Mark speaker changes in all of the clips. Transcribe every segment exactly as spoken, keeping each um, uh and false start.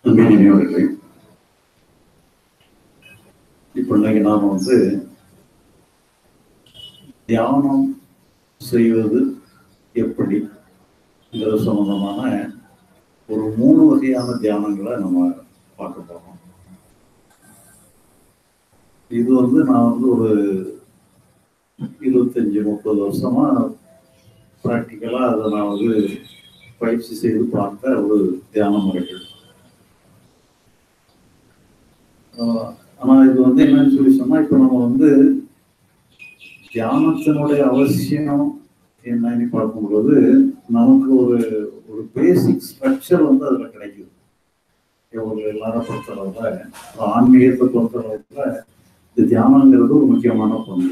Speaker 1: நினைவுகளை இப்ப இன்னைக்கு நாம வந்து தியானம் செய்வது எப்படி சம்பந்தமான ஒரு மூணு வகையான தியானங்களை நம்ம பார்க்க போறோம். இது வந்து நான் வந்து ஒரு இருபத்தஞ்சு முப்பது வருஷமா பிராக்டிக்கலா அதை நான் வந்து பயிற்சி செய்து பார்த்த ஒரு தியான முறைகள். ஆனா இது வந்து என்னன்னு சொல்லி சொன்னா, இப்ப நம்ம வந்து தியானத்தினுடைய அவசியம் என்னன்னு பார்க்கும்போது நமக்கு ஒரு ஒரு பேசிக் ஸ்ட்ரக்சர் வந்து அதுல கிடைக்குது. ஒரு எல்லாரும் பொறுத்தளவுல, ஆன்மீகத்தை பொறுத்தளவுல இந்த தியானங்கிறது ஒரு முக்கியமான பங்கு.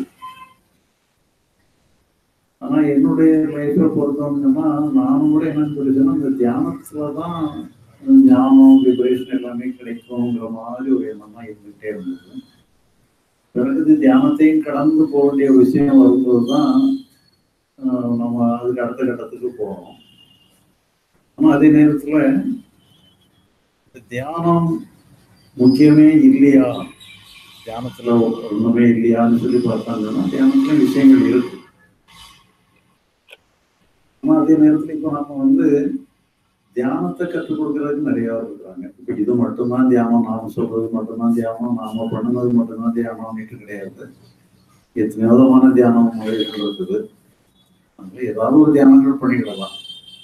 Speaker 1: ஆனா என்னுடைய லைஃப்ல பொறுத்தவங்கன்னா நானும் கூட என்னன்னு சொல்லிச்சேன்னா, இந்த தியானத்துலதான் ஞானம் விபரேஷன் எல்லாமே கிடைக்குங்கிற மாதிரி ஒரு எண்ணம் தான் இருந்துகிட்டே இருந்தது. பிறகு தியானத்தையும் கடந்து போக வேண்டிய விஷயம் வரும்போதுதான் நம்ம அதுக்கு அடுத்த கட்டத்துக்கு போறோம். ஆனா அதே நேரத்துல தியானம் முக்கியமே இல்லையா, தியானத்துல ஒண்ணுமே இல்லையான்னு சொல்லி பார்த்தாங்கன்னா தியானத்துல விஷயங்கள் இருக்கு. ஆனா அதே நேரத்துல இப்ப நம்ம வந்து தியானத்தை கற்றுக் கொடுக்கறதுக்கு நிறைய இருக்கிறாங்க. இப்ப இது மட்டும்தான் தியானம், நாம சொல்றது மட்டும்தான் தியானம், நாம பண்ணுனது மட்டும்தான் தியானம்னு கிடையாது. எத்தனை விதமான தியானம் முறைகள் இருக்குது. ஏதாவது ஒரு தியானங்கள் பண்ணிக்கிடலாம்.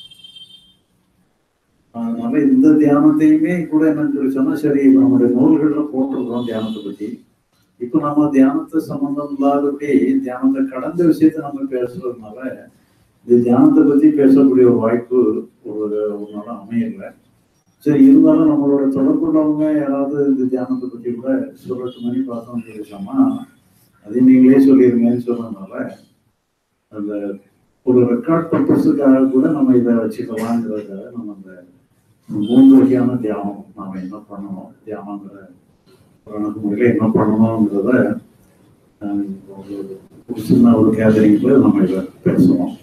Speaker 1: அதனால இந்த தியானத்தையுமே கூட என்னன்னு சொல்லி சொன்னா, சரி இப்ப நம்முடைய நூல்கள்ல போட்டிருக்கிறோம் தியானத்தை பத்தி. இப்ப நம்ம தியானத்தை சம்பந்தம் இல்லாதபடி தியானத்தை கடந்த விஷயத்த நம்ம பேசுறதுனால இந்த தியானத்தை பத்தி பேசக்கூடிய ஒரு வாய்ப்பு ஒரு ஒரு நாள் அமையல. சரி, இருந்தாலும் நம்மளோட தொடர்புள்ளவங்க யாராவது இந்த தியானத்தை பத்தி கூட சொல்லட்டு மாதிரி பார்த்தோம்னு சொல்லிச்சோம்னா அது நீங்களே சொல்லிருங்கன்னு சொன்னதுனால அந்த ஒரு ரெக்கார்ட் பர்பஸுக்காக கூட நம்ம இதை வச்சுக்கலாங்கிறதுக்காக நம்ம அந்த மூன்று வகையான தியானம் நாம என்ன பண்ணணும், தியானங்கிற அணுகுமுறையில என்ன பண்ணணுங்கிறத ஒரு சின்ன ஒரு கேதரிங்ல நம்ம இதை பேசுவோம்.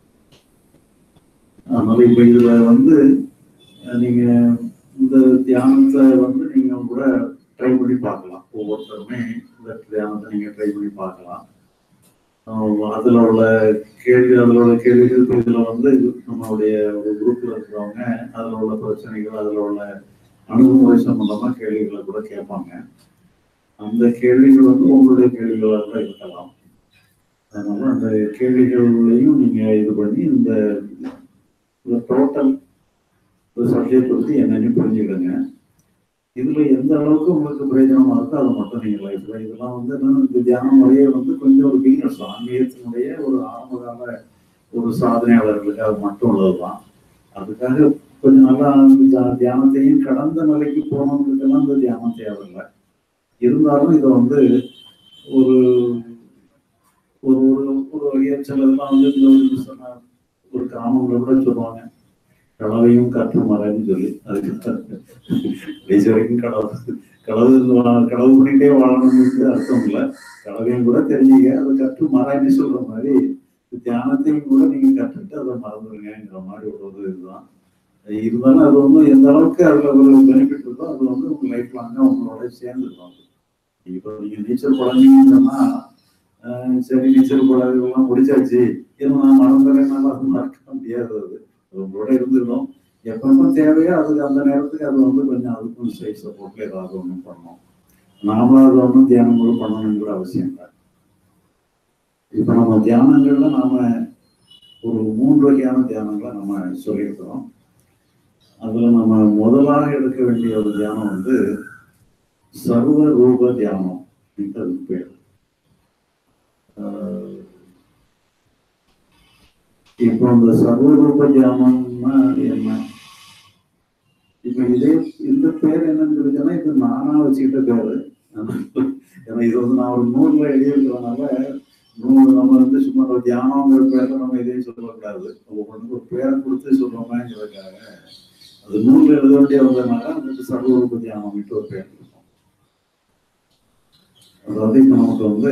Speaker 1: அதனால இப்ப இதுல வந்து நீங்க இந்த தியானத்தை வந்து நீங்க கூட ட்ரை பண்ணி பார்க்கலாம். ஒவ்வொருத்தருமே இந்த தியானத்தை நீங்க ட்ரை பண்ணி பார்க்கலாம். அதுல உள்ள கேள்வி அதுல உள்ள கேள்விகள் இதுல வந்து நம்மளுடைய ஒரு குரூப்ல இருக்கிறவங்க அதுல உள்ள பிரச்சனைகள் அதுல உள்ள அணுகுமுறை சம்பந்தமா கேள்விகளை கூட கேட்பாங்க. அந்த கேள்விகள் வந்து உங்களுடைய கேள்விகளாக கூட இருக்கலாம். அதனால அந்த கேள்விகளையும் நீங்க இது பண்ணி இந்த டோட்டல் சப்ஜெக்ட் பத்தி என்னன்னு புரிஞ்சுக்கிடுங்க. இதுல எந்த அளவுக்கு உங்களுக்கு பிரயோஜனமா இருக்கோ அதை மட்டும் நீங்க லைஃப்ல இதெல்லாம் வந்து இந்த தியான முறையை வந்து கொஞ்சம் ஒரு பிகினர்ஸ், ஆன்மீகத்தினுடைய ஒரு ஆரம்பகால ஒரு சாதனையாளர்களுக்கு அது மட்டும் உள்ளதுதான். அதுக்காக கொஞ்சம் நல்லா தியானத்தையும் கடந்த நிலைக்கு போனவங்களுக்கெல்லாம் இந்த தியானம் தேவையில்லை. இருந்தாலும் இதை வந்து ஒரு ஒரு ஒரு சிலதெல்லாம் வந்து இந்த சொன்ன ஒரு கிராமங்களை கூட சொல்லுவாங்க, களவையும் காற்று மரன்னு சொல்லி. அதுக்கு கடைசி வரைக்கும் கடவு கடவு கடவு பண்ணிட்டே வாழணும்னு அர்த்தம் இல்லை. கடவையும் கூட தெரிஞ்சுக்க, அதை கற்று மரன்னு சொல்ற மாதிரி தியானத்தையும் கூட நீங்க கற்றுட்டு அதை மறந்துடுங்கிற மாதிரி ஒரு இதுதான். இருந்தாலும் அது வந்து எந்த அளவுக்கு அதுல ஒரு பெனிஃபிட் இருக்கோ அது வந்து உங்க லைஃப் லாங்க உங்களோட சேர்ந்துருக்கும். இப்போ நீங்க நீச்சல் குழந்தைங்கன்னு சொன்னா சரி நீச்சல் குழந்தைகள்லாம் முடிச்சாச்சு, ஏன்னா நான் மறந்துடுறேன்னால அது மறக்க முடியாது. அது உங்களோட இருந்துடும். எப்பப்போ தேவையோ அதுக்கு அந்த நேரத்துக்கு அது வந்து கொஞ்சம் அதுக்கும் சைட் சப்போர்ட்ல ஏதாவது ஒன்றும் பண்ணணும். நாமளும் அது ஒன்றும் தியானம் கூட பண்ணணுங்கிற அவசியம் இல்லை. இப்போ நம்ம தியானங்கள்ல நாம ஒரு மூன்று வகையான தியானங்களை நம்ம சொல்லியிருக்கிறோம். அதுல நம்ம முதலாக எடுக்க வேண்டிய ஒரு தியானம் வந்து சர்வ ரூப தியானம் அதுக்கு பேர். இப்போ இந்த சர்வரூப தியானம்னா என்ன? இப்ப இதே இந்த பேர் என்னன்னு சொல்லிச்சோன்னா இது நானா வச்சுக்கிட்ட பேரு. ஏன்னா இது வந்து நான் ஒரு நூல்ல எழுதியிருக்கிறதுனால நூல் நம்ம வந்து சும்மா ஒரு தியானங்கிற பேர்ல நம்ம எதையும் சொல்லக்கூடாது. ஒவ்வொன்றுக்கு ஒரு பேரை கொடுத்து சொல்றோமேங்கிறதுக்காக அது நூல் எழுத வேண்டிய வந்ததுனால அதுக்கு சர்வரூப தியானம்ட்டு ஒரு பேர் இருக்கும். அதாவது இப்ப நமக்கு வந்து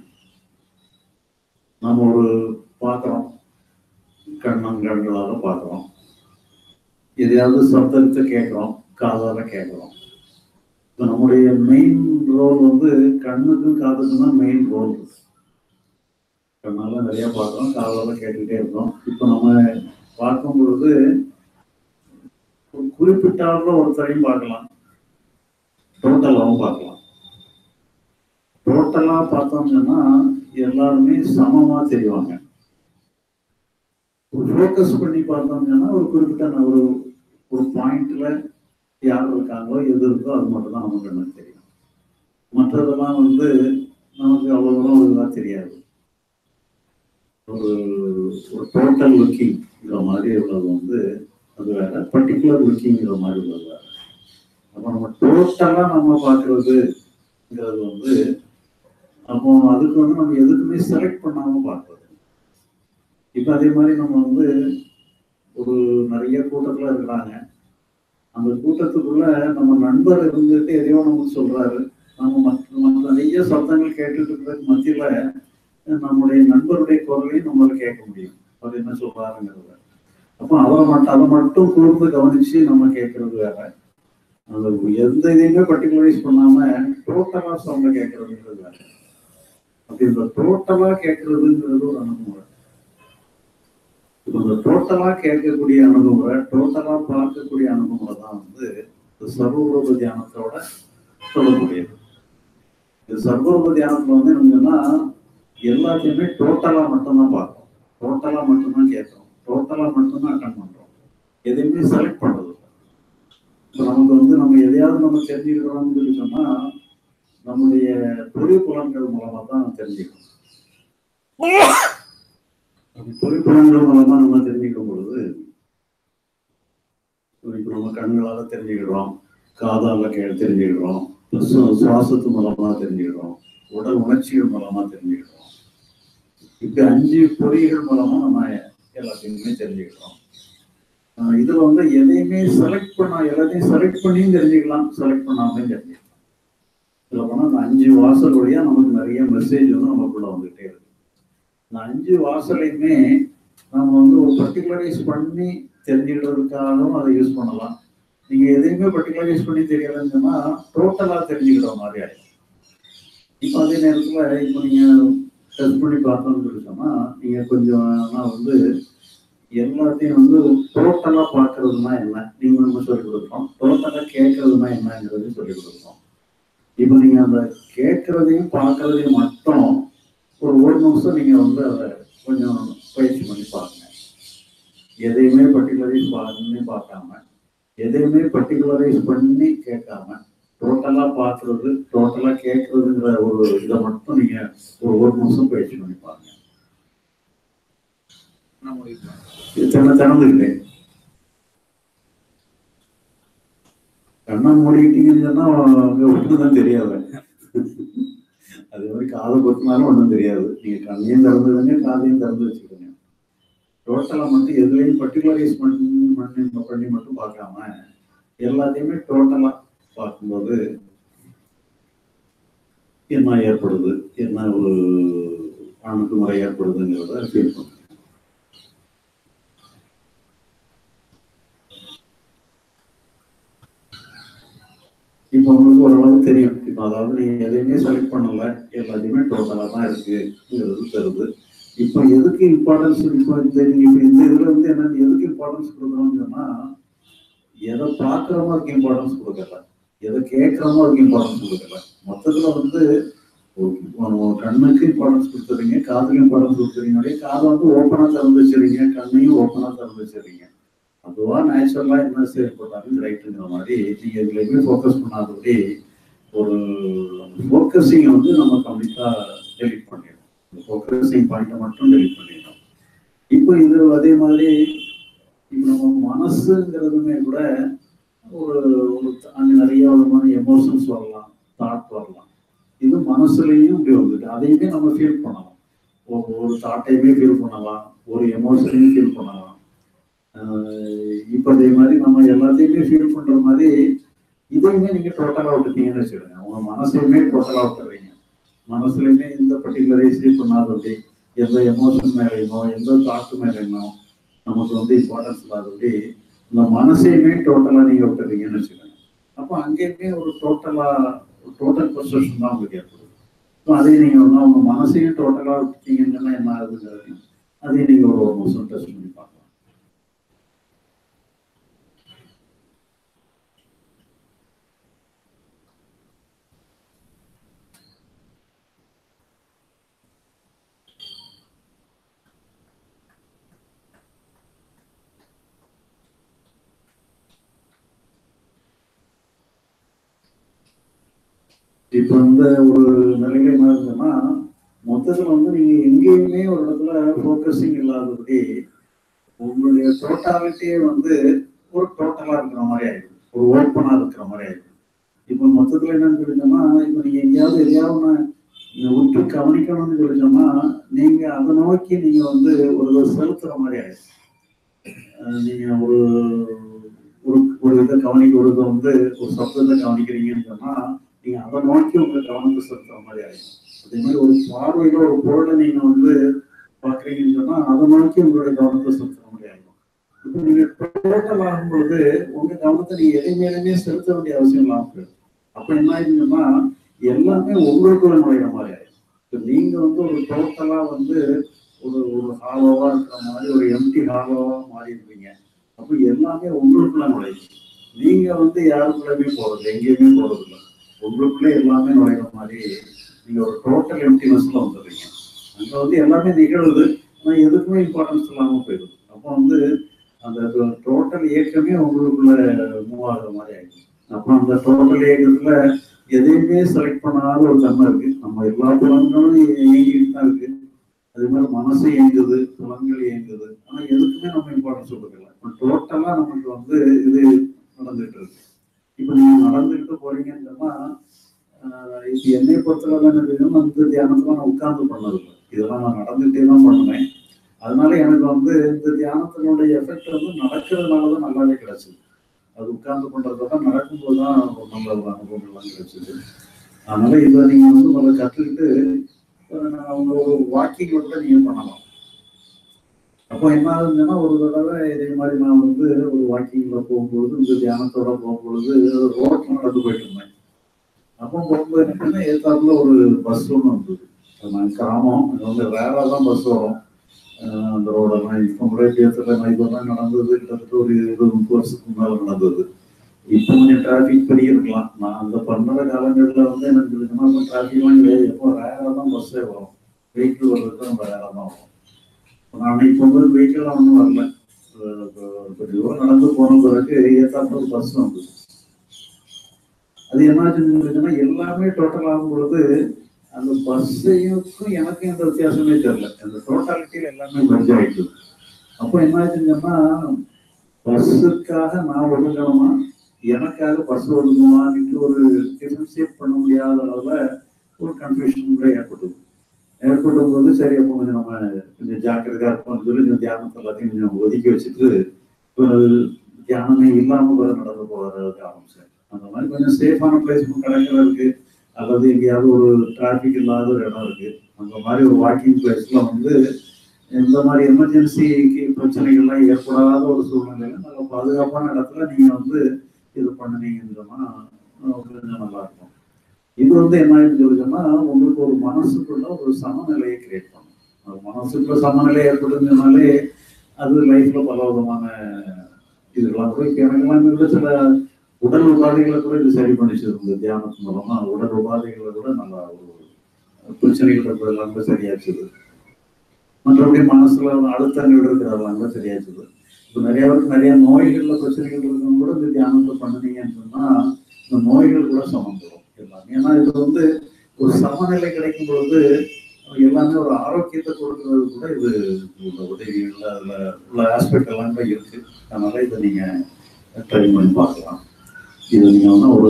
Speaker 1: நம்ம ஒரு பார்க்கிறோம், கண்ணங்கண்களால பார்க்கிறோம், எதையாவது சப்தத்தை கேட்கிறோம், காதால கேட்கிறோம். இப்போ நம்முடைய மெயின் ரோல் வந்து கண்ணுக்கும் காதுக்கும் தான் மெயின் ரோல். கண்ணால நிறைய பார்க்குறோம், காதால கேட்டுக்கிட்டே இருக்கோம். இப்போ நம்ம பார்க்கும் பொழுது குறிப்பிட்ட அளவில் ஒருத்தரையும் பார்க்கலாம், டோட்டலாகவும் பார்க்கலாம். டோட்டலா பார்த்தோம்னா எல்லாருமே சமமா தெரிவாங்க. ஃபோக்கஸ் பண்ணி பார்த்தோம்னா ஒரு குறிப்பிட்ட ஒரு ஒரு பாயிண்ட்ல யார் இருக்காங்களோ எது இருக்கோ அது மட்டும் தான் நமக்கு என்ன தெரியும். மற்றதெல்லாம் வந்து நமக்கு அவ்வளோ தூரம் இதுதான் தெரியாது. ஒரு ஒரு டோட்டல் லுக்கிங்கிற மாதிரி உள்ளது வந்து அது வேற, பர்டிகுலர் லுக்கிங்கிற மாதிரி உள்ளது வேற. அப்போ நம்ம டோட்டலா நம்ம பார்க்கறதுங்கிறது வந்து அப்போ அதுக்கு வந்து நம்ம எதுக்குமே செலக்ட் பண்ணாம பார்க்கறது. இப்போ அதே மாதிரி நம்ம வந்து ஒரு நிறைய கூட்டத்துல இருக்கிறாங்க, அந்த கூட்டத்துக்குள்ள நம்ம நண்பர் இருந்துட்டு எதையோ நமக்கு சொல்றாரு, நம்ம மற்ற நிறைய சப்தங்கள் கேட்டுட்டு இருக்கிறதுக்கு மத்தியில நம்முடைய நண்பருடைய குரலையும் நம்மளால கேட்க முடியும், அவர் என்ன சொல்றாருங்கிறத. அப்போ அவரை மட்டும் அதை மட்டும் கூர்ந்து கவனிச்சு நம்ம கேட்கறது வேற, அந்த எந்த இதையுமே பர்டிகுலரைஸ் பண்ணாம டோட்டலா சவுண்ட கேட்கறதுங்கிறது வேற. அப்படி இந்த டோட்டலா கேட்கறதுங்கிறது ஒரு அணுகுமுறை. இந்த டோட்டலா கேட்கக்கூடிய அணுகுமுறை, டோட்டலா பார்க்கக்கூடிய அணுகுமுறை தான் வந்து இந்த சர்வரூப தியானத்தோட சொல்லக்கூடியது. இந்த சர்வரூப தியானத்துல வந்து என்னன்னா எல்லாத்தையுமே டோட்டலா மட்டும்தான் பார்க்கணும், டோட்டலா மட்டும்தான் கேட்கணும், டோட்டலா மட்டும்தான் அட்டன் பண்றோம், எதையுமே செலக்ட் பண்றது. இப்போ நமக்கு வந்து நம்ம எதையாவது நம்ம தெரிஞ்சுக்கிறோம்னு சொல்லி சொன்னா நம்முடைய பொறி புலன்கள் மூலமா தான் தெரிஞ்சுக்கணும். பொறி புலன்கள் மூலமா நம்ம தெரிஞ்சுக்கும் பொழுது இப்போ நம்ம கண்களால தெரிஞ்சுக்கிறோம், காதால கே தெரிஞ்சுக்கிறோம், சுவாசத்து மூலமா தெரிஞ்சுக்கிறோம், உடல் உணர்ச்சிகள் மூலமா தெரிஞ்சுக்கிறோம். இப்ப அஞ்சு பொறிகள் மூலமா நம்ம எல்லாத்தையுமே தெரிஞ்சுக்கிறோம். இதுல வந்து எதையுமே செலக்ட் பண்ணா எல்லாத்தையும் செலக்ட் பண்ணியும் தெரிஞ்சுக்கலாம், செலக்ட் பண்ணாமையும் தெரிஞ்சுக்கலாம். இதுல போனா அந்த அஞ்சு வாசல் வழியா நமக்கு நிறைய மெசேஜ் வந்து நமக்குள்ள வந்துகிட்டே இருக்கு. இந்த அஞ்சு வாசலையுமே நம்ம வந்து ஒரு பர்டிகுலரைஸ் பண்ணி தெரிஞ்சுக்கிறதுக்காகவும் அதை யூஸ் பண்ணலாம். நீங்க எதையுமே பர்டிகுலரைஸ் பண்ணி தெரியலன்னு சொன்னா டோட்டலா தெரிஞ்சுக்கிற மாதிரி ஆயிடும். இப்போ அதே நேரத்துல இப்போ நீங்க டெஸ்ட் பண்ணி பார்த்தோம்னு சொல்லி சொன்னா நீங்க கொஞ்சம் வந்து எல்லாத்தையும் வந்து டோட்டலா பார்க்கறதுனா என்ன நீங்க நம்ம சொல்லிக் கொடுக்குறோம், டோட்டலா கேட்கறதுனா என்னங்கிறது சொல்லிக் கொடுக்குறோம். இப்போ நீங்க அந்த கேட்கறதையும் பார்க்கறதையும் மட்டும் ஒரு ஒரு நிமிஷம் நீங்க வந்து அதை கொஞ்சம் பயிற்சி பண்ணி பாருங்க. எதையுமே பர்டிகுலரைஸ் பண்ணி பார்க்காம, எதையுமே பர்டிகுலரைஸ் பண்ணி கேட்காம, டோட்டலா பார்க்கறது, டோட்டலா கேட்கறதுங்கிற ஒரு இதை மட்டும் நீங்க ஒரு ஒரு நிமிஷம் பயிற்சி பண்ணி பாருங்க. திறந்துக்கிட்டேன் கண்ணா மூடிக்கிட்டீங்கன்னு சொன்னா ஒண்ணுதான் தெரியாது. அதே மாதிரி காதை பொறுத்தினாலும் ஒன்றும் தெரியாது. நீங்க கண்ணையும் திறந்துடுங்க, காதையும் திறந்து வச்சுக்கோங்க. டோட்டலா மட்டும் எதுலையும் பர்டிகுலரைஸ் பண்ணி பண்ணி மட்டும் பார்க்காம எல்லாத்தையுமே டோட்டலா பார்க்கும்போது என்ன ஏற்படுது, என்ன ஒரு அணுகுமுறை ஏற்படுதுங்கிறத ஃபீல் பண்ணுங்க. இப்போ உங்களுக்கு ஓரளவு தெரியும். இப்போ அதாவது நீங்க எதையுமே செலக்ட் பண்ணல, எல்லாத்தையுமே டோட்டலா தான் இருக்குங்கிறது தருது. இப்போ எதுக்கு இம்பார்ட்டன்ஸ், இப்போ இந்த இப்போ இந்த இதுல வந்து என்ன எதுக்கு இம்பார்ட்டன்ஸ் கொடுக்குறோம்னு சொன்னா எதை பார்க்குறோமோ அதுக்கு இம்பார்ட்டன்ஸ் கொடுக்கல, எதை கேட்குறோமோ அதுக்கு இம்பார்ட்டன்ஸ் கொடுக்கல. மொத்தத்துல வந்து கண்ணுக்கு இம்பார்ட்டன்ஸ் கொடுத்துறீங்க, காதுக்கு இம்பார்ட்டன்ஸ் கொடுத்துறீங்க. காதை வந்து ஓப்பனா திறந்து வச்சிருங்க, கண்ணையும் ஓப்பனா திறந்து வச்சிருங்க. அதுவா நேச்சுரலா என்ன செயல்பட்டாலும் ரைட்டுங்கிற மாதிரி நீங்க எதுலையுமே ஃபோக்கஸ் பண்ணாதபடி ஒரு ஃபோக்கஸிங்கை வந்து நம்ம கம்ப்ளீட்டா டெலிட் பண்ணிடுறோம். ஃபோக்கஸிங் பாயிண்ட்டை மட்டும் டெலிட் பண்ணிடுறோம். இப்போ இது அதே மாதிரி இப்போ நம்ம மனசுங்கிறதுமே கூட ஒரு ஒரு அங்கே நிறைய விதமான எமோஷன்ஸ் வரலாம், தாட் வரலாம். இது மனசுலையும் இப்படி வந்துட்டு அதையுமே நம்ம ஃபீல் பண்ணலாம். ஒரு தாட்டையுமே ஃபீல் பண்ணலாம், ஒரு எமோஷனையும் ஃபீல் பண்ணலாம். இப்போ அதே மாதிரி நம்ம எல்லாத்தையுமே ஃபீல் பண்ற மாதிரி இதையுமே நீங்க டோட்டலா விட்டுட்டீங்கன்னு வச்சுடுங்க. உங்க மனசையுமே டோட்டலா விட்டுறீங்க. மனசுலையுமே எந்த பர்டிகுலரைஸையும் பண்ணாதபடி, எந்த எமோஷன் மேலேயுமோ எந்த தாட்டு மேலேயுமோ நமக்கு வந்து இம்பார்ட்டன்ஸ் இல்லாதபடி இந்த மனசையுமே டோட்டலா நீங்க விட்டுறீங்கன்னு வச்சுக்கோங்க. அப்போ அங்கேயுமே ஒரு டோட்டலா டோட்டல் பர்செப்ஷன் தான் உங்களுக்கு ஏற்படுது. ஸோ அதையும் நீங்க வந்து உங்க மனசையும் டோட்டலா விட்டீங்கன்னா என்ன ஆகுதுங்கிறது அதையும் நீங்க ஒரு ஒரு நிமிஷம் டெஸ்ட் பண்ணி பார்க்கலாம். இப்போ வந்து ஒரு நிலைமை என்ன இருக்குன்னா, மொத்தத்தில் வந்து நீங்க எங்கேயுமே ஒரு இடத்துல ஃபோக்கஸிங் இல்லாதபடி உங்களுடைய டோட்டாலிட்டியே வந்து ஒரு டோட்டலா இருக்கிற மாதிரி ஆயிடும், ஒரு ஓப்பனா இருக்கிற மாதிரி ஆயிடும். இப்போ மொத்தத்தில் என்னன்னு சொல்லிச்சோம்னா, இப்போ நீங்க எங்கேயாவது எதையாவது நீங்க விட்டு கவனிக்கணும்னு சொல்லிச்சோம்னா நீங்க அதை நோக்கி நீங்க வந்து ஒரு செலுத்துற மாதிரி ஆயிடும். நீங்க ஒரு ஒரு ஒரு இதை கவனிக்க ஒரு இதை வந்து ஒரு சப்தத்தை கவனிக்கிறீங்கன்னு சொன்னா நீங்க அதை நோக்கி உங்க கவனத்தை செலுத்துற மாதிரி ஆயிடும். அதே மாதிரி ஒரு பார்வையில ஒரு பொருளை நீங்க வந்து பாக்குறீங்கன்னு சொன்னா அதை நோக்கி உங்களுடைய கவனத்தை செலுத்துற மாதிரி ஆயிடும். இப்போ நீங்க டோட்டல் ஆகும்போது உங்க கவனத்தை நீங்க எதை மேலுமே செலுத்த வேண்டிய அவசியம் இல்லாம போயிடும். அப்ப என்ன ஆயிடுச்சுன்னா எல்லாமே உங்களுக்குள்ள நுழைகிற மாதிரி ஆயிடும். இப்போ நீங்க வந்து ஒரு டோட்டலா வந்து ஒரு ஒரு ஹாலோவா இருக்கிற மாதிரி ஒரு எம்டி ஹாலோவா மாறி இருப்பீங்க. அப்போ எல்லாமே உங்களுக்குள்ள நுழையும். நீங்க வந்து யாருக்குள்ளயுமே போறது எங்கேயுமே போறது இல்லை, உங்களுக்குள்ளே எல்லாமே நுழைகிற மாதிரி நீங்க ஒரு டோட்டல் எம்டினஸ்ல வந்துடுறீங்க. அங்க வந்து எல்லாமே நிகழ்வுது, ஆனா எதுக்குமே இம்பார்ட்டன்ஸ் இல்லாம போயிடுது. அப்போ வந்து அந்த டோட்டல் இயக்கமே உங்களுக்குள்ள மூவ் ஆகுற மாதிரி ஆயிடுச்சு. அப்போ அந்த டோட்டல் இயக்கத்துல எதையுமே செலக்ட் பண்ணாத ஒரு தன்மை இருக்கு. நம்ம எல்லா புலன்களும் இயங்கிட்டு தான் இருக்கு. அதே மாதிரி மனசு இயங்குது, புலன்கள் இயங்குது, ஆனா எதுக்குமே நம்ம இம்பார்ட்டன்ஸ் கொடுக்கல. இப்போ டோட்டலா நமக்கு வந்து இது நடந்துகிட்டு இருக்கு. இப்போ நீங்க நடந்துகிட்டு போறீங்கன்னு சொன்னா இப்போ என்னை பொறுத்தளவு என்ன வந்து தியானத்துல நான் உட்கார்ந்து பண்ணதில்லை, இதெல்லாம் நான் நடந்துகிட்டே தான் பண்ணுவேன். அதனால எனக்கு வந்து இந்த தியானத்தினுடைய எஃபெக்ட் வந்து நடக்கிறதுனாலதான் நல்லாவே கிடைச்சது. அது உட்கார்ந்து பண்றதோட நடக்கும்போது தான் நல்ல ஒரு அனுபவங்கள்லாம் கிடைச்சது. அதனால இதை நீங்க வந்து முதல்ல கற்றுக்கிட்டு அவங்க ஒரு வாக்கிங் கூட நீங்க பண்ணலாம். அப்போ என்ன ஆகுதுன்னா ஒரு தடவை இதே மாதிரி நான் வந்து ஒரு வாக்கிங்ல போகும்பொழுது இந்த தியானத்தோட போகும்பொழுது ரோட்ல நடந்து போயிட்டு இருந்தேன். அப்போ போகும்போது என்னன்னா ஏத்தாப்புல ஒரு பஸ் ஒன்று வந்தது. நான் கிராமம், அங்கே வந்து ரேரா தான் பஸ் வரும் அந்த ரோடெல்லாம். இப்போ கூட பேசல, நான் இதெல்லாம் நடந்தது கிட்டத்தட்ட ஒரு இருபது முப்பது வருஷத்துக்கு முன்னால நடந்தது. இப்போ கொஞ்சம் டிராஃபிக் பெரிய இருக்கலாம். நான் அந்த பண்ணுற காலங்களில் வந்து எனக்கு இருக்குன்னா டிராஃபிக்லாம் கிடையாது. எப்போ ரேராக தான் பஸ்ஸே வரும், வெஹிக்கிள் வர்றதுக்கு நம்ம ரேராக தான் வரும். நான் அன்னைக்கு போகும்போது வெஹிக்கிள்லாம் ஒன்றும் வரல. கொஞ்சம் தூரம் நடந்து போன பிறகு ஏத்தாப்புல ஒரு பஸ் வந்தது. அது என்னாச்சுன்னா எல்லாமே டோட்டல் ஆகும் பொழுது அந்த பஸ்ஸையும் எனக்கும் எந்த வித்தியாசமே தெரியல. அந்த டோட்டாலிட்டியில எல்லாமே பஸ் ஆயிடுது. அப்போ என்னாச்சுங்கன்னா பஸ்ஸுக்காக நான் ஒதுங்கணுமா, எனக்காக பஸ் ஒதுங்குமான்னு ஒரு டிஃபரன்ஷியேட் பண்ண முடியாத அளவுல ஒரு கன்ஃபியூஷன் கூட ஏற்பட்டது. ஏற்படும் போது சரி அப்போ கொஞ்சம் நம்ம கொஞ்சம் ஜாக்கிரதையா இருப்போம்னு சொல்லி இந்த தியானத்தை எல்லாத்தையும் கொஞ்சம் ஒதுக்கி வச்சுட்டு தியானமே இல்லாமல் கூட நடந்து போகிறதுக்கு ஆரம்பிச்சேன். அந்த மாதிரி கொஞ்சம் சேஃபான பிளேஸ் கடற்கரை இருக்கு, அல்லது எங்கேயாவது ஒரு டிராஃபிக் இல்லாத ஒரு இடம் இருக்கு, அந்த மாதிரி ஒரு வாக்கிங் பிளேஸ்ல வந்து இந்த மாதிரி எமர்ஜென்சிக்கு பிரச்சனைகள்லாம் ஏற்படாத ஒரு சூழ்நிலையில நல்ல பாதுகாப்பான இடத்துல நீங்க வந்து இது பண்ணுனீங்கன்னு சொன்னா கொஞ்சம் நல்லா இருக்கும். இது வந்து என்ன ஆயிடுச்சுன்னா உங்களுக்கு ஒரு மனசுக்குள்ள ஒரு சமநிலையை கிரியேட் பண்ணும். அது மனசுக்குள்ள சமநிலை ஏற்படுதுனாலே அது லைஃப்ல பல விதமான இதெல்லாம் கூட எனக்கெல்லாம் சில உடல் உபாதைகளை கூட இது சரி பண்ணிச்சு. இந்த தியானத்து மூலமா உடல் உபாதைகளை கூட நல்லா ஒரு பிரச்சனைகள் இருக்கிறதெல்லாம் கூட சரியாச்சுது. மற்றபடி மனசுல அழுத்தங்கள் இருக்கிறதெல்லாம் கூட சரியாச்சுது. இப்போ நிறைய பேருக்கு நிறைய நோய்கள்ல பிரச்சனைகள் இருக்கிறவங்க கூட இந்த தியானத்தை பண்ணுனீங்கன்னு சொன்னா இந்த நோய்கள் கூட சமம் பெறும் எல்லாமே. ஏன்னா இது வந்து ஒரு சமநிலை கிடைக்கும் பொழுது எல்லாமே ஒரு ஆரோக்கியத்தை கொடுக்கறது கூட இது உள்ள உதவிகள் அதுல உள்ள ஆஸ்பெக்ட் எல்லாம் கூட இருக்கு. அதனால இதை நீங்க ட்ரை பண்ணி பார்க்கலாம். இது நீங்க வந்து ஒரு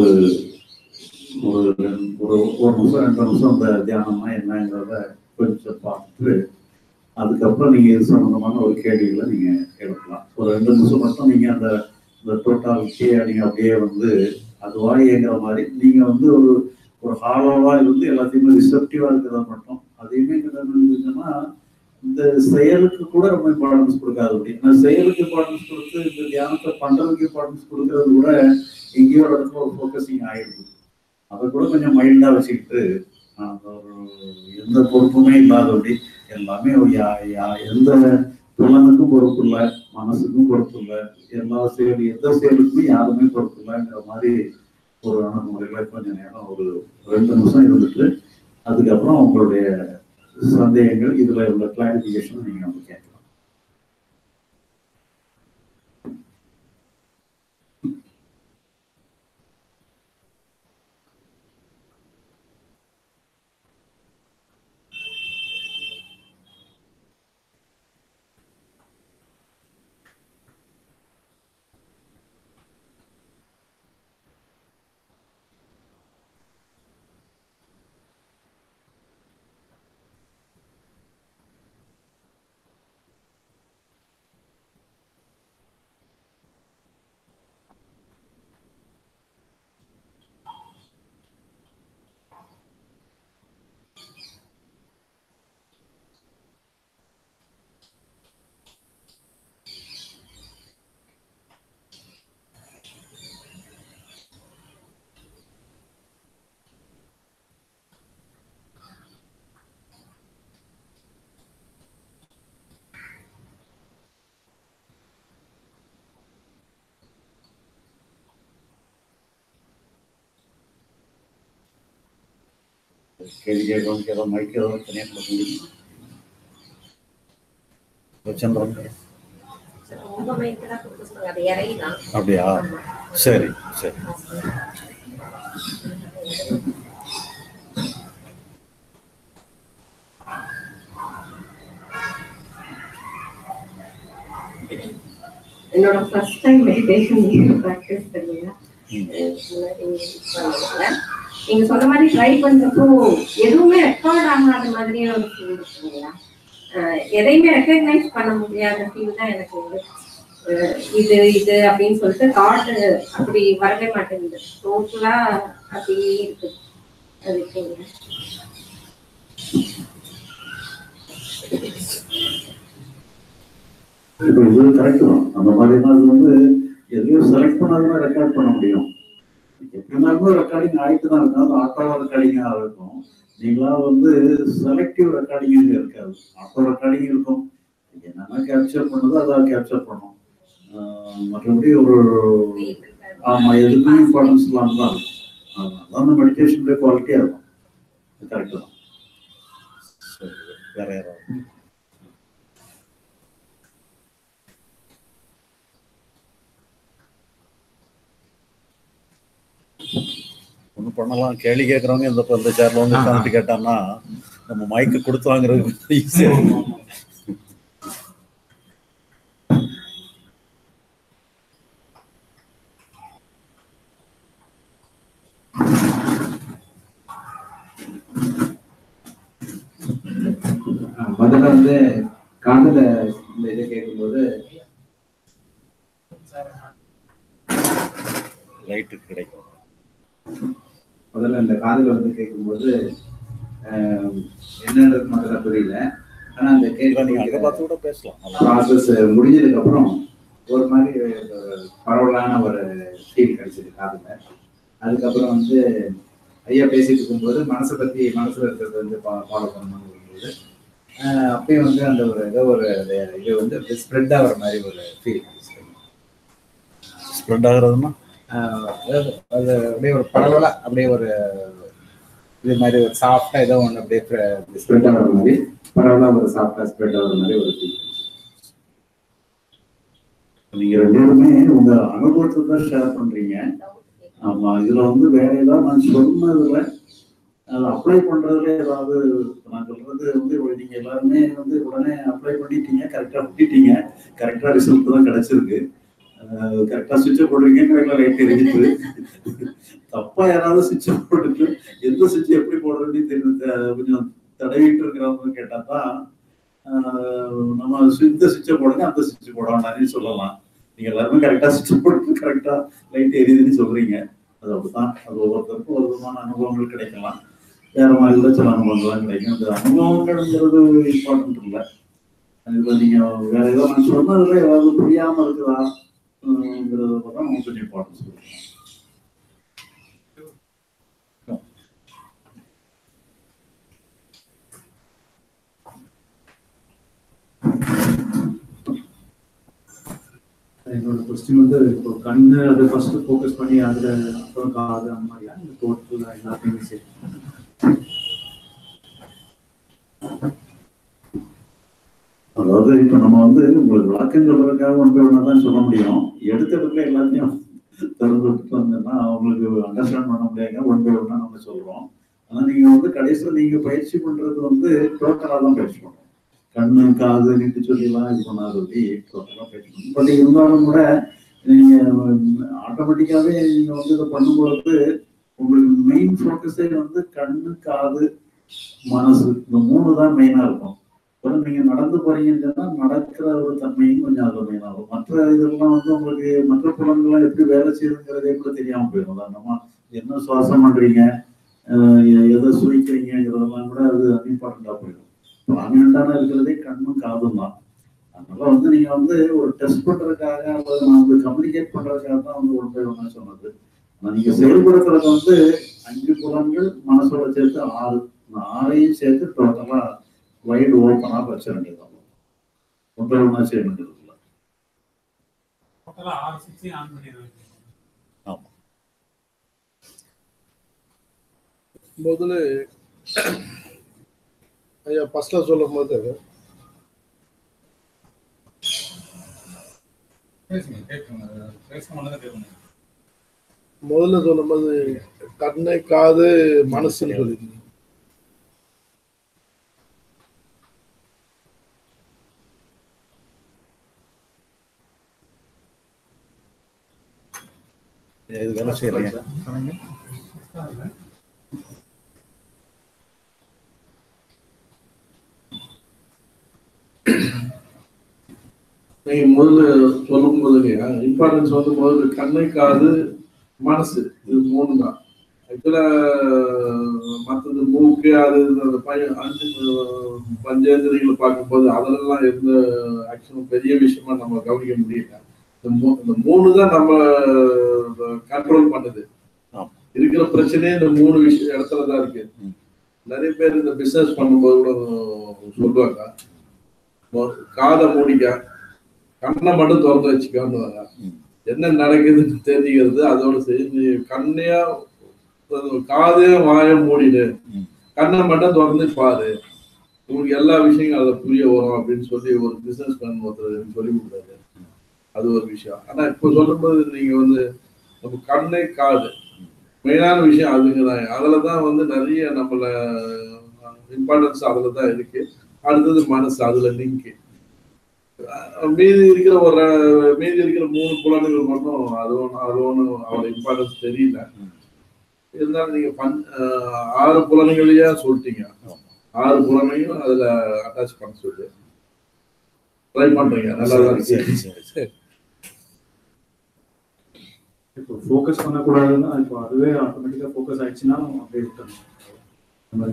Speaker 1: ஒரு ஒரு ஒரு நிமிஷம் ரெண்டு நிமிஷம் அந்த தியானம்னா என்னங்கிறத கொஞ்சம் பார்த்துட்டு அதுக்கப்புறம் நீங்க இது சம்பந்தமான ஒரு கேள்விகளை நீங்க எழுப்பலாம். ஒரு ரெண்டு நிமிஷம் மட்டும் நீங்க அந்த இந்த டோட்டாலிட்டியை நீங்க அப்படியே வந்து அதுவா இயங்குற மாதிரி நீங்க வந்து ஒரு ஒரு ஹாலோவா இருந்து எல்லாத்தையுமே ரிசப்டிவா இருக்கிறத மட்டும் அதையுமே இருந்துச்சுன்னா இந்த செயலுக்கு கூட ரொம்ப இம்பார்ட்டன்ஸ் கொடுக்காது. அப்படின்னா செயலுக்கு இம்பார்ட்டன்ஸ் கொடுத்து இந்த தியானத்தை பண்றதுக்கு இம்பார்ட்டன்ஸ் கொடுக்கறது கூட எங்கேயோ ஒரு இடத்துல ஒரு ஃபோக்கஸிங் ஆயிடுது. அதை கூட கொஞ்சம் மைல்டா வச்சுக்கிட்டு ஒரு எந்த பொறுப்புமே இல்லாதபடி எல்லாமே எந்த புலனுக்கும் பொறுப்பு இல்லை, மனசுக்கும் பொறுப்பு இல்லை, எல்லா செயல் எந்த செயலுக்குமே யாருமே பொறுப்பு இல்லைங்கிற மாதிரி ஒரு அணுகுமுறைகளை கொஞ்ச நேரம் ஒரு ரெண்டு நிமிஷம் இருந்துட்டு அதுக்கப்புறம் உங்களுடைய சந்தேகங்கள் இதுல உள்ள கிளாரிபிகேஷன் நீங்க நம்ம கேட்கலாம். கேள்வி கேட்கறவங்க ஏதோ மைக் ஏதோ தனியாக கொடுக்க முடியுமா? அப்படியா? சரி சரி.
Speaker 2: என்னோட ஃபர்ஸ்ட் டைம் மெடிடேஷன் ப்ராக்டிஸ் பண்ணுங்க. நீங்க சொன்ன மாதிரி ட்ரை பண்றப்போ எதுவுமே ரெக்கார்ட் ஆகாத மாதிரியே ஒரு ஃபீல் இருக்குங்களா? எதையுமே ரெக்கக்னைஸ் பண்ண முடியாத ஃபீல் தான் எனக்கு வந்து இது இது அப்படின்னு சொல்லிட்டு தாட் அப்படி வரவே மாட்டேங்குது. டோட்டலா அப்படியே இருக்கு. அது இருக்கீங்க
Speaker 1: இப்போ இது கரெக்ட் தான். அந்த மாதிரினா அது வந்து எதையும் செலக்ட் பண்ணாதான் ரெக்கார்ட் பண்ண முடியும். எப்படினாலும் ரெக்கார்டிங் ஆகிட்டு தான் இருக்கும். அது ஆட்டோ ரெக்கார்டிங்காக இருக்கும். நீங்களா வந்து செலக்டிவ் ரெக்கார்டிங் இருக்காது, ஆட்டோ ரெக்கார்டிங் இருக்கும். என்னென்ன கேப்சர் பண்ணதோ அதை கேப்சர் பண்ணும். மற்றபடி ஒரு ஆமா எதுக்கும் இம்பார்ட்டன்ஸ் இல்லாமல் தான் இருக்கும். அதுதான் அந்த மெடிடேஷனுடைய குவாலிட்டியாக இருக்கும். கரெக்டு தான். வேற யாராவது ஒண்ணு பண்ணலாம். கேள்வி கேட்கறவங்க இந்த இந்த சேர்ல வந்து உட்காந்துட்டு கேட்டான்னா நம்ம மைக்கு கொடுத்து வாங்குறதுக்கு ஈஸியா இருக்கும்.
Speaker 3: முதல்ல வந்து காதுல இந்த இதை கேட்கும்போது
Speaker 1: லைட்டு கிடைக்கும்.
Speaker 3: முதல்ல இந்த காதுல வந்து கேட்கும்போது என்னன்றது முதல்ல புரியல. ஆனா அந்த கேட்க ப்ராசஸ் முடிஞ்சதுக்கு அப்புறம் ஒரு மாதிரி பரவலான ஒரு ஃபீல் கிடைச்சது காதுல. அதுக்கப்புறம் வந்து ஐயா பேசிட்டு இருக்கும்போது மனசை பத்தி மனசுல இருக்கிறது வந்து ஃபாலோ பண்ணணும்னு இருக்கும்போது அப்பயும் வந்து அந்த ஒரு ஏதோ ஒரு இது வந்து ஸ்ப்ரெட் ஆகிற மாதிரி ஒரு ஃபீல்.
Speaker 1: ஸ்ப்ரெட் ஆகுறதுன்னா
Speaker 3: அது அப்படியே ஒரு பரவலா அப்படியே ஒரு இது மாதிரி ஒரு சாஃப்டா ஏதோ ஒன்று அப்படியே ஸ்ப்ரெட் ஆகிற மாதிரி பரவலா ஒரு சாஃப்டா ஸ்ப்ரெட் ஆகிற மாதிரி ஒரு ஃபீல்.
Speaker 1: நீங்க ரெண்டு பேருமே உங்க அனுபவத்தை தான் ஷேர் பண்றீங்க. ஆமா, இதுல வந்து வேற ஏதாவது நான் சொன்னதுல அதை அப்ளை பண்றதுல ஏதாவது நான் சொல்றது வந்து நீங்க எல்லாருமே வந்து உடனே அப்ளை பண்ணிட்டீங்க, கரெக்டா பண்ணிட்டீங்க, கரெக்டா ரிசல்ட் தான் கிடைச்சிருக்கு. கரெக்டா சுவிட்சை போடுறீங்க, கரெக்டா லைட் எரிஞ்சிட்டு. தப்பா யாராவது சுவிட்சை போட்டுட்டு எந்த சுவிட்ச் எப்படி போடுறதுன்னு தெரிஞ்சு கொஞ்சம் தடவிட்டு இருக்கிறவங்க கேட்டா தான் நம்ம இந்த சுவிட்சை போடுங்க அந்த சுவிட்ச் போட வேண்டாம்னு சொல்லலாம். நீங்க எல்லாருமே கரெக்டா சுவிட்ச் போட்டு கரெக்டா லைட் எரியுதுன்னு சொல்றீங்க. அது அப்படித்தான். அது ஒவ்வொருத்தருக்கும் ஒரு விதமான அனுபவங்கள் கிடைக்கலாம், வேற மாதிரி கூட சில அனுபவங்கள்லாம் கிடைக்கும். அந்த அனுபவங்கள்ங்கிறது இம்பார்ட்டன்ட் இல்லை. இதுல நீங்க வேற ஏதோ நான் சொன்னதுல ஏதாவது புரியாம இருக்குதாங்கிறத தான் கொஞ்சம் இம்பார்ட்டன்ஸ் கொடுக்கலாம்.
Speaker 4: என்னோட கொஸ்டின் வந்து இப்போ கண்ணு அதை ஃபர்ஸ்ட் ஃபோக்கஸ் பண்ணி அதில் அப்புறம் காது அந்த மாதிரியா இந்த டோட்டல் எல்லாத்தையுமே சரி.
Speaker 1: அதாவது இப்ப நம்ம வந்து உங்களுக்கு விளக்கம் சொல்றதுக்காக ஒன்று ஒன்றா தான் சொல்ல முடியும். எடுத்த இடத்துல எல்லாத்தையும் திறந்து விட்டு வந்தோம்னா அவங்களுக்கு அண்டர்ஸ்டாண்ட் பண்ண முடியாங்க ஒன்று ஒன்றா நம்ம சொல்றோம். ஆனா நீங்க வந்து கடைசியில் நீங்க பயிற்சி பண்றது வந்து டோட்டலா தான் பயிற்சி பண்றோம். கண்ணு காது நீட்டு சொல்லிலாம் இது பண்ணாத சொல்லி டோட்டலா பயிற்சி பண்ணுறோம். பட் இருந்தாலும் கூட நீங்க ஆட்டோமேட்டிக்காவே நீங்க வந்து இதை பண்ணும்போது உங்களுக்கு மெயின் ஃபோக்கஸே வந்து கண்ணு காது மனசு இந்த மூணு தான் மெயினா இருக்கும். நீங்க நடந்து போறீங்கன்னு சொன்னா நடக்கிற ஒரு தன்மையும் கொஞ்சம் அது மெயினாகும். மற்ற இதெல்லாம் வந்து உங்களுக்கு மற்ற புலன்கள்லாம் எப்படி வேலை செய்யுதுங்கிறதே கூட தெரியாம போயிடும். நம்ம என்ன சுவாசம் பண்றீங்க, எதை சுழிக்கிறீங்கிறதெல்லாம் கூட அது இம்பார்ட்டண்டா போயிடும். ப்ராமினண்டான இருக்கிறதே கண்ணும் காதும் தான். அதனால வந்து நீங்க வந்து ஒரு டெஸ்ட் பண்றதுக்காக அல்லது நான் வந்து கம்யூனிகேட் பண்றதுக்காக தான் வந்து ஒன்று போய் ஒன்றா சொன்னது. ஆனா நீங்க செயல்படுத்துறது வந்து அஞ்சு புலன்கள் மனசோட சேர்த்து ஆறு, ஆறையும் சேர்த்து டோட்டலா வைடு ஓப்பனா வச்ச வேண்டியதான். ஒன்றை ஒன்றா செய்ய வேண்டியது இல்லை.
Speaker 5: முதல்ல ஐயா ஃபர்ஸ்ட்ல சொல்லும் போது முதல்ல சொல்லும் போது கண்ணை காது மனசுன்னு சொல்லிருந்தீங்க.
Speaker 3: இது வேலை செய்யறீங்க.
Speaker 5: நீங்க முதல்ல சொல்லும் போது இம்பார்ட்டன்ஸ் வந்து முதல்ல கண்ணை காது மனசு இது மூணு தான். ஆக்சுவலா மற்றது மூக்கு அது அந்த பையன் அஞ்சு பஞ்சேந்திரிகளை பார்க்கும்போது அதெல்லாம் எந்த ஆக்சுவலும் பெரிய விஷயமா நம்ம கவனிக்க முடியல. இந்த மூணு தான் நம்ம கண்ட்ரோல் பண்ணுது. இருக்கிற பிரச்சனையே இந்த மூணு விஷயம் இடத்துலதான் இருக்கு. நிறைய பேர் இந்த பிசினஸ் பண்ணும்போது கூட சொல்லுவாங்க, காதை மூடிக்க கண்ணை மட்டும் திறந்து வச்சுக்கான்னு. என்ன நடக்குதுன்னு தெரிஞ்சுக்கிறது அதோட சேர்ந்து கண்ணையா காதையும் வாய மூடிடு, கண்ணை மட்டும் திறந்து பாரு, உங்களுக்கு எல்லா விஷயங்களும் அதை புரிய வரும் அப்படின்னு சொல்லி ஒரு பிசினஸ் மேன் ஒருத்தர் சொல்லி கொடுத்தாரு. அது ஒரு விஷயம். ஆனா இப்போ சொல்லும்போது நீங்க வந்து நம்ம கண்ணை காது மெயினான விஷயம் அதுங்கதான். அதுலதான் வந்து நிறைய நம்மள இம்பார்ட்டன்ஸ் அதுலதான் இருக்கு. அடுத்தது மனசு, அதுல லிங்க். மீதி இருக்கிற ஒரு மீதி இருக்கிற மூணு புலன்கள் மட்டும் அது ஒண்ணு அது ஒண்ணு அவ்வளவு இம்பார்ட்டன்ஸ் தெரியல. இருந்தாலும் நீங்க பண் ஆறு புலன்களையா சொல்லிட்டீங்க. ஆறு புலனையும் அதுல அட்டாச் பண்ண சொல்லி ட்ரை பண்றீங்க. நல்லா தான் இருக்கு.
Speaker 4: இப்போ ஃபோக்கஸ் பண்ணக்கூடாதுன்னா இப்போ அதுவே ஆட்டோமேட்டிக்காக ஃபோக்கஸ் ஆயிடுச்சுன்னா அப்படியே விட்டுறணும்.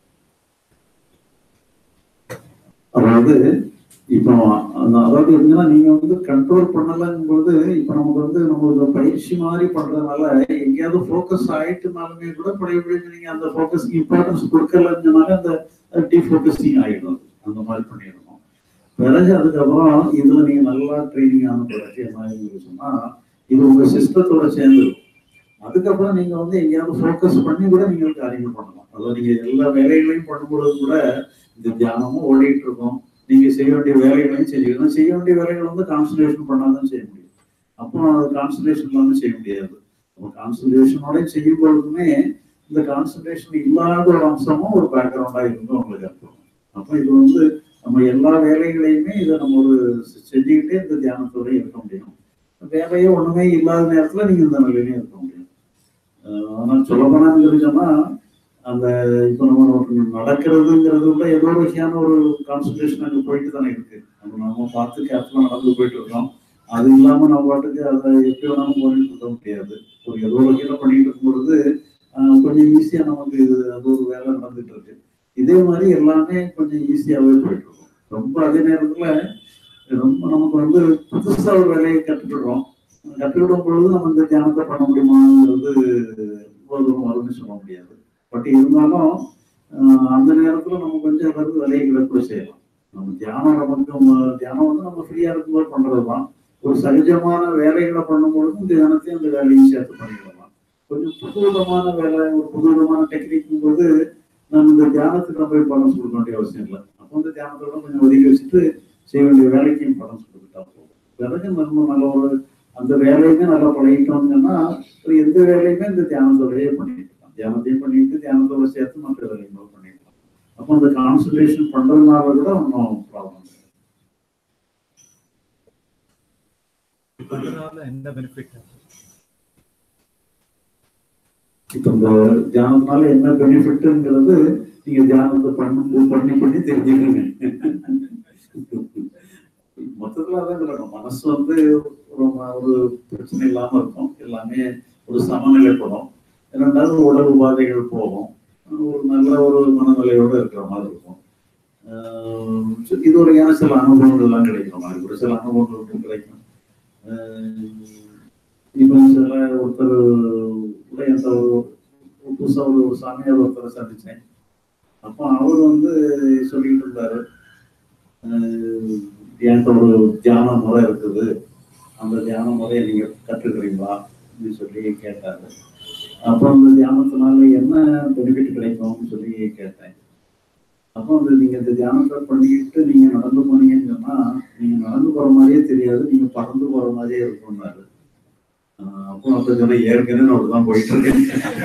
Speaker 1: அதாவது இப்போ அதாவது எப்படின்னா நீங்க வந்து கண்ட்ரோல் பண்ணலங்கும்போது இப்போ நமக்கு வந்து நம்ம பயிற்சி மாதிரி பண்றதுனால எங்கேயாவது ஃபோக்கஸ் ஆயிட்டுனாலுமே கூட பழைய நீங்க அந்த ஃபோக்கஸ்க்கு இம்பார்ட்டன்ஸ் கொடுக்கலன்னால அந்த டிஃபோக்கஸிங் ஆகிடும். அந்த மாதிரி பண்ணிடணும். பிறகு அதுக்கப்புறம் இதுல நீங்க நல்லா ட்ரைனிங் ஆன பிறகு என்ன சொன்னா இது உங்க சிஸ்டத்தோட சேர்ந்துடும். அதுக்கப்புறம் நீங்க வந்து எங்கேயாவது ஃபோக்கஸ் பண்ணி கூட நீங்க காரியங்கள் பண்ணலாம். அதாவது நீங்க எல்லா வேலைகளையும் பண்ணும்பொழுது கூட இந்த தியானமும் ஓடிட்டு இருக்கும். நீங்க செய்ய வேண்டிய வேலைகளையும் செஞ்சுக்கணும். செய்ய வேண்டிய வேலைகள் வந்து கான்சன்ட்ரேஷன் பண்ணாதான் செய்ய முடியும். அப்போ அது கான்சன்ட்ரேஷன் இல்லாம செய்ய முடியாது. நம்ம கான்சன்ட்ரேஷனோட செய்யும் பொழுதுமே இந்த கான்சன்ட்ரேஷன் இல்லாத ஒரு அம்சமும் ஒரு பேக்ரவுண்டா இருந்து உங்களுக்கு இருக்கும். அப்போ இது வந்து நம்ம எல்லா வேலைகளையுமே இதை நம்ம ஒரு செஞ்சுக்கிட்டே இந்த தியானத்தோட இருக்க முடியும். வேலையே ஒண்ணுமே இல்லாத நேரத்துல நீங்க இந்த நிலையிலையும் இருக்க முடியும். ஆனால் சொல்ல போனான்னு சொன்னா அந்த இப்போ நம்ம நடக்கிறதுங்கிறது கூட ஏதோ ஒரு வகையான ஒரு கான்சன்ட்ரேஷன் அங்கே போயிட்டு தானே இருக்கு. நம்ம நம்ம பார்த்து கேர்ஃபுல்லா நடந்து போயிட்டு இருக்கோம். அது இல்லாம நம்ம பாட்டுக்கு அதை எப்படி வேணாலும் போயிட்டு இருக்க முடியாது. ஒரு ஏதோ ஒரு வகையில பண்ணிட்டு இருக்கும் பொழுது கொஞ்சம் ஈஸியா நமக்கு இது அது ஒரு வேலை நடந்துட்டு இருக்கு. இதே மாதிரி எல்லாமே கொஞ்சம் ஈஸியாவே போயிட்டு இருக்கும். ரொம்ப அதே நேரத்துல ரொம்ப நமக்கு வந்து புதுசா ஒரு வேலையை கற்றுக்கிடுறோம். கற்றுக்கிடும் பொழுது நம்ம இந்த தியானத்தை பண்ண முடியுமாங்கிறது இவ்வளவு தூரம் வரும்னு சொல்ல முடியாது. பட் இருந்தாலும் அந்த நேரத்துல நம்ம கொஞ்சம் ஏதாவது வேலைகளை கூட செய்யலாம். நம்ம தியானம் நமக்கு தியானம் வந்து நம்ம ஃப்ரீயா இருக்கும்போது பண்றதுதான். ஒரு சகஜமான வேலைகளை பண்ணும்பொழுது தியானத்தையும் அந்த வேலையும் சேர்த்து பண்ணிடலாம். கொஞ்சம் புதுவிதமான வேலை, ஒரு புதுவிதமான டெக்னிக்கும் போது நம்ம இந்த தியானத்துக்கு நம்ம போய் பணம் கொடுக்க வேண்டிய அவசியம் இல்லை. அப்போ வந்து தியானத்தோட கொஞ்சம் ஒதுக்கி வச்சுட்டு செய்ய வேண்டிய வேலைக்கும் பணம் கொடுத்துட்டா போதும். பிறகு நம்ம நல்ல ஒரு அந்த வேலையுமே நல்லா பழகிட்டோம்னா எந்த வேலையுமே இந்த தியானத்தோடயே பண்ணிக்கலாம். தியானத்தையும் பண்ணிட்டு தியானத்தோட சேர்த்து மற்ற வேலைகளும் பண்ணிக்கலாம். அப்போ அந்த கான்சன்ட்ரேஷன் பண்றதுனால கூட ஒன்றும் ப்ராப்ளம் இல்லை.
Speaker 4: என்ன பெனிஃபிட்?
Speaker 1: இப்ப இந்த தியானத்தினால என்ன பெனிஃபிட்ங்கிறது நீங்க தியானத்தை பண்ணி பண்ணி பண்ணி தெரிஞ்சுக்கணும். மொத்தத்துல அதான் சொல்லணும். மனசு வந்து ஒரு பிரச்சனை இல்லாம இருக்கும், எல்லாமே ஒரு சமநிலைப்படும். இரண்டாவது உடல் உபாதைகள் போகும், ஒரு நல்ல ஒரு மனநிலையோட இருக்கிற மாதிரி இருக்கும். ஆஹ் இது வரையான சில அனுபவங்கள் எல்லாம் கிடைக்கிற மாதிரி கூட சில அனுபவங்கள் கிடைக்கும். இப்போ சில ஒருத்தர் என்ற ஒரு புதுசா ஒரு சாமியார் ஒருத்தரை சந்திச்சேன். அப்போ அவர் வந்து சொல்லிட்டு இருந்தாரு, என்கிட்ட ஒரு தியான முறை இருக்குது, அந்த தியான முறையை நீங்க கற்றுக்கிறீங்களா அப்படின்னு சொல்லி கேட்டாரு. அப்போ அந்த தியானத்தினால என்ன பெனிஃபிட் கிடைக்கும்னு சொல்லி கேட்டேன். அப்போ வந்து நீங்க இந்த தியானத்தை பண்ணிட்டு நீங்க நடந்து போனீங்கன்னு சொன்னா நீங்க நடந்து போற மாதிரியே தெரியாது, நீங்க பறந்து போற மாதிரியே இருக்கும்னாரு. அப்போ அப்ப சொன்ன ஏற்கனவே நான் அப்படிதான் போயிட்டு இருக்கேன்,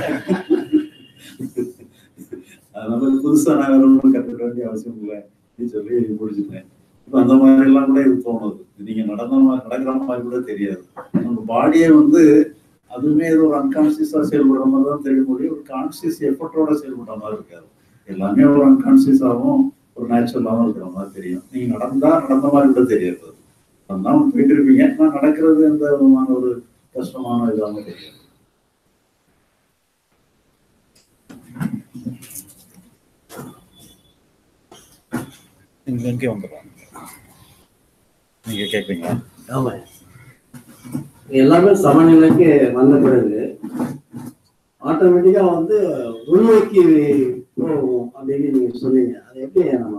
Speaker 1: அதனால புதுசா நான் ஒன்றும் கற்றுக்க வேண்டிய அவசியம் இல்லை அப்படின்னு சொல்லி முடிச்சுட்டேன். இப்போ அந்த மாதிரி எல்லாம் கூட இது தோணுது. நீங்க நடந்த மாதிரி நடக்கிற மாதிரி கூட தெரியாது. நம்ம பாடியே வந்து அதுவுமே ஏதோ ஒரு அன்கான்சியஸா செயல்படுற மாதிரி தான் தெரிய முடியும். ஒரு கான்சியஸ் எஃபர்ட்டோட செயல்படுற மாதிரி இருக்காது. எல்லாமே ஒரு அன்கான்சியஸாகவும் ஒரு நேச்சுரலாகவும் இருக்கிற மாதிரி தெரியும். நீங்க நடந்தா நடந்த மாதிரி கூட தெரியாது. அதனால போயிட்டு இருப்பீங்க, நான் நடக்கிறது எந்த விதமான ஒரு கஷ்டமான இதாம தெரியாது.
Speaker 3: நீங்க எங்கே வந்துடுறாங்க, நீங்க கேட்பீங்களா?
Speaker 6: ஆமா, எல்லாமே சமநிலைக்கு வந்த பிறகு ஆட்டோமேட்டிக்கா வந்து உள்நோக்கி போகும் அப்படின்னு நீங்க சொன்னீங்க. அது எப்படி நம்ம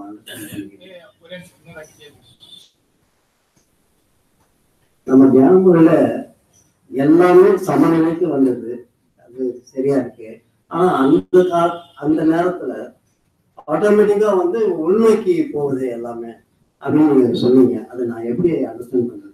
Speaker 6: நம்ம தியான முறையில எல்லாமே சமநிலைக்கு வந்தது, அது சரியா இருக்கு. ஆனா அந்த கா அந்த நேரத்துல ஆட்டோமேட்டிக்கா வந்து உள்நோக்கி போகுது எல்லாமே அப்படின்னு நீங்க சொன்னீங்க. அதை நான் எப்படி அண்டர்ஸ்டாண்ட் பண்றது?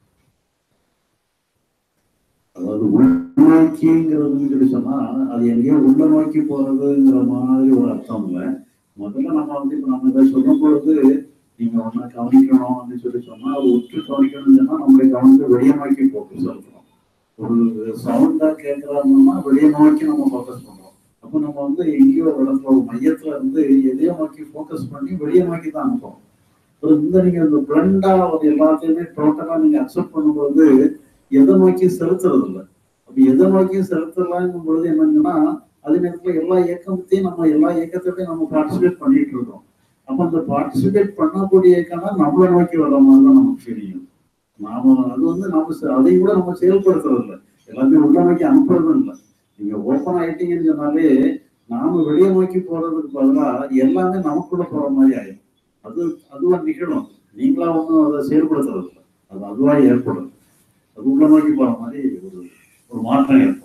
Speaker 1: அதாவது உள்நோக்கிங்கிறது சொல்லி சொன்னா அது எங்கேயோ உள்ள நோக்கி போறதுங்கிற மாதிரி ஒரு அர்த்தம் இல்லை. முதல்ல நம்ம வந்து இப்ப நம்ம இதை சொல்லும் பொழுது நீங்க ஒன்னா கவனிக்கணும் அப்படின்னு சொல்லி சொன்னா அது உற்று கவனிக்கணும்னு சொன்னா நம்மளுடைய கவனத்தை வெளியே நோக்கி போக்கஸ் இருக்கணும். ஒரு சவுண்டா கேட்கறாங்கன்னா வெளியே நோக்கி நம்ம ஃபோக்கஸ் பண்றோம். அப்போ நம்ம வந்து எங்கேயோ ஒரு இடத்துல ஒரு மையத்துல இருந்து எதையோ நோக்கி ஃபோக்கஸ் பண்ணி வெளியே நோக்கி தான் அனுப்புறோம். ஒரு இந்த நீங்க இந்த பிளண்டா ஒரு எல்லாத்தையுமே டோட்டலா நீங்க அக்செப்ட் பண்ணும்போது எதை நோக்கி செலுத்துறது இல்லை. அப்ப எதை நோக்கியும் செலுத்தலாங்கும் பொழுது என்னங்கன்னா அதே நேரத்துல எல்லா இயக்கத்தையும் நம்ம எல்லா இயக்கத்தையும் நம்ம பார்ட்டிசிபேட் பண்ணிட்டு இருக்கோம். அப்ப அந்த பார்ட்டிசிபேட் பண்ணக்கூடிய இயக்கம்னா நம்மளை நோக்கி வர மாதிரி தான் நமக்கு தெரியும். நாம அது வந்து நம்ம அதை கூட நம்ம செயல்படுத்துறது இல்லை, எல்லாத்தையும் உள்ள நோக்கி அனுப்புறதும் இல்லை. நீங்க ஓப்பன் ஆயிட்டீங்கன்னு சொன்னாலே நாம வெளியே நோக்கி போறதுக்கு பதிலா எல்லாமே நமக்குள்ள போற மாதிரி ஆயிடும். அது அதுவா நிகழும், நீங்களா ஒன்றும் அதை செயல்படுத்துறது இல்லை, அது அதுவா ஏற்படும். அது உள்ள நோக்கி போற மாதிரி ஒரு ஒரு மாற்றம் ஏற்படும்.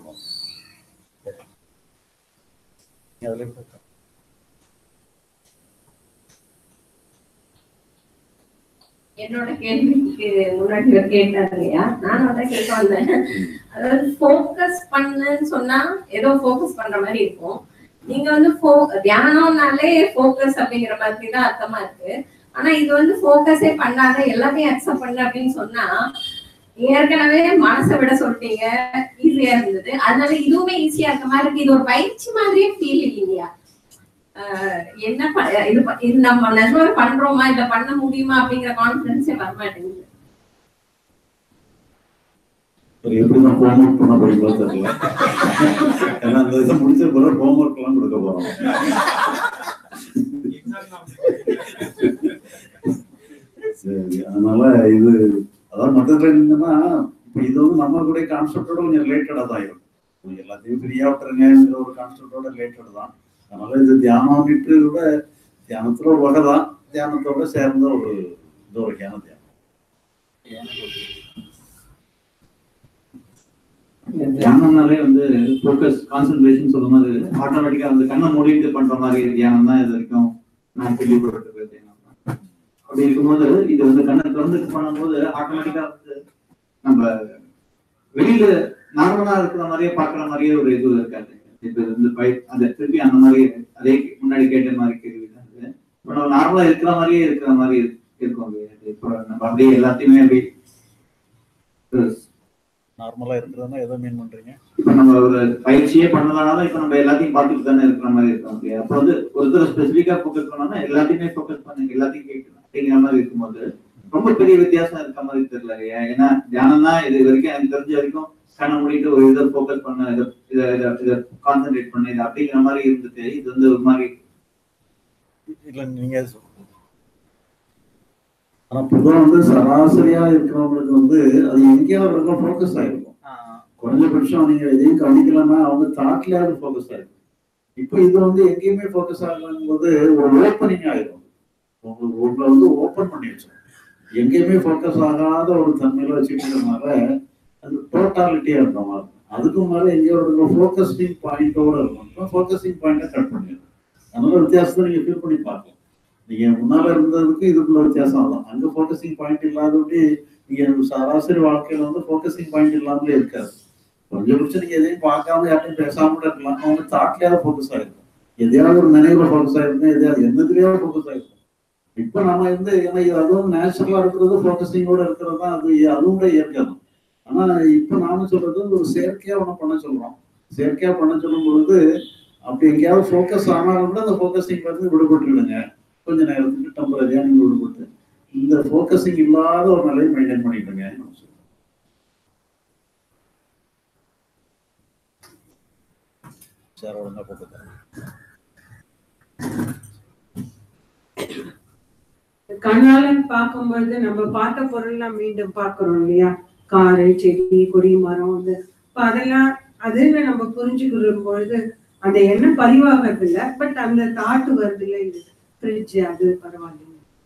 Speaker 2: என்னோட கேள்விக்கு முன்னாடி கேட்டாரு இல்லையா, நானும் அதான் கேட்க வந்தேன். அதாவது ஃபோக்கஸ் பண்ணுன்னு சொன்னா ஏதோ ஃபோக்கஸ் பண்ற மாதிரி இருக்கும். நீங்க வந்து தியானம்னாலே ஃபோக்கஸ் அப்படிங்கிற மாதிரி தான் அர்த்தமா இருக்கு. ஆனா இது வந்து ஃபோக்கஸே பண்ணாத எல்லாத்தையும் அக்செப்ட் பண்ணு அப்படின்னு சொன்னா ஏற்கனவே மனசை விட சொல்லிட்டீங்க, ஈஸியா இருந்தது. அதனால இதுவுமே ஈஸியா இருக்க மாதிரி இருக்கு. இது ஒரு பயிற்சி மாதிரியே ஃபீல் இல்லையா? என்ன இது இது நம்ம நிஜமா பண்றோமா இல்ல பண்ண முடியுமா அப்படிங்கிற கான்பிடன்ஸே வர மாட்டேங்குது.
Speaker 1: எப்படிதான் ஹோம்ஒர்க் பண்ண போறீங்களோ தெரியல. ஏன்னா அந்த இதை முடிச்ச பிறகு ஹோம்ஒர்க் எல்லாம் கொடுக்க போறோம். சரி, அதனால இது அதாவது மற்ற என்னன்னா இப்ப இது வந்து நம்ம கூட கான்செப்டோட கொஞ்சம் ரிலேட்டடா தான் இருக்கும். எல்லாத்தையும் ஃப்ரீயா விட்டுருங்கிற ஒரு கான்செப்டோட ரிலேட்டட் தான். அதனால இது தியானம்ட்டு கூட தியானத்துல ஒரு வகை தான், தியானத்தோட சேர்ந்த ஒரு இது வகையான தியானம். தியானம்னாலே வந்து ஃபோக்கஸ் கான்சென்ட்ரேஷன் சொல்லும் போது ஆட்டோமேட்டிக்கா அந்த கண்ணை மூடிட்டு பண்ற மாதிரி தியானம் தான் இது வரைக்கும் நான் கேள்விப்பட்டிருக்கேன். அப்படி இருக்கும்போது இது வந்து கண்ணை திறந்துட்டு பண்ணும்போது ஆட்டோமேட்டிக்கா வந்து நம்ம வெளியில நார்மலா இருக்கிற மாதிரியே பாக்குற மாதிரியே ஒரு இது இருக்காது. இப்ப வந்து பை அந்த திருப்பி அந்த மாதிரி அதே முன்னாடி கேட்ட மாதிரி கேள்வி தான் இது. இப்போ நம்ம நார்மலா இருக்கிற மாதிரியே இருக்கிற மாதிரி இருக்கும். இப்போ நம்ம அப்படியே எல்லாத்தையுமே அப்படி
Speaker 7: நார்மலா இருக்கிறதா எதை மீன் பண்றீங்க?
Speaker 1: இப்ப நம்ம ஒரு பயிற்சியே பண்ணலாம்னாலும் இப்ப நம்ம எல்லாத்தையும் பார்த்துட்டு தானே இருக்கிற மாதிரி இருக்க முடியாது. அப்போ வந்து ஒருத்தர் ஸ்பெசிபிக்கா ஃபோக்கஸ் பண்ணோம்னா எல்லாத்தையுமே ஃபோக்கஸ் பண்ணுங்க, எல்லாத்தையும் கேட்கணும் அப்படிங்கிற மாதிரி இருக்கும்போது ரொம்ப பெரிய வித்தியாசம் இருக்க மாதிரி தெரியல இல்லையா? ஏன்னா தியானம் தான் இது வரைக்கும் எனக்கு தெரிஞ்ச வரைக்கும் கண்ணை மூடிட்டு ஒரு இதை ஃபோக்கஸ் பண்ண இதை இதை இதை கான்சென்ட்ரேட் பண்ண இது அப்படிங்கிற மாதிரி இருந்துட்டு இது வந்து ஒரு மாதிரி
Speaker 7: இல்ல நீங்க
Speaker 3: ஆனா பொதுவாக வந்து சராசரியா இருக்கிறவங்களுக்கு வந்து அது எங்கேயாவது ரொம்ப ஃபோக்கஸ் ஆயிருக்கும். குறைஞ்சபட்சம் நீங்க எதையும் கவனிக்கலாம்னா அவங்க தாட்லயாவது ஃபோக்கஸ் ஆயிருக்கும். இப்போ இது வந்து எங்கேயுமே ஃபோக்கஸ் ஆகலாம் போது ஒரு ஓப்பனிங் ஆயிரும். உங்களுக்கு உங்களை வந்து ஓப்பன் பண்ணி வச்சிடும். எங்கேயுமே ஃபோக்கஸ் ஆகாத ஒரு தன்மையில வச்சுக்கிறதுனால அது டோட்டாலிட்டியா இருக்க மாதிரி. அதுக்கு மேலே எங்கேயோ ஒரு ஃபோக்கஸிங் பாயிண்டோட இருக்கும். ஃபோக்கஸிங் பாயிண்டை கட் பண்ணிடும். அதனால வித்தியாசத்தை நீங்க ஃபீல் பண்ணி பார்க்கலாம். நீங்க முன்னால இருந்ததுக்கு இதுக்குள்ள வித்தியாசம் ஆகும். அங்க ஃபோக்கஸிங் பாயிண்ட் இல்லாதபடி நீங்க சராசரி வாழ்க்கையில வந்து ஃபோக்கஸிங் பாயிண்ட் இல்லாமலே இருக்காது. கொஞ்சம் கொஞ்சம் நீங்க எதையும் பார்க்காம யார்ட்டையும் பேசாம கூட இருக்கலாம். அவங்க தாட்லயாவது ஃபோக்கஸ் ஆயிருக்கும். எதையாவது ஒரு நினைவுல ஃபோக்கஸ் ஆயிருக்கும், எதையாவது என்னதுலயாவது ஃபோக்கஸ் ஆயிருக்கும். இப்ப நம்ம வந்து ஏன்னா அதுவும் நேச்சுரலா இருக்கிறது ஃபோக்கஸிங்கோட இருக்கிறது தான் அது அதுவும் கூட இயற்கை தான். ஆனா இப்ப நாம சொல்றது ஒரு செயற்கையா ஒண்ணு பண்ண சொல்றோம். செயற்கையா பண்ண சொல்லும் பொழுது அப்படி எங்கேயாவது ஃபோக்கஸ் ஆனாலும் கூட அந்த ஃபோக்கஸிங் வந்து விடுபட்டுடுங்க. கொஞ்ச நேரத்துக்கு டெம்பரரியா நீங்க விடுபட்டு இந்த ஃபோக்கஸிங் இல்லாத ஒரு நிலையை மெயின்டைன் பண்ணிடுங்க.
Speaker 7: சார் ஒழுங்கா போட்டு
Speaker 8: கண்ணால பார்க்கும்போது நம்ம பார்த்த பொருள்லாம் மீண்டும் பார்க்கிறோம் இல்லையா? காரு, செடி, கொடி, மரம் வந்து இப்ப அதெல்லாம் அதுன்னு நம்ம புரிஞ்சுக்கிற பொழுது அந்த எண்ணம் பதிவாகிறது இல்லை. பட் அந்த தாட்டு வருது இல்லை, இது ஃப்ரிட்ஜ் அது பரவாயில்ல.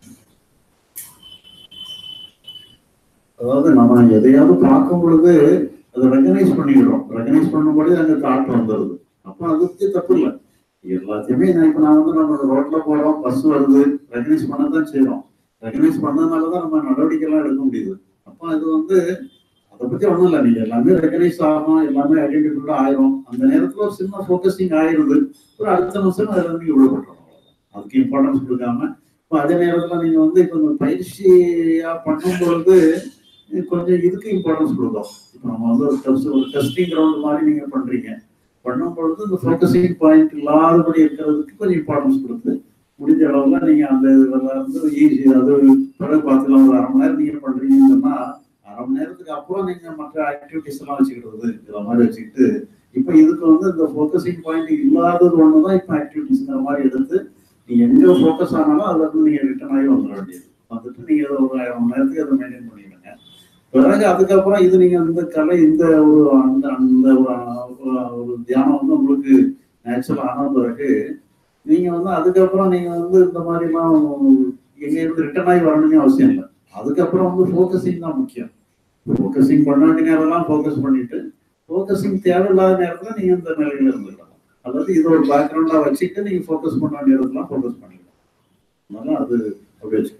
Speaker 3: அதாவது நம்ம எதையாவது பார்க்கும் பொழுது அதை ரெகனைஸ் பண்ணிடுறோம். ரெகனைஸ் பண்ணும்போது அங்க தாட் வந்துடுது. அப்போ அது பத்தி தப்பு இல்லை. எல்லாத்தையுமே நான் இப்ப நான் வந்து நம்ம ரோட்ல போறோம், பஸ் வருது, ரெகனைஸ் பண்ணதான் செய்யறோம். ரெகனைஸ் பண்ணதுனாலதான் நம்ம நடவடிக்கை எல்லாம் எடுக்க முடியுது. அப்போ அது வந்து அதை பத்தி ஒண்ணும் இல்லை. நீங்க எல்லாமே ரெகனைஸ் ஆகும், எல்லாமே ஐடென்டிஃபைட் ஆயிரும். அந்த நேரத்துல ஒரு சின்ன ஃபோக்கஸிங் ஆயிருது. ஒரு அடுத்த நிமிஷம் அதுல நீங்க விடுபட்டுறோம். அதுக்கு இம்பார்ட்டன்ஸ் கொடுக்காம இப்போ அதே நேரத்துல நீங்க வந்து இப்போ இந்த பயிற்சியா பண்ணும் பொழுது கொஞ்சம் இதுக்கு இம்பார்ட்டன்ஸ் கொடுக்கும். இப்போ நம்ம வந்து ஒரு டெஸ்ட் ஒரு டெஸ்டிங் கிரவுண்ட் மாதிரி நீங்க பண்றீங்க. பண்ணும் பொழுது இந்த ஃபோக்கஸிங் பாயிண்ட் இல்லாதபடி இருக்கிறதுக்கு கொஞ்சம் இம்பார்ட்டன்ஸ் கொடுத்து முடிஞ்ச அளவுல நீங்க அந்த இதுல இருந்து ஈஸி அது பிறகு பார்த்துக்கலாம். ஒரு அரை மணி நேரம் நீங்க பண்றீங்கன்னு சொன்னா அரை மணி நேரத்துக்கு அப்புறம் நீங்க மற்ற ஆக்டிவிட்டிஸ் எல்லாம் வச்சுக்கிறது இதை மாதிரி வச்சுக்கிட்டு இப்போ இதுக்கு வந்து இந்த ஃபோக்கஸிங் பாயிண்ட் இல்லாதது ஒண்ணுதான் இப்போ ஆக்டிவிட்டிஸ்ங்கிற மாதிரி எடுத்து நீங்க எங்க ஃபோக்கஸ் ஆனாலும் அதுல இருந்து நீங்க ரிட்டர்ன் ஆகி வந்துட வேண்டியது. வந்துட்டு நீங்க ஒரு அரை மணி நேரத்துக்கு அதை மெயின்டைன் பண்ணிடுங்க. பிறகு அதுக்கப்புறம் இது நீங்க இந்த கலை இந்த ஒரு அந்த அந்த ஒரு தியானம் வந்து உங்களுக்கு நேச்சுரல் ஆன பிறகு நீங்க வந்து அதுக்கப்புறம் நீங்க வந்து இந்த மாதிரி எல்லாம் எங்க இருந்து ரிட்டர்ன் ஆகி வரணும்னு அவசியம் இல்லை. அதுக்கப்புறம் வந்து ஃபோக்கஸிங் தான் முக்கியம். ஃபோக்கஸிங் பண்ண வேண்டிய நேரம்லாம் ஃபோக்கஸ் பண்ணிட்டு ஃபோக்கஸிங் தேவையில்லாத நேரத்துல நீங்க இந்த நிலையில இருந்துக்கலாம். அதாவது இது ஒரு பேக்ரவுண்டா வச்சுட்டு நீங்க ஃபோக்கஸ் பண்ண வேண்டிய இடத்துலாம் ஃபோக்கஸ் பண்ணிக்கலாம். அதனால அது அப்படி வச்சுக்கலாம்.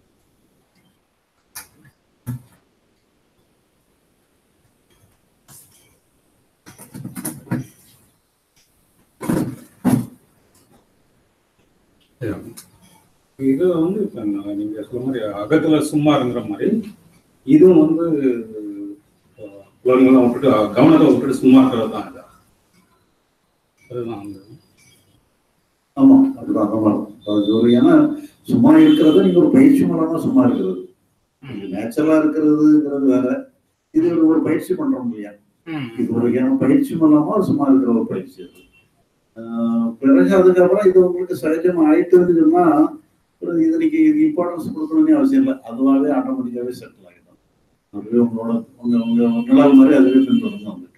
Speaker 9: இது வந்து இப்போ நீங்க சொல்ல மாதிரி அகத்துல சும்மா இருந்துற மாதிரி இதுவும் வந்து குழந்தைங்களாம் விட்டுட்டு கவனத்தை விட்டுட்டு சும்மா இருக்கிறது தான் இது. அதுதான் வந்து
Speaker 3: ஆமா அதுதான் ஆமா. ஏன்னா சும்மா இருக்கிறது நீங்க ஒரு பயிற்சி மூலமா சும்மா இருக்கிறது. நேச்சுரலா இருக்கிறதுங்கிறது வேற. இது ஒரு பயிற்சி பண்றோம் இல்லையா? இது ஒரு பயிற்சி மூலமா சும்மா இருக்கிற ஒரு பயிற்சி. பிறகு அதுக்கப்புறம் இது உங்களுக்கு சகஜமா ஆயிட்டுன்னு சொன்னா இது நீங்க இது இம்பார்ட்டன்ஸ் கொடுக்கணும்னு அவசியம் இல்லை. அதுவாகவே ஆட்டோமேட்டிக்காவே செட்டில் ஆகிடும். அதுவே உங்களோட உங்க உங்க நிலவு மாதிரி அதுவே பின்தொடர்ந்து வந்துட்டு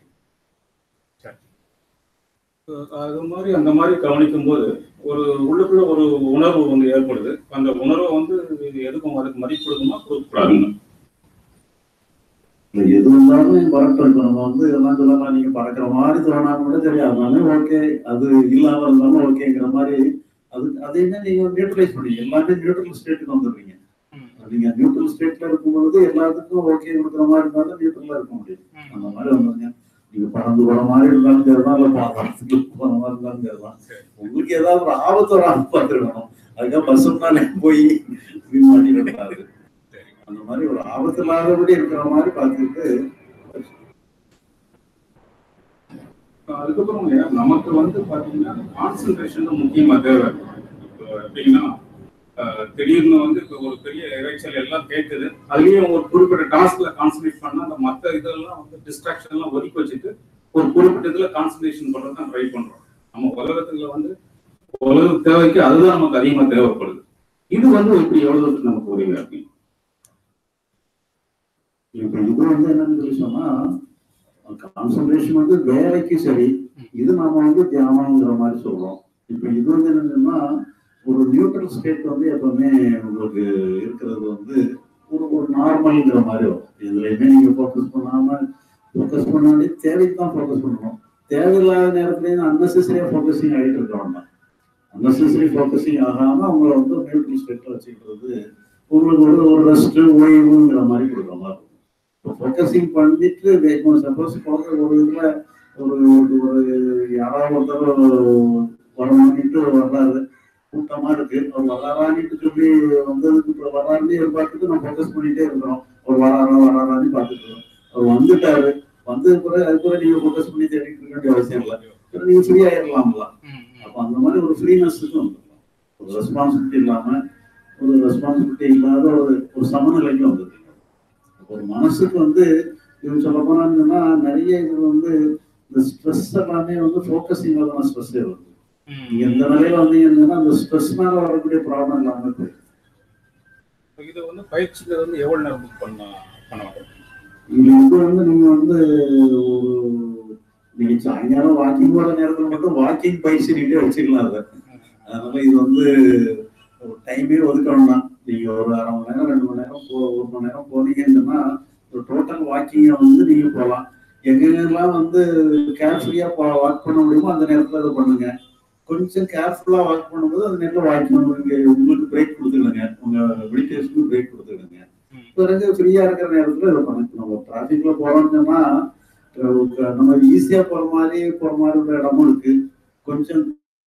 Speaker 9: அது மாதிரி அந்த மாதிரி கவனிக்கும் போது ஒரு உள்ளுக்குள்ள ஒரு உணர்வு வந்து ஏற்படுது. அந்த உணர்வை வந்து எதுக்கும் அதுக்கு மதிப்பு கொடுக்குமா கொடுக்கக்கூடாதுங்க?
Speaker 1: இல்லை எது இருந்தாலும் வரட்டும். இப்போ நம்ம வந்து எல்லாம் சொல்லலாம், நீங்க பறக்கிற மாதிரி தோணாம கூட சரி, அதனால ஓகே, அது இல்லாம இருந்தாலும் ஓகேங்கிற மாதிரி. அது அதையுமே நீங்க நியூட்ரலைஸ் பண்ணுவீங்க, எல்லாமே நியூட்ரல் ஸ்டேட்டுக்கு வந்துடுவீங்க. நீங்க நியூட்ரல் ஸ்டேட்ல இருக்கும்போது எல்லாத்துக்கும் ஓகே கொடுக்குற மாதிரி இருந்தாலும் நியூட்ரலா இருக்க முடியும். அந்த மாதிரி வந்துருங்க. நீங்க பறந்து போற மாதிரி இருந்தாலும் சரிதான், இல்லை பறந்து போற மாதிரி இருந்தாலும் சரிதான். உங்களுக்கு ஏதாவது ஒரு ஆபத்து ஒரு ஆபத்து பார்த்துருக்கணும். அதுக்காக பஸ்ஸுனாலே போய் மாட்டிக்கூடாது. அந்த மாதிரி ஒரு ஆபத்து இல்லாதபடி இருக்கிற மாதிரி பார்த்துட்டு
Speaker 9: அதுக்கப்புறம் நமக்கு வந்து பாத்தீங்கன்னா கான்சென்ட்ரேஷன் முக்கியமா தேவை. இப்போ எப்படின்னா திடீர்னு வந்து இப்போ ஒரு பெரிய இறைச்சல் எல்லாம் கேட்குது, அதுலயும் ஒரு குறிப்பிட்ட டாஸ்க்ல கான்சன்ட்ரேட் பண்ணா அந்த மற்ற இதெல்லாம் வந்து டிஸ்ட்ராக்ஷன் எல்லாம் ஒதுக்கி வச்சுட்டு ஒரு குறிப்பிட்ட இதுல கான்சன்ட்ரேஷன் பண்றது தான் ட்ரை பண்றோம். நம்ம உலகத்துல வந்து உலக தேவைக்கு அதுதான் நமக்கு அதிகமா தேவைப்படுது. இது வந்து எப்படி எவ்வளவு நமக்கு உதவி அப்படின்னு
Speaker 1: இப்ப இது வந்து என்னன்னு சொல்லி சொன்னா, கான்சன்ட்ரேஷன் வந்து வேலைக்கு சரி, இது நாம வந்து தியானம்ங்கிற மாதிரி சொல்றோம். இப்ப இது வந்து என்னன்னா, ஒரு நியூட்ரல் ஸ்டேட் வந்து எப்பவுமே உங்களுக்கு இருக்கிறது வந்து ஒரு ஒரு நார்மல்ங்கிற மாதிரி வரும். எதுலையுமே நீங்க ஃபோக்கஸ் பண்ணாம ஃபோக்கஸ் பண்ண வேண்டிய தேவைக்கு தான் ஃபோக்கஸ் பண்ணணும். தேவையில்லாத நேரத்துலேயும் அன்னெசரியா ஃபோக்கஸிங் ஆகிட்டு இருக்க வேண்டாம். அன்னெசரி ஃபோக்கஸிங் ஆகாம அவங்கள வந்து நியூட்ரல் ஸ்டேட்ல வச்சுக்கிறது உங்களுக்கு ஒரு ஒரு ரெஸ்ட் ஓய்வுங்கிற மாதிரி கொடுக்குற மாதிரி இருக்கும். இப்போ ஃபோக்கஸிங் பண்ணிட்டு சப்போஸ் ஒரு இதுல ஒரு ஒரு யாராவது ஒருத்தர் வரமானிட்டு வர்றாரு, கூட்டமா இருக்கு, அவர் வராரானிட்டு சொல்லி வந்ததுக்கு இப்போ வராருன்னு எதிர்பார்த்துட்டு நம்ம ஃபோக்கஸ் பண்ணிட்டே இருக்கிறோம். அவர் வராரா வராரான்னு பார்த்துட்டு இருக்கோம். அவர் வந்துட்டாரு, வந்தது பிறகு அது கூட நீங்க ஃபோக்கஸ் பண்ணி தேடிட்டு இருக்க வேண்டிய அவசியம் இல்லை. நீங்க ஃப்ரீ ஆயிடலாம்ல. அப்போ அந்த மாதிரி ஒரு ஃப்ரீனஸுக்கு வந்துடலாம். ஒரு ரெஸ்பான்சிபிலிட்டி இல்லாம ஒரு ரெஸ்பான்சிபிலிட்டி இல்லாத ஒரு ஒரு சமநிலைக்கு வந்துருக்கு. ஒரு மனசுக்கு வந்து இது சொல்ல போனாங்கன்னா நிறைய இது வந்து இந்த ஸ்ட்ரெஸ் எல்லாமே வந்து ஃபோக்கஸிங்ல தான் ஸ்ட்ரெஸ் வருது. நீங்க இந்த நிலையில வந்தீங்கன்னா அந்த ஸ்ட்ரெஸ்னால வரக்கூடிய ப்ராப்ளம் இல்லாம போயிருக்கு.
Speaker 9: இது வந்து பயிற்சிகள் வந்து எவ்வளவு நேரம் பண்ண பண்ணணும்?
Speaker 1: இது வந்து வந்து நீங்க வந்து ஒரு நீங்க சாயங்காலம் வாக்கிங் போற நேரத்துல மட்டும் வாக்கிங் பயிற்சி நீங்களே வச்சுக்கலாம். அதை அதனால இது வந்து ஒரு டைமே ஒதுக்க வேண்டாம். நீங்க ஒரு அரை மணி நேரம் ரெண்டு மணி நேரம் போ ஒரு மணி நேரம் போனீங்கன்னா ஒரு டோட்டல் வாக்கிங்கை வந்து நீங்க போகலாம். எங்கெங்கெல்லாம் வந்து கேர்ஃபுல்லா வாக் பண்ண முடியுமோ அந்த நேரத்துல அதை பண்ணுங்க. கொஞ்சம் கேர்ஃபுல்லா வாக் பண்ணும்போது அந்த நேரத்தில் வாக்கிங் உங்களுக்கு பிரேக் கொடுத்துடுங்க, உங்க மெடிடேஷனுக்கு பிரேக் கொடுத்துடுங்க. பிறகு ஃப்ரீயா இருக்கிற நேரத்துல இதை பண்ணுங்க. நம்ம டிராஃபிக்ல போறோம்னா நம்ம ஈஸியா போற மாதிரி போற மாதிரி ஒரு இடமும் இருக்கு. கொஞ்சம்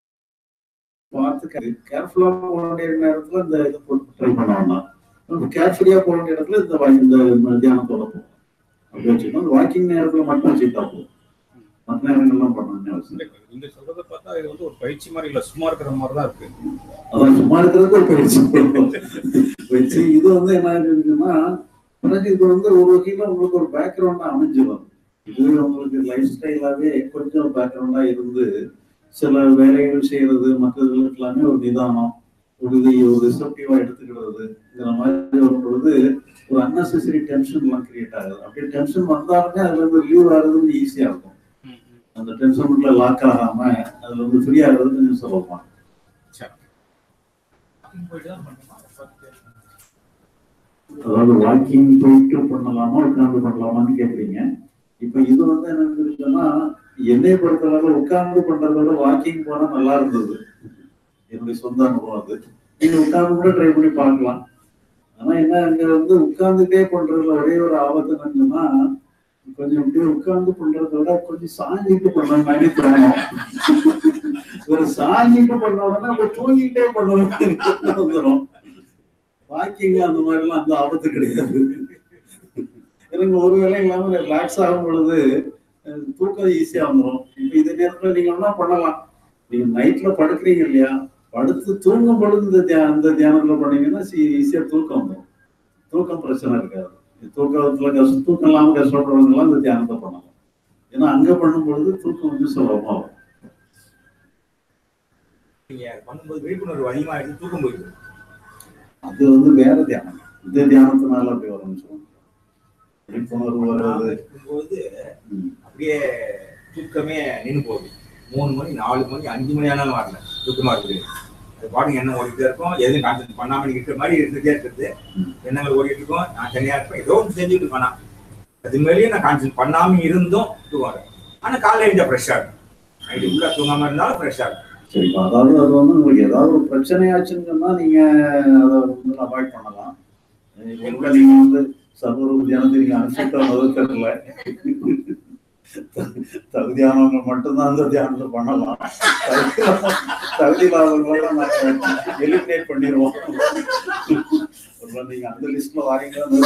Speaker 1: பார்த்து கேர்ஃபுல்லா போக வேண்டிய நேரத்துல இந்த இதை போட்டு ட்ரை பண்ண வேண்டாம். கேர்ஃபுல்லா போக வேண்டிய இடத்துல இந்த இந்த தியானத்தோட போகும். அப்படி வச்சுக்கணும். வாக்கிங் நேரத்துல மட்டும் வச்சுட்டா போகும், மற்ற நேரங்கள்லாம் பண்ணணும்னு அவசியம் இல்லை.
Speaker 9: நீங்க சொல்றத பார்த்தா இது வந்து ஒரு பயிற்சி மாதிரி இல்ல, சும்மா இருக்கிற மாதிரி தான் இருக்கு.
Speaker 1: அதான் சும்மா இருக்கிறதுக்கு ஒரு பயிற்சி பயிற்சி. இது வந்து என்ன இருக்குன்னா பிறகு இது வந்து ஒரு வகையில உங்களுக்கு ஒரு பேக்ரவுண்டா அமைஞ்சிடும். இது உங்களுக்கு லைஃப் ஸ்டைலாவே கொஞ்சம் பேக்ரவுண்டா இருந்து சில வேலைகள் செய்யறது மற்றவர்களுக்கு எல்லாமே ஒரு நிதானம், ஒரு இதை ஒரு ரிசப்டிவா எடுத்துக்கிறது மாதிரி வரும்பொழுது ஒரு அன்னெசரி டென்ஷன் எல்லாம் கிரியேட் ஆகுது. அப்படியே டென்ஷன் வந்தாலுமே அதுல இருந்து ரிலீவ் ஆகுறது ஈஸியா இருக்கும். அந்த டென்ஷனுக்குள்ள லாக் ஆகாம அதுல வந்து ஃப்ரீ ஆகுறது கொஞ்சம் சுலபமா. அதாவது வாக்கிங் போயிட்டு பண்ணலாமா உட்கார்ந்து பண்ணலாமான்னு கேட்குறீங்க. இப்ப இது வந்து என்ன சொன்னா, என்னை பொறுத்தளவு உட்கார்ந்து பண்றத விட வாக்கிங் போனா நல்லா இருந்தது. என்னுடைய சொந்த அனுபவம் அது. நீங்க உட்கார்ந்து கூட ட்ரை பண்ணி பார்க்கலாம். ஆனா என்ன, அங்க வந்து உட்கார்ந்துட்டே பண்றதுல ஒரே ஒரு ஆபத்து என்னன்னா, கொஞ்சம் இப்படியே உட்கார்ந்து பண்றதை விட கொஞ்சம் சாஞ்சிட்டு பண்ண மாதிரி தோணும். ஒரு சாஞ்சிட்டு பண்ணோம்னா அப்ப தூங்கிட்டே பண்ணணும் வந்துடும். வாக்கிங் அந்த மாதிரி எல்லாம் அந்த ஆபத்து கிடையாது. எனக்கு ஒரு வேலை இல்லாம ரிலாக்ஸ் ஆகும் பொழுது தூக்கம் ஈஸியா வந்துடும். இப்ப இந்த நேரத்துல நீங்க என்ன பண்ணலாம், நீங்க நைட்ல படுக்கிறீங்க இல்லையா, படுத்து தூங்கும் பொழுது இந்த தியா அந்த தியானத்துல பண்ணீங்கன்னா ஈஸியா தூக்கம் வந்துடும். தூக்கம் பிரச்சனை இருக்காது. தூக்கத்துல கஷ்டம் தூக்கம் இல்லாம கஷ்டப்படுறவங்கலாம் இந்த தியானத்தை பண்ணலாம். ஏன்னா அங்க பண்ணும் பொழுது தூக்கம் வந்து சுலபமா வரும்.
Speaker 10: பண்ணும்போது விழிப்புணர்வு அதிகமா இருக்கு, தூக்கம் போயிடுது.
Speaker 1: அது வந்து வேற தியானம். இந்த தியானத்தினால அப்படி வரும்னு சொல்லுவாங்க. விழிப்புணர்வு வர்றது
Speaker 10: போது அப்படியே தூக்கமே நின்று போகுது. மூணு மணி நாலு மணி அஞ்சு மணி ஆனாலும் வரல, தூக்கமா இருக்குது. அது பாட்டுங்க என்ன ஓடிட்டே இருக்கும், எதுவும் கான்சென்ட் பண்ணாம இருக்கிற மாதிரி இருந்துட்டே இருக்குது. எண்ணங்கள் ஓடிட்டு இருக்கோம், நான் தனியா இருப்பேன், ஏதோ ஒன்று செஞ்சுட்டு இருக்கோம். அது மேலேயே நான் கான்சன்ட்ரேட் பண்ணாம இருந்தும் தூங்குவாங்க. ஆனா காலையில எழுந்தா ஃப்ரெஷ்ஷா இருக்கும். நைட்டு ஃபுல்லா தூங்காம இருந்தாலும் ஃப்ரெஷ்ஷா இருக்கும்.
Speaker 1: சரிப்பா, அதாவது அது வந்து உங்களுக்கு ஏதாவது ஒரு பிரச்சனையாச்சுன்னா நீங்க அதை வந்து அவாய்ட் பண்ணலாம். இப்போ நீங்க வந்து சர்வரூப தியானத்தை நீங்க அனுப்பிட்டு தெரியல, தகுதியானவங்க மட்டும்தான் அந்த தியானத்தை பண்ணலாம். தகுதி இல்லாதவங்களெல்லாம் நாங்கள் எலிமினேட் பண்ணிடுவோம். நீங்க அந்த லிஸ்ட்ல வாரீங்கன்னு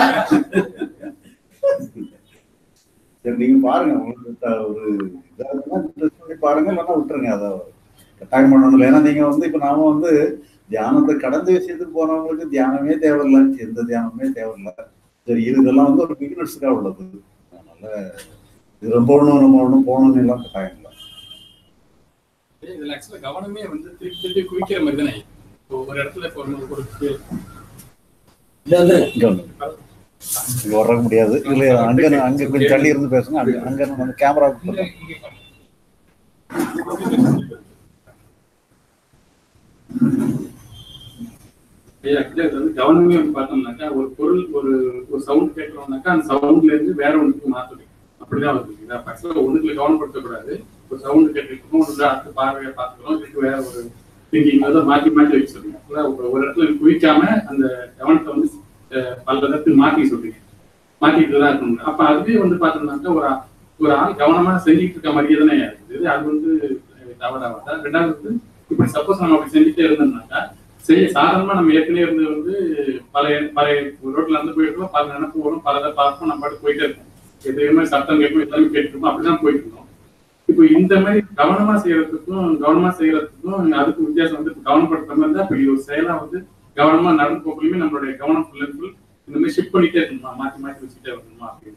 Speaker 1: சரி, நீங்க பாருங்க, உங்களுக்கு ஒரு இதாக பாருங்க, இல்லைன்னா விட்டுருங்க, அதை கட்டாயம் பண்ணணும். ஏன்னா நீங்க வந்து இப்ப நாம வந்து தியானத்தை கடந்த விஷயத்துக்கு போனவங்களுக்கு தியானமே தேவையில்லை, எந்த தியானமே தேவையில்லை. சரி, இதெல்லாம் வந்து ஒரு பிகினர்ஸுக்காக உள்ளது. அதனால இது ரொம்ப ஒன்றும் நம்ம ஒன்றும் போகணும்னு எல்லாம் கட்டாயம் இல்லை.
Speaker 9: இதுல ஆக்சுவலா கவனமே வந்து திருப்பி திருப்பி குவிக்கிற மாதிரி தானே. இப்போ ஒரு இடத்துல இப்போ ஒரு
Speaker 7: இங்க வர முடியாது. இல்ல அங்க அங்க கொஞ்சம் தள்ளி இருந்து பேசுங்க. அங்க அங்க நம்ம கேமரா
Speaker 9: வந்து கவனமே வந்து பார்த்தோம்னாக்கா ஒரு பொருள் ஒரு ஒரு சவுண்ட் கேட்கறோம்னாக்கா அந்த சவுண்ட்ல இருந்து வேற ஒன்றுக்கு மாற்றணும். அப்படிதான் வருது. ஆக்சுவலா ஒண்ணுக்குள்ள கவனப்படுத்தக்கூடாது. ஒரு சவுண்ட் கேட்டுருக்கோம், ஒரு அடுத்த பார்வையை பார்த்துக்கிறோம், இதுக்கு வேற ஒரு திங்கிங் அதை மாற்றி மாற்றி வச்சிருக்கோம். ஒரு இடத்துல குவிக்காம அந்த கவனத்தை வந்து பல இடத்துக்கு மாற்றி சொல்றீங்க, மாற்றிட்டு தான் இருக்கணும். அப்ப அதுவே வந்து பார்த்தோம்னாக்கா ஒரு ஒரு ஆள் கவனமா செஞ்சுட்டு இருக்க மாதிரியே தானே இருக்குது. அது வந்து தவறாக. ரெண்டாவது வந்து இப்படி சப்போஸ் நம்ம அப்படி செஞ்சுட்டே இருந்தோம்னாக்கா சரி, சாதாரணமா நம்ம ஏற்கனவே இருந்து வந்து பல பல ரோட்ல இருந்து போயிருக்கோம், பல நினைப்பு வரும், பல இதை பார்ப்போம், நம்ம பாட்டு போயிட்டே இருக்கோம், எதுவுமே சத்தம் கேட்கும், எல்லாமே கேட்டுருக்கோம், அப்படிதான் போயிட்டு இருக்கோம். இப்போ இந்த மாதிரி கவனமா செய்யறதுக்கும் கவனமா செய்யறதுக்கும் அதுக்கு வித்தியாசம் வந்து கவனப்படுத்த மாதிரி தான். இப்போ இது ஒரு செயலா வந்து கவனமா நடந்து போகலையுமே நம்மளுடைய கவனம் ஃபுல் அண்ட் ஃபுல் இந்த மாதிரி ஷிஃப்ட் பண்ணிட்டே இருக்கணுமா, மாற்றி மாற்றி வச்சுட்டே வரணுமா அப்படின்னு.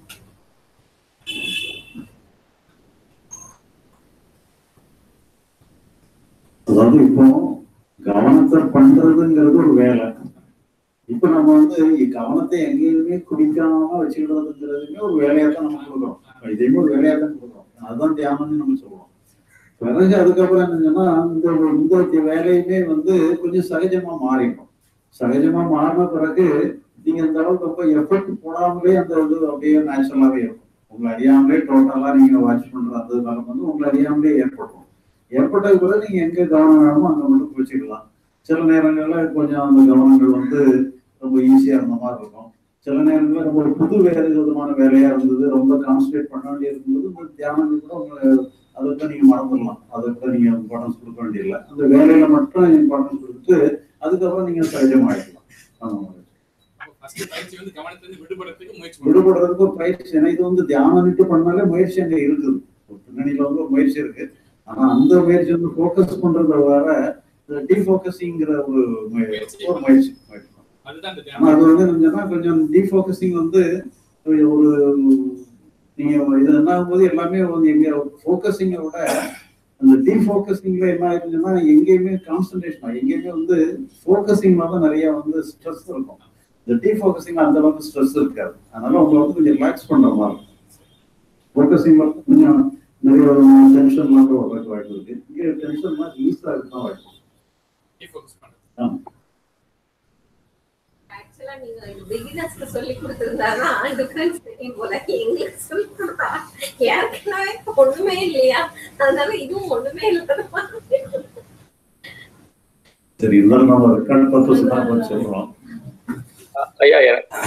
Speaker 1: அதாவது இப்போ கவனத்தை பண்றதுங்கிறது ஒரு வேலை. இப்ப நம்ம வந்து கவனத்தை எங்கேயுமே குடிக்காம வச்சுக்கிறதுங்கிறதுமே ஒரு வேலையா தான் நம்ம கொடுக்குறோம். இதையுமே ஒரு வேலையா தான் கொடுக்குறோம். அதுதான் தியானம்னு நம்ம சொல்லுவோம். பிறகு அதுக்கப்புறம் என்னன்னா இந்த இந்த வேலையுமே வந்து கொஞ்சம் சகஜமா மாறிடும். சகஜமா மாறின பிறகு நீங்க இந்த அளவுக்கு ரொம்ப எஃபர்ட் போடாமலே அந்த இது அப்படியே நேச்சுரலாவே இருக்கும். உங்களை அறியாமலே டோட்டலா நீங்க வாட்ச் பண்ற அந்த காலம் வந்து உங்களை அறியாமலே ஏற்படும். ஏற்பட்டது கூட நீங்க எங்க கவனம் வேணுமோ அங்க மட்டும் குளிச்சுக்கலாம். சில நேரங்கள்ல கொஞ்சம் அந்த கவனங்கள் வந்து ரொம்ப ஈஸியா இருந்த மாதிரி இருக்கும். சில நேரங்கள்ல ரொம்ப ஒரு புது வேறு விதமான வேலையா இருந்தது, ரொம்ப கான்சன்ட்ரேட் பண்ண வேண்டிய இருக்கும்போது உங்க தியானங்கள் கூட உங்களை அதை கூட நீங்க மறந்துடலாம். அதை கூட நீங்க இம்பார்ட்டன்ஸ் கொடுக்க வேண்டியதில்லை. அந்த வேலையில மட்டும் இம்பார்ட்டன்ஸ் கொடுத்து அதுக்கப்புறம் நீங்க சகஜமாயிடலாம். அந்த மாதிரி விடுபடுறதுக்கு ஒரு பயிற்சி. ஏன்னா இது வந்து தியானம் பண்ணாலே முயற்சி அங்க இருக்குது, பின்னணியில வந்து ஒரு முயற்சி இருக்கு. ஆனா அந்த முயற்சி வந்து ஃபோக்கஸ் பண்றத வர டிஃபோக்கஸிங்கிற ஒரு ஒரு முயற்சி. ஆனா அது வந்து என்னன்னா கொஞ்சம் டிஃபோக்கஸிங் வந்து ஒரு நீங்க இது என்ன ஆகும்போது எல்லாமே வந்து எங்க ஃபோக்கஸிங்கை விட அந்த டிஃபோக்கஸிங்ல என்ன ஆயிருந்துச்சுன்னா எங்கேயுமே கான்சன்ட்ரேஷன் எங்கேயுமே வந்து ஃபோக்கஸிங் தான் நிறைய வந்து ஸ்ட்ரெஸ் இருக்கும். இந்த டிஃபோக்கஸிங் அந்த அளவுக்கு ஸ்ட்ரெஸ் இருக்காது. அதனால உங்களை வந்து கொஞ்சம் ரிலாக்ஸ் பண்ற மாதிரி ஃபோக்கஸிங் கொஞ்சம் நிறைய டென்ஷன் மாதிரி வர்றதுக்கு வாய்ப்பு இருக்கு. இங்கே டென்ஷன் மாதிரி ரிலீஸ் ஆகுதுதான் வாய்ப்பு.
Speaker 2: ஆக்சுவலா நீங்க பிகினர்ஸ்க்கு சொல்லி கொடுத்திருந்தானா டிஃபரன்ஸ் தெரியும் போல. எங்களுக்கு சொல்லி கொடுத்தா ஏற்கனவே ஒண்ணுமே இல்லையா, அதனால இதுவும் ஒண்ணுமே இல்லை.
Speaker 1: சரி, இருந்தாலும் நம்ம ரெக்கார்ட் பர்பஸ் தான் கொஞ்சம் சொல்றோம்.
Speaker 11: ஐயா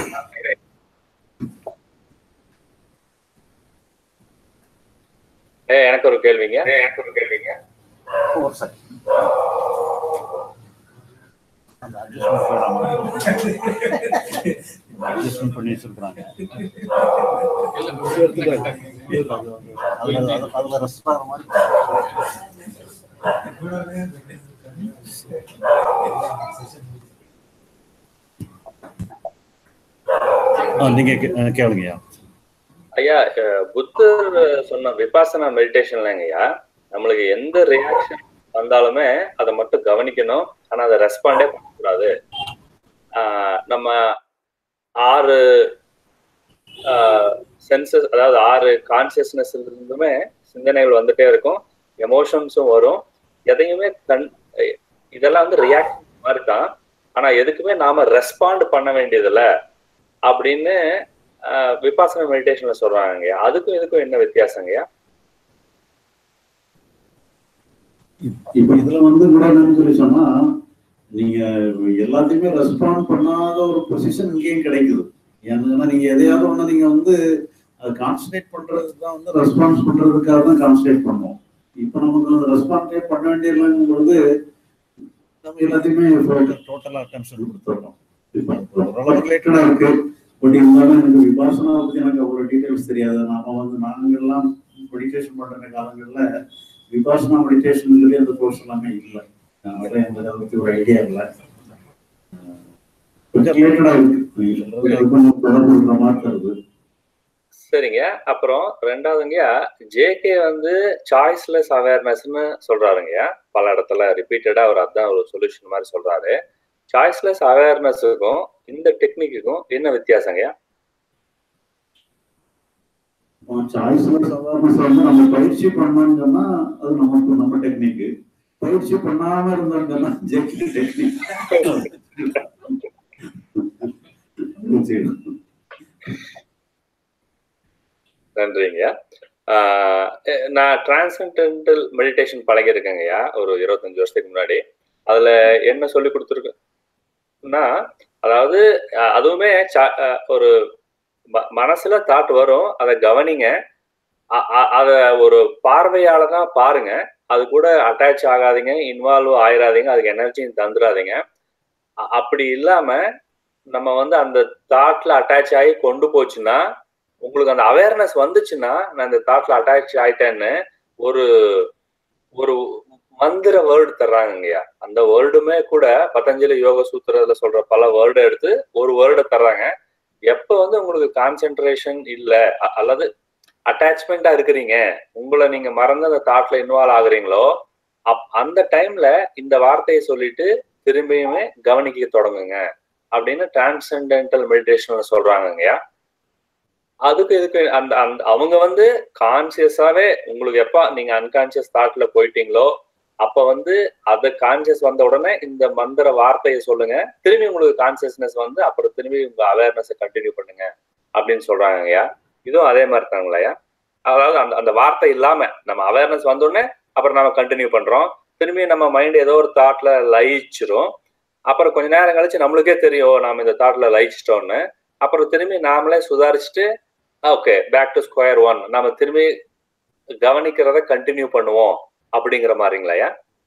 Speaker 11: எனக்கு ஒரு கேள்விங்க எனக்கு ஒரு கேள்விங்க
Speaker 7: அட்ஜஸ்ட்மெண்ட் பண்ணி வச்சிருக்காங்க. அதுல ரெஸ்டார மாதிரி நீங்க கேளுங்கய்யா.
Speaker 11: ஐயா, புத்தர் சொன்ன விபாசனா மெடிடேஷன்லங்கய்யா, நம்மளுக்கு எந்த ரியாக்ஷன் வந்தாலுமே அதை மட்டும் கவனிக்கணும், ஆனா அதை ரெஸ்பாண்டே பண்ணக்கூடாது. ஆஹ் நம்ம ஆறு சென்சஸ், அதாவது ஆறு கான்சியஸ்னஸ் இருந்துமே சிந்தனைகள் வந்துட்டே இருக்கும், எமோஷன்ஸும் வரும், எதையுமே கண் இதெல்லாம் வந்து ரியாக்ஷன் மாதிரி தான். ஆனா எதுக்குமே நாம ரெஸ்பாண்ட் பண்ண வேண்டியதில்ல அப்படின்னு விபாசனா மெடிடேஷன்ல சொல்றாங்கய்யா. அதுக்கும் இதுக்கும் என்ன வித்தியாசங்கய்யா?
Speaker 1: இப்ப இதுல வந்து கூட என்னன்னு சொல்லி சொன்னா, நீங்க எல்லாத்தையுமே ரெஸ்பாண்ட் பண்ணாத ஒரு பொசிஷன் இங்கேயும் கிடைக்குது. ஏன்னா நீங்க எதையாவது ஒண்ணு நீங்க வந்து அதை கான்சன்ட்ரேட் பண்றதுக்கு தான் வந்து ரெஸ்பான்ஸ் பண்றதுக்காக தான் கான்சன்ட்ரேட் பண்ணுவோம். இப்ப நமக்கு அந்த ரெஸ்பான்ஸே பண்ண வேண்டியதுங்கும் பொழுது நம்ம எல்லாத்தையுமே
Speaker 7: டோட்டலா அட்டென்ஷன் கொடுத்துருக்கோம்.
Speaker 1: இப்ப ரிலேட்டடா இருக்கு. பட் இருந்தாலும் எனக்கு விபாசனா பத்தி எனக்கு அவ்வளவு டீடைல்ஸ் தெரியாது. நாம வந்து நாங்கெல்லாம் மெடிடேஷன் பண்ற காலங்கள்ல விபாசனா மெடிடேஷன் சொல்லி அந்த கோர்ஸ் எல்லாமே இல்லை. அதனால எந்த அளவுக்கு ஒரு ஐடியா இல்லை. கொஞ்சம் ரிலேட்டடா இருக்கு, கொஞ்சம் தொடர்புற மாதிரி தருது.
Speaker 11: சரிங்க. அப்புறம் ரெண்டாவதுங்கய்யா, ஜேகே வந்து சாய்ஸ்லெஸ் அவேர்னஸ்ன்னு சொல்றாருங்கய்யா. பல இடத்துல ரிப்பீட்டடா அவர் அதான் ஒரு சொல்யூஷன் மாதிரி சொல்றாரு. சாய்ஸ்லெஸ் அவேர்னஸுக்கும் இந்த டெக்னிக்குக்கும் என்ன வித்தியாசங்கய்யா?
Speaker 1: சாய்ஸ்லெஸ் அவேர்னஸ் வந்து நம்ம பயிற்சி பண்ணோம்னு சொன்னா அது நமக்கு நம்ம டெக்னிக். பயிற்சி பண்ணாம இருந்தாங்கன்னா ஜேகே டெக்னிக்.
Speaker 11: நன்றிங்க. நான் டிரான்சென்டென்டல் மெடிடேஷன் பழகிருக்கேங்கய்யா ஒரு இருபத்தஞ்சு வருஷத்துக்கு முன்னாடி. அதுல என்ன சொல்லி கொடுத்துருக்குன்னா, அதாவது அதுவுமே ஒரு மனசுல தாட் வரும், அதை கவனிங்க, அத ஒரு பார்வையால தான் பாருங்க, அது கூட அட்டாச் ஆகாதீங்க, இன்வால்வ் ஆயிடாதீங்க, அதுக்கு எனர்ஜியும் தந்துடாதீங்க. அப்படி இல்லாம நம்ம வந்து அந்த தாட்ல அட்டாச் ஆகி கொண்டு போச்சுன்னா, உங்களுக்கு அந்த அவேர்னஸ் வந்துச்சுன்னா நான் இந்த தாட்ல அட்டாச் ஆயிட்டேன்னு ஒரு ஒரு மந்திர வேர்டு தர்றாங்கய்யா. அந்த வேர்டுமே கூட பதஞ்சலி யோக சூத்திரத்துல சொல்ற பல வேர்டை எடுத்து ஒரு வேர்டை தர்றாங்க. எப்ப வந்து உங்களுக்கு கான்சென்ட்ரேஷன் இல்லை அல்லது அட்டாச்மெண்டா இருக்கிறீங்க, உங்களை நீங்க மறந்து அந்த தாட்ல இன்வால்வ் ஆகுறீங்களோ, அப் அந்த டைம்ல இந்த வார்த்தையை சொல்லிட்டு திரும்பியுமே கவனிக்க தொடங்குங்க அப்படின்னு டிரான்சென்டென்டல் மெடிடேஷன்ல சொல்றாங்கய்யா. அதுக்கு இதுக்கு அந்த அந்த அவங்க வந்து கான்சியஸாவே உங்களுக்கு எப்ப நீங்க அன்கான்சியஸ் தாட்ல போயிட்டீங்களோ அப்ப வந்து அது கான்சியஸ் வந்த உடனே இந்த மந்திர வார்த்தையை சொல்லுங்க, திரும்பி உங்களுக்கு கான்சியஸ்னஸ் வந்து அப்புறம் திரும்பி உங்க அவேர்னஸை கண்டினியூ பண்ணுங்க அப்படின்னு சொல்றாங்கய்யா. இதுவும் அதே மாதிரி தாங்களையா? அதாவது அந்த அந்த வார்த்தை இல்லாம நம்ம அவேர்னஸ் வந்தோடனே அப்புறம் நம்ம கண்டினியூ பண்றோம், திரும்பி நம்ம மைண்ட் ஏதோ ஒரு தாட்ல லயிச்சிரும். அப்புறம் கொஞ்ச நேரம் கழிச்சு நம்மளுக்கே தெரியும் நாம இந்த தாட்ல லயிச்சிட்டோம்னு. அப்புறம் திரும்பி நாமளே சுதாரிச்சுட்டு okay back to square one, நம்ம திரும்பி கவனிக்கிறத கண்டினியூ பண்ணுவோம் அப்படிங்கிற மாதிரிங்களையா?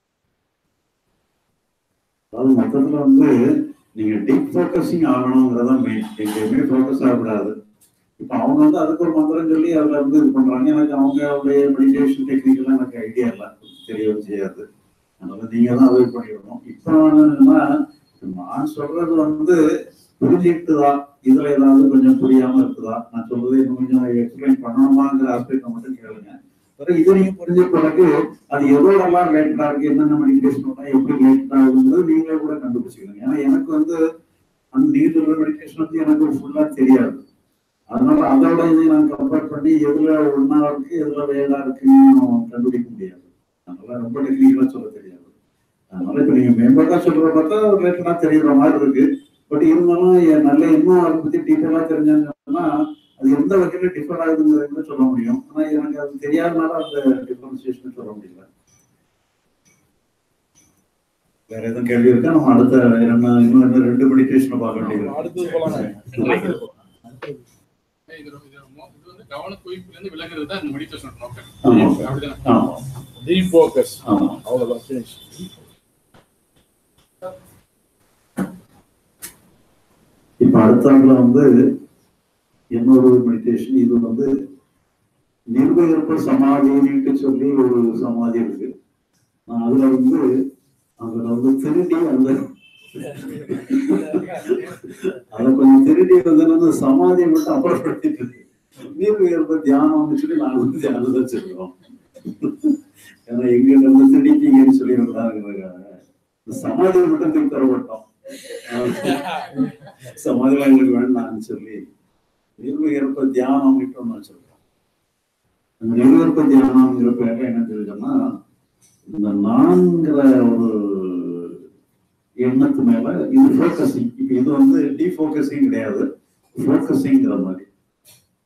Speaker 1: அதாவது மொத்தத்துல வந்து நீங்க டீப் ஃபோக்கஸிங் ஆகணுங்கிறதா மெயின். எங்கேயுமே ஃபோக்கஸ் ஆகக்கூடாது. இப்போ அவங்க வந்து அதுக்கு ஒரு மந்திரம் சொல்லி அதுல இருந்து இது பண்றாங்க. எனக்கு அவங்களுடைய மெடிடேஷன் டெக்னிக் எல்லாம் எனக்கு ஐடியா இல்லை, தெரியவும் செய்யாது. அதனால நீங்க தான் அதை பண்ணிடணும். இப்போ என்னன்னா நான் சொல்றது வந்து புரிஞ்சுக்கிட்டுதான், இதுல ஏதாவது கொஞ்சம் புரியாம இருக்குதா, நான் சொல்றது இன்னும் கொஞ்சம் எக்ஸ்பிளைன் பண்ணணுமாங்கிற ஆஸ்பெக்ட் மட்டும் கேளுங்க. பிறகு இதை நீங்க புரிஞ்ச பிறகு அது எதோடலாம் ரிலேட்டடா இருக்கு, என்னென்ன மெடிடேஷன் எப்படி ரிலேட்டட் ஆகுங்கிறது நீங்களே கூட கண்டுபிடிச்சிக்கணும். ஏன்னா எனக்கு வந்து அந்த நீங்க சொல்ற மெடிடேஷன் வந்து எனக்கு ஃபுல்லா தெரியாது. அதனால அதோட இதை நான் கம்பேர் பண்ணி எதுல ஒன்னா இருக்கு எதுல வேலா இருக்குன்னு கண்டுபிடிக்க முடியாது. அதனால ரொம்ப டெக்னிக்கலா சொல்ல தெரியாது. அதனால இப்ப நீங்க மேம்பட்டா சொல்றத பார்த்தா ரிலேட்டடா தெரியுற மாதிரி இருக்கு. பட் இருந்தாலும் நல்ல இன்னும் அதை பத்தி டீட்டெயிலா தெரிஞ்சாங்கன்னா அது எந்த வகையில டிஃபர் ஆகுதுங்கிறத சொல்ல முடியும். ஆனா எனக்கு அது தெரியாதனால அந்த டிஃபரன்சியேஷன் சொல்ல முடியல. வேற எதுவும் கேள்வி இருக்கா? நம்ம அடுத்த என்ன இன்னும் என்ன ரெண்டு மெடிடேஷனை பார்க்க வேண்டியது.
Speaker 9: கவன குவிப்புல இருந்து விலகுறது தான் இந்த மெடிடேஷன் நோக்கம். அப்படிதான். Deep focus. அவ்வளவுதான், ஃபினிஷ்.
Speaker 1: இப்ப அடுத்தாண்டுல வந்து இன்னொரு மெடிடேஷன், இது வந்து நிர்விகல்ப சமாதின்னு சொல்லி ஒரு சமாதி இருக்கு. அதுல வந்து அதுல வந்து திருடி அந்த அதை கொஞ்சம் திருடி வந்து சமாதியை மட்டும் அப்புறப்படுத்திட்டு இருக்கு. நிர்விகல்ப தியானம்னு சொல்லி நாங்க வந்து தியானம் தான் சொல்லுவோம். ஏன்னா எங்க இருந்து திருடிட்டீங்கன்னு சொல்லி சமாதியை மட்டும் திருப்பி தரப்பட்டோம். சமாதிலாம் எங்களுக்கு வேண்டாம்னு சொல்லி நிர்விகல்ப தியானம் ஒன்று சொல்றோம். அந்த நிர்விகல்ப தியானம்ங்கிற பேர்ல என்ன தெரியுதுன்னா, இந்த நான்கிற ஒரு எண்ணத்து மேல இது ஃபோக்கஸிங். இப்ப இது வந்து டீஃபோக்கஸிங் கிடையாது, ஃபோக்கஸிங்கிற மாதிரி.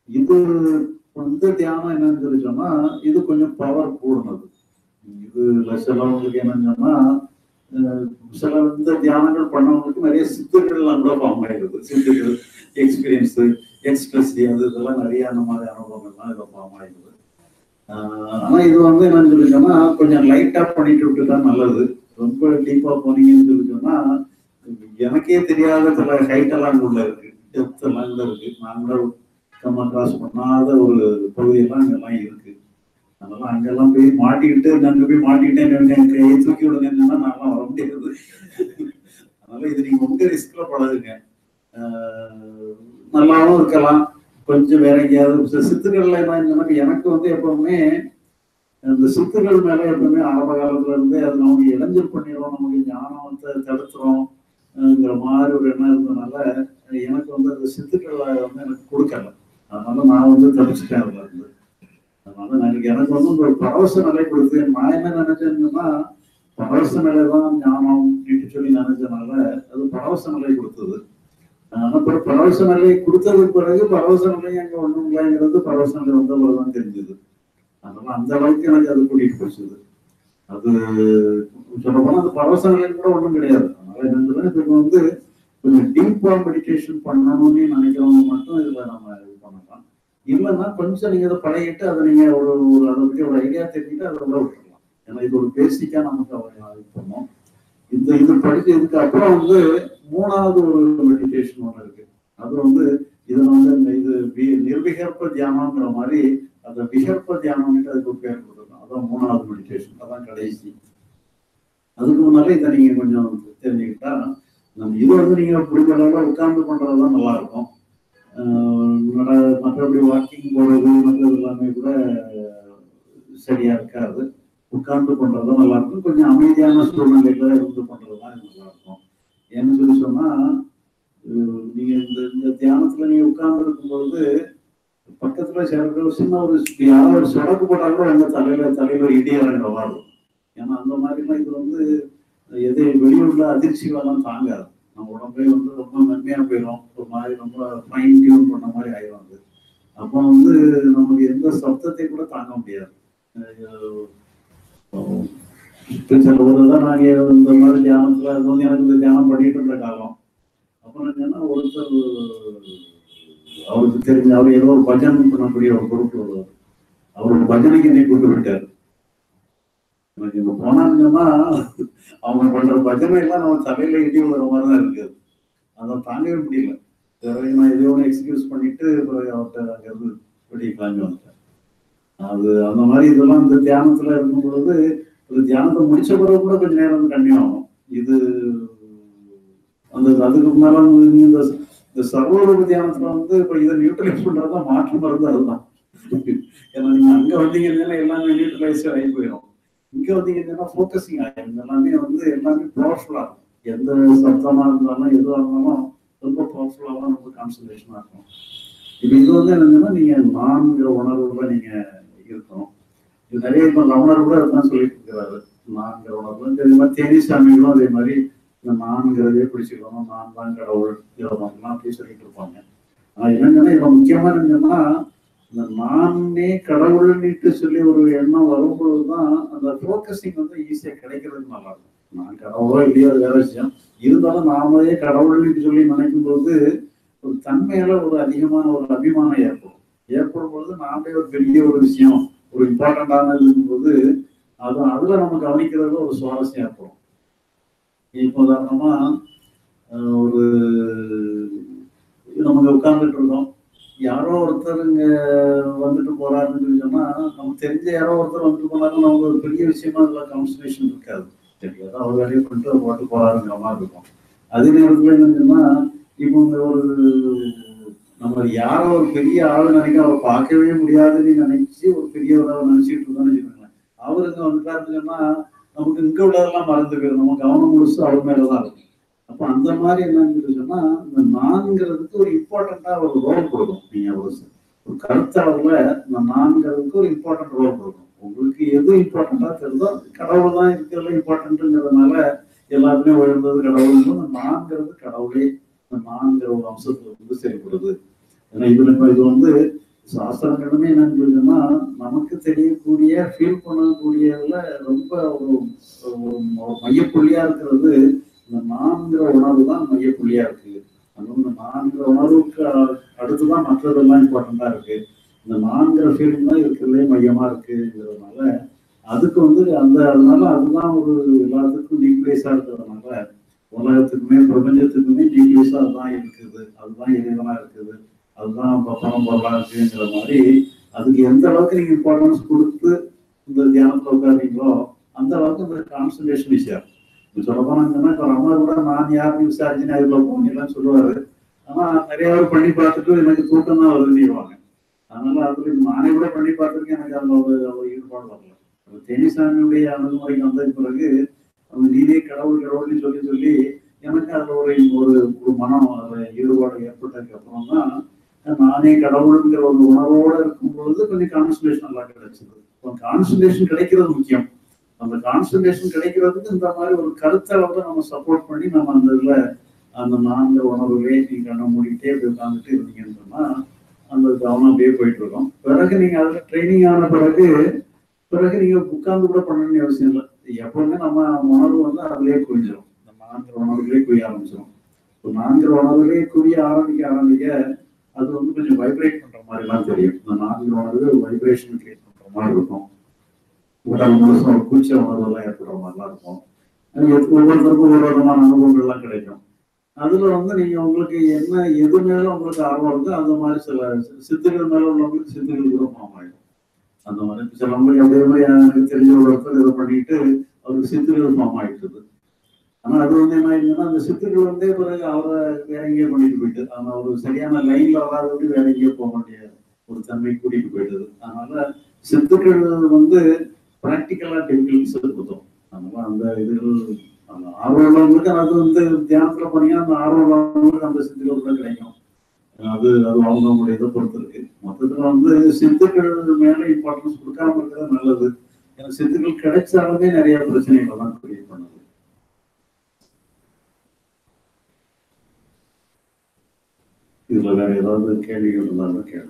Speaker 1: இது இந்த தியானம் என்னன்னு சொல்லி சொன்னா இது கொஞ்சம் பவர் கூடுனது. இது சிலவங்களுக்கு என்னன்னு சொன்னா சில இந்த தியானங்கள் பண்ணவங்களுக்கு நிறைய சித்துக்கள்லாம் கூட ஃபார்ம் ஆயிடுது. சித்துக்கள், எக்ஸ்பீரியன்ஸு, எக்ஸ்பிரஸ் அது இதெல்லாம் நிறைய அந்த மாதிரி அனுபவங்கள்லாம் இதை ஃபார்ம் ஆயிடுது. ஆனா இது வந்து என்னன்னு சொல்லி சொன்னா கொஞ்சம் லைட்டா பண்ணிட்டு விட்டுதான் நல்லது. ரொம்ப டீப்பா போனீங்கன்னு சொல்லி சொன்னா எனக்கே தெரியாத சில ஹைட் எல்லாம் உள்ள இருக்கு, டெப்த் எல்லாம் உள்ள இருக்கு. நாங்கள் கம்மா கிராஸ் பண்ணாத ஒரு பகுதியெல்லாம் அங்கெல்லாம் இருக்கு. அதனால அங்கெல்லாம் போய் மாட்டிக்கிட்டு அங்க போய் மாட்டிக்கிட்டேன் கையை தூக்கி விடுங்கன்னா நான்லாம் வர முடியாது. அதனால இது நீங்க உங்க ரிஸ்க்ல பழகுங்க. நல்லாவும் இருக்கலாம், கொஞ்சம் வேற எங்கேயாவது சித்துக்கள்ல என்ன எனக்கு வந்து எப்பவுமே இந்த சித்துக்கள் மேல எப்பவுமே ஆரம்ப காலத்துல இருந்து அது நமக்கு இளைஞர் பண்ணிடுறோம், நமக்கு ஞானத்தை தடுத்துறோம்ங்கிற மாதிரி ஒரு எண்ணம் இருந்ததுனால எனக்கு வந்து அந்த சித்துக்களை வந்து எனக்கு கொடுக்கல. அதனால நான் வந்து தடுச்சுட்டேன் அதுல இருந்து. அதனால எனக்கு எனக்கு வந்து ஒரு பரவச நிலை கொடுத்து நான் என்ன நினைச்சேன்னா பரவச நிலை தான் ஞானம் நீட்டு சொல்லி நினைச்சதுனால அது பரவச நிலை கொடுத்தது. அப்புறம் பரவச நிலை கொடுத்ததுக்கு பிறகு பரவச நிலை அங்கே ஒன்றும் இல்லைங்கிறது பரவச நிலை வந்த பிறகுதான் தெரிஞ்சது. அதனால அந்த அளவுக்கு எனக்கு அது கூட்டிட்டு போச்சுது. அது சொல்ல போனா அந்த பரவச நிலை கூட ஒன்றும் கிடையாது. அதனால என்னன்னா இப்போ வந்து கொஞ்சம் டீப்பா மெடிடேஷன் பண்ணணும்னு நினைக்கிறவங்க மட்டும் இதுல நம்ம இது பண்ணலாம். இல்லைன்னா கொஞ்சம் நீங்க இதை பழகிட்டு அதை நீங்க ஒரு ஒரு அதை பற்றி ஒரு ஐடியா தெரிஞ்சுட்டு அதை விட விட்டுருலாம். ஏன்னா இது ஒரு பேசிக்கா நமக்கு அவங்க இது பண்ணோம். இந்த இது படிச்சதுக்கு அப்புறம் வந்து மூணாவது ஒரு மெடிடேஷன் ஒன்று இருக்கு. அது வந்து இதுல வந்து இது நிர்விகற்ப தியானம்ங்கிற மாதிரி அந்த விகற்ப தியானம்னு அதுக்கு ஒரு பேர் கொடுத்துருக்கோம். அதான் மூணாவது மெடிடேஷன், அதான் கடைசி. அதுக்கு முன்னாலே இதை நீங்க கொஞ்சம் தெரிஞ்சுக்கிட்டா நம்ம இது வந்து நீங்க முடிஞ்ச அளவுல உட்கார்ந்து பண்றதுதான் நல்லா இருக்கும். மற்றபடி வாக்கிங் போறது மற்றது எல்லாமே கூட சரியா இருக்காது. உட்கார்ந்து பண்றதுதான் நல்லா இருக்கும். கொஞ்சம் அமைதியான சூழ்நிலையில இருந்து பண்றதுதான் நல்லா இருக்கும். ஏன்னு சொல்லி சொன்னா நீங்க இந்த இந்த தியானத்துல நீங்க உட்கார்ந்து இருக்கும்போது பக்கத்துல சில சின்ன ஒரு யாராவது ஒரு சொடக்கு போட்டா கூட எங்க தலையில தலையில இடி இறங்குற மாதிரி. ஏன்னா அந்த மாதிரிலாம் இது வந்து எது வெளியுள்ள அதிர்ச்சிகளெல்லாம் தாங்காது. நம்ம உடம்பே வந்து ரொம்ப நன்மையா போயிடும், ஒரு மாதிரி ரொம்ப ஃபைன் டியூன் பண்ண மாதிரி ஆயிடும். அது அப்போ வந்து நமக்கு எந்த சப்தத்தை கூட தாங்க முடியாது. சில ஒரு தான் நாங்க இந்த மாதிரி தியானத்துல அது வந்து எனக்கு இந்த தியானம் பண்ணிட்டு இருந்த காலம். அப்புறம் என்னன்னா ஒருத்தர் அவருக்கு தெரிஞ்ச அவர் ஏதோ ஒரு பஜனை பண்ணக்கூடிய ஒரு பொறுப்பு வருவார். அவரோட பஜனைக்கு என்னை கூட்டு விட்டார். எனக்கு இங்க போனாங்கன்னா அவங்க பண்ற பஜனை எல்லாம் நம்ம தலையில இடி விடுற மாதிரிதான் இருக்குது. அதை தாங்கவே முடியல. நான் எதையோ ஒன்று எக்ஸ்கியூஸ் பண்ணிட்டு அவர்கிட்ட அங்கிருந்து வெளியே கிளம்பி வந்துட்டேன். அது அந்த மாதிரி இதெல்லாம் இந்த தியானத்துல இருக்கும் பொழுது ஒரு தியானத்தை முடிச்ச பிறகு கூட கொஞ்சம் நேரம் கண்டினியூ ஆகும். இது அந்த அதுக்கு முன்னால இந்த இந்த சர்வரூப தியானத்துல வந்து இப்ப இதை நியூட்ரலைஸ் பண்றதுதான் மாற்றம் வருது. அதுதான் ஏன்னா நீங்க அங்க வந்தீங்கன்னா எல்லாமே நியூட்ரலைஸ் ஆகி போயிடும். இங்க வந்தீங்கன்னா ஃபோக்கஸிங் ஆகிடும். எல்லாமே வந்து எல்லாமே பவர்ஃபுல்லா இருக்கும். எந்த சத்தமா இருந்தாலும் எதுவாக இருந்தாலும் ரொம்ப பவர்ஃபுல்லாக ரொம்ப கான்சன்ட்ரேஷனா இருக்கும். இப்ப இது வந்து என்னன்னா நீங்க நான்கிற உணர்வுல நீங்க இருக்கணும். இது நிறைய இப்ப ரமணர் கூட அதுதான் சொல்லிட்டு இருக்கிறாரு. நான்கிற உணர்வு இதே மாதிரி தேனிசாமிகளும் அதே மாதிரி இந்த நான்கிறதே பிடிச்சிக்கணும், நான் தான் கடவுள் இதெல்லாம் அப்படி சொல்லிட்டு இருப்பாங்க. ஆனா என்னங்கன்னா இப்ப முக்கியமா என்னன்னா இந்த நானே கடவுள்னுட்டு சொல்லி ஒரு எண்ணம் வரும்பொழுதுதான் அந்த ஃபோக்கஸிங் வந்து ஈஸியா கிடைக்கிறதுக்கு நல்லா இருக்கும். நான் கடவுளோ இல்லையோ வேற விஷயம், இருந்தாலும் நாமளே கடவுள்னு சொல்லி நினைக்கும் போது ஒரு தன்மையில ஒரு அதிகமான ஒரு அபிமானம் ஏற்படும். ஏற்படும் பொழுது நாமளே ஒரு பெரிய ஒரு விஷயம் ஒரு இம்பார்ட்டண்டானது இருக்கும்போது அது அதுல நம்ம கவனிக்கிறதுல ஒரு சுவாரஸ்யம் ஏற்படும். இப்போ உதாரணமா ஒரு நம்ம உட்கார்ந்துட்டு இருக்கோம், யாரோ ஒருத்தர் இங்க வந்துட்டு போறாருன்னு சொல்லி சொன்னா நமக்கு தெரிஞ்ச யாரோ ஒருத்தர் வந்துட்டு போனாலும் நமக்கு ஒரு பெரிய விஷயமா அதுல கான்சன்ட்ரேஷன் இருக்காது. சரி ஏதோ அவர் வேலையை பண்ணிட்டு அவர் போட்டு போறாருங்கிற மாதிரி இருக்கும். அதே நேரத்துல என்னன்னா இப்போ ஒரு நம்ம யாரோ ஒரு பெரிய ஆள் நினைக்க அவரை பார்க்கவே முடியாதுன்னு நினைச்சு ஒரு பெரியவரை நினைச்சிட்டு இருக்கோம்னு வச்சுக்கோங்களேன். அவருக்கு வந்துட்டாருன்னு சொன்னா நமக்கு இங்க உள்ளதெல்லாம் மறந்து போயிடும். நம்ம கவனம் முழுசு அவர் மேலதான் இருக்கும். அப்ப அந்த மாதிரி என்னன்னு சொன்னா இந்த நான்கிறதுக்கு ஒரு இம்பார்ட்டண்டா ஒரு ரோல் கொடுக்கும். நீங்க ஒரு கருத்தளவுல இந்த நான்கிறதுக்கு ஒரு இம்பார்ட்டன்ட் ரோல் கொடுக்கும். உங்களுக்கு எது இம்பார்ட்டண்டா தெரியுதோ கடவுள் தான் இருக்கிறதுல இம்பார்ட்டன்ட்ங்கிறதுனால எல்லாத்துலயும் உயர்ந்தது கடவுள். இந்த நான்கிறது கடவுளே இந்த நான்கிற ஒரு அம்சத்துல வந்து செயல்படுது. ஏன்னா இதுல இப்ப இது வந்து சாஸ்திரங்களுமே என்னன்னு சொல்லுன்னா நமக்கு தெரியக்கூடிய ஃபீல் பண்ணக்கூடியதுல ரொம்ப ஒரு மையப்புள்ளியா இருக்கிறது இந்த நான்கிற உணர்வு தான் மையப்புள்ளியா இருக்கு. அதுவும் இந்த நான்கிற உணர்வுக்கு அடுத்துதான் மற்றதெல்லாம் இம்பார்ட்டண்டா இருக்கு. இந்த நான்கிற ஃபீலிங் தான் இருக்கிறதுலே மையமா இருக்குங்கிறதுனால அதுக்கு வந்து அந்த அதனால அதுதான் ஒரு எல்லாத்துக்கும் நியூக்ளியஸா இருக்கிறதுனால உலகத்துக்குமே பிரபஞ்சத்துக்குமே நியூக்ளியஸா அதுதான் இருக்குது, அதுதான் இறைவனா இருக்குது, அதுதான் பரம்பொருளா இருக்குங்கிற மாதிரி அதுக்கு எந்த அளவுக்கு நீங்க இம்பார்ட்டன்ஸ் கொடுத்து இந்த தியானத்துல உட்காருறீங்களோ அந்த அளவுக்கு இந்த கான்சன்ட்ரேஷன் விஷயம் சொல்ல போனாங்கன்னா இப்போ ரமணர் கூட நான் யாருன்னு விசாரிச்சுன்னு அதுல போனீங்கன்னு சொல்லுவாரு. ஆனா நிறைய பேர் பண்ணி பார்த்துட்டு எனக்கு தூக்கம் தான் வருதுன்னுவாங்க. அதனால அதுல நானே கூட பண்ணி பார்த்துருக்கேன், எனக்கு அதுல ஒரு ஒரு ஈடுபாடு வரல. தேனிசாமியுடைய அணுகுமுறைக்கு வந்த பிறகு அந்த நீரே கடவுள் கடவுள்னு சொல்லி சொல்லி எனக்கு அதுல ஒரு ஒரு ஒரு மனம் அதுல ஈடுபாடு ஏற்பட்டதுக்கு அப்புறம் தான் நானே கடவுளுங்கிற ஒரு உணர்வோட இருக்கும் பொழுது கொஞ்சம் கான்சன்ட்ரேஷன் நல்லா கிடைச்சது. கான்சன்ட்ரேஷன் கிடைக்கிறது முக்கியம். அந்த கான்சன்ட்ரேஷன் கிடைக்கிறதுக்கு இந்த மாதிரி ஒரு கருத்தை வந்து நம்ம சப்போர்ட் பண்ணி நம்ம அந்த இதுல அந்த நான்கு உணர்வுகளே நீங்க கண்ணை மூடிக்கிட்டே இப்படி உட்காந்துட்டு இருந்தீங்கன்னு சொன்னா அந்த கவனம் அப்படியே போயிட்டு இருக்கோம். பிறகு நீங்க அதுல ட்ரைனிங் ஆன பிறகு பிறகு நீங்க உட்கார்ந்து கூட பண்ணணும்னு அவசியம் இல்லை. எப்பவுமே நம்ம உணர்வு வந்து அதுலயே புரிஞ்சிடும். நம்ம நான்கு உணர்வுகளே புரிய ஆரம்பிச்சிடும். இப்போ நான்கு உணர்வுகளே புரிய ஆரம்பிக்க ஆரம்பிக்க அது வந்து கொஞ்சம் வைப்ரேட் பண்ற மாதிரி எல்லாம் தெரியும். இந்த நான்கு உணர்வு வைப்ரேஷன் கிரியேட் பண்ற மாதிரி இருக்கும். உடல் முழுசும் ஒரு கூச்ச உணர்வெல்லாம் ஏற்படுற மாதிரிலாம் இருக்கும். ஒவ்வொருத்தருக்கும் ஒவ்வொரு விதமான அனுபவங்கள்லாம் கிடைக்கும். அதுல வந்து நீங்க உங்களுக்கு என்ன எது மேலும் உங்களுக்கு ஆர்வம் இருக்கு அந்த மாதிரி சில சித்துக்கள் மேல உள்ளவங்களுக்கு சித்துக்கள் கூட ஆயிடும். அந்த மாதிரி சிலவங்களுக்கு அதே மாதிரி எனக்கு தெரிஞ்ச ஒரு இடத்துல இதை பண்ணிட்டு அவருக்கு சித்துக்கள் ஃபார்ம் ஆயிட்டுது. ஆனா அது வந்து என்ன ஆயிடுதுன்னா அந்த சித்துக்கள் வந்தே பிறகு அவரை வேற எங்கேயோ பண்ணிட்டு போயிட்டு ஆனா ஒரு சரியான லைன்ல வராதபடி வேற எங்கேயோ போக வேண்டிய ஒரு தன்மை கூட்டிட்டு போயிடுது. அதனால சித்துக்கள் வந்து பிராக்டிக்கலா டெக்னிக்ஸ் கொடுத்தோம். அதனால அந்த இதுகள் அந்த ஆர்வம் உள்ளவங்களுக்கு அது வந்து தியானத்துல பண்ணீங்கன்னா அந்த ஆர்வம் உள்ளவங்களுக்கு அந்த சித்துக்கள் கூட கிடைக்கும். அது அது அவங்களுடைய இதை பொறுத்து இருக்கு. மொத்தத்துல வந்து சித்துக்கள் மேல இம்பார்ட்டன்ஸ் கொடுக்காம இருக்கிறது நல்லது. ஏன்னா சித்துக்கள் கிடைச்சாலுமே நிறைய பிரச்சனைகள் தான் கிரியேட் பண்ணுது. இதுல வேற ஏதாவது கேள்விகள் இருந்தாலும் கேளுங்க.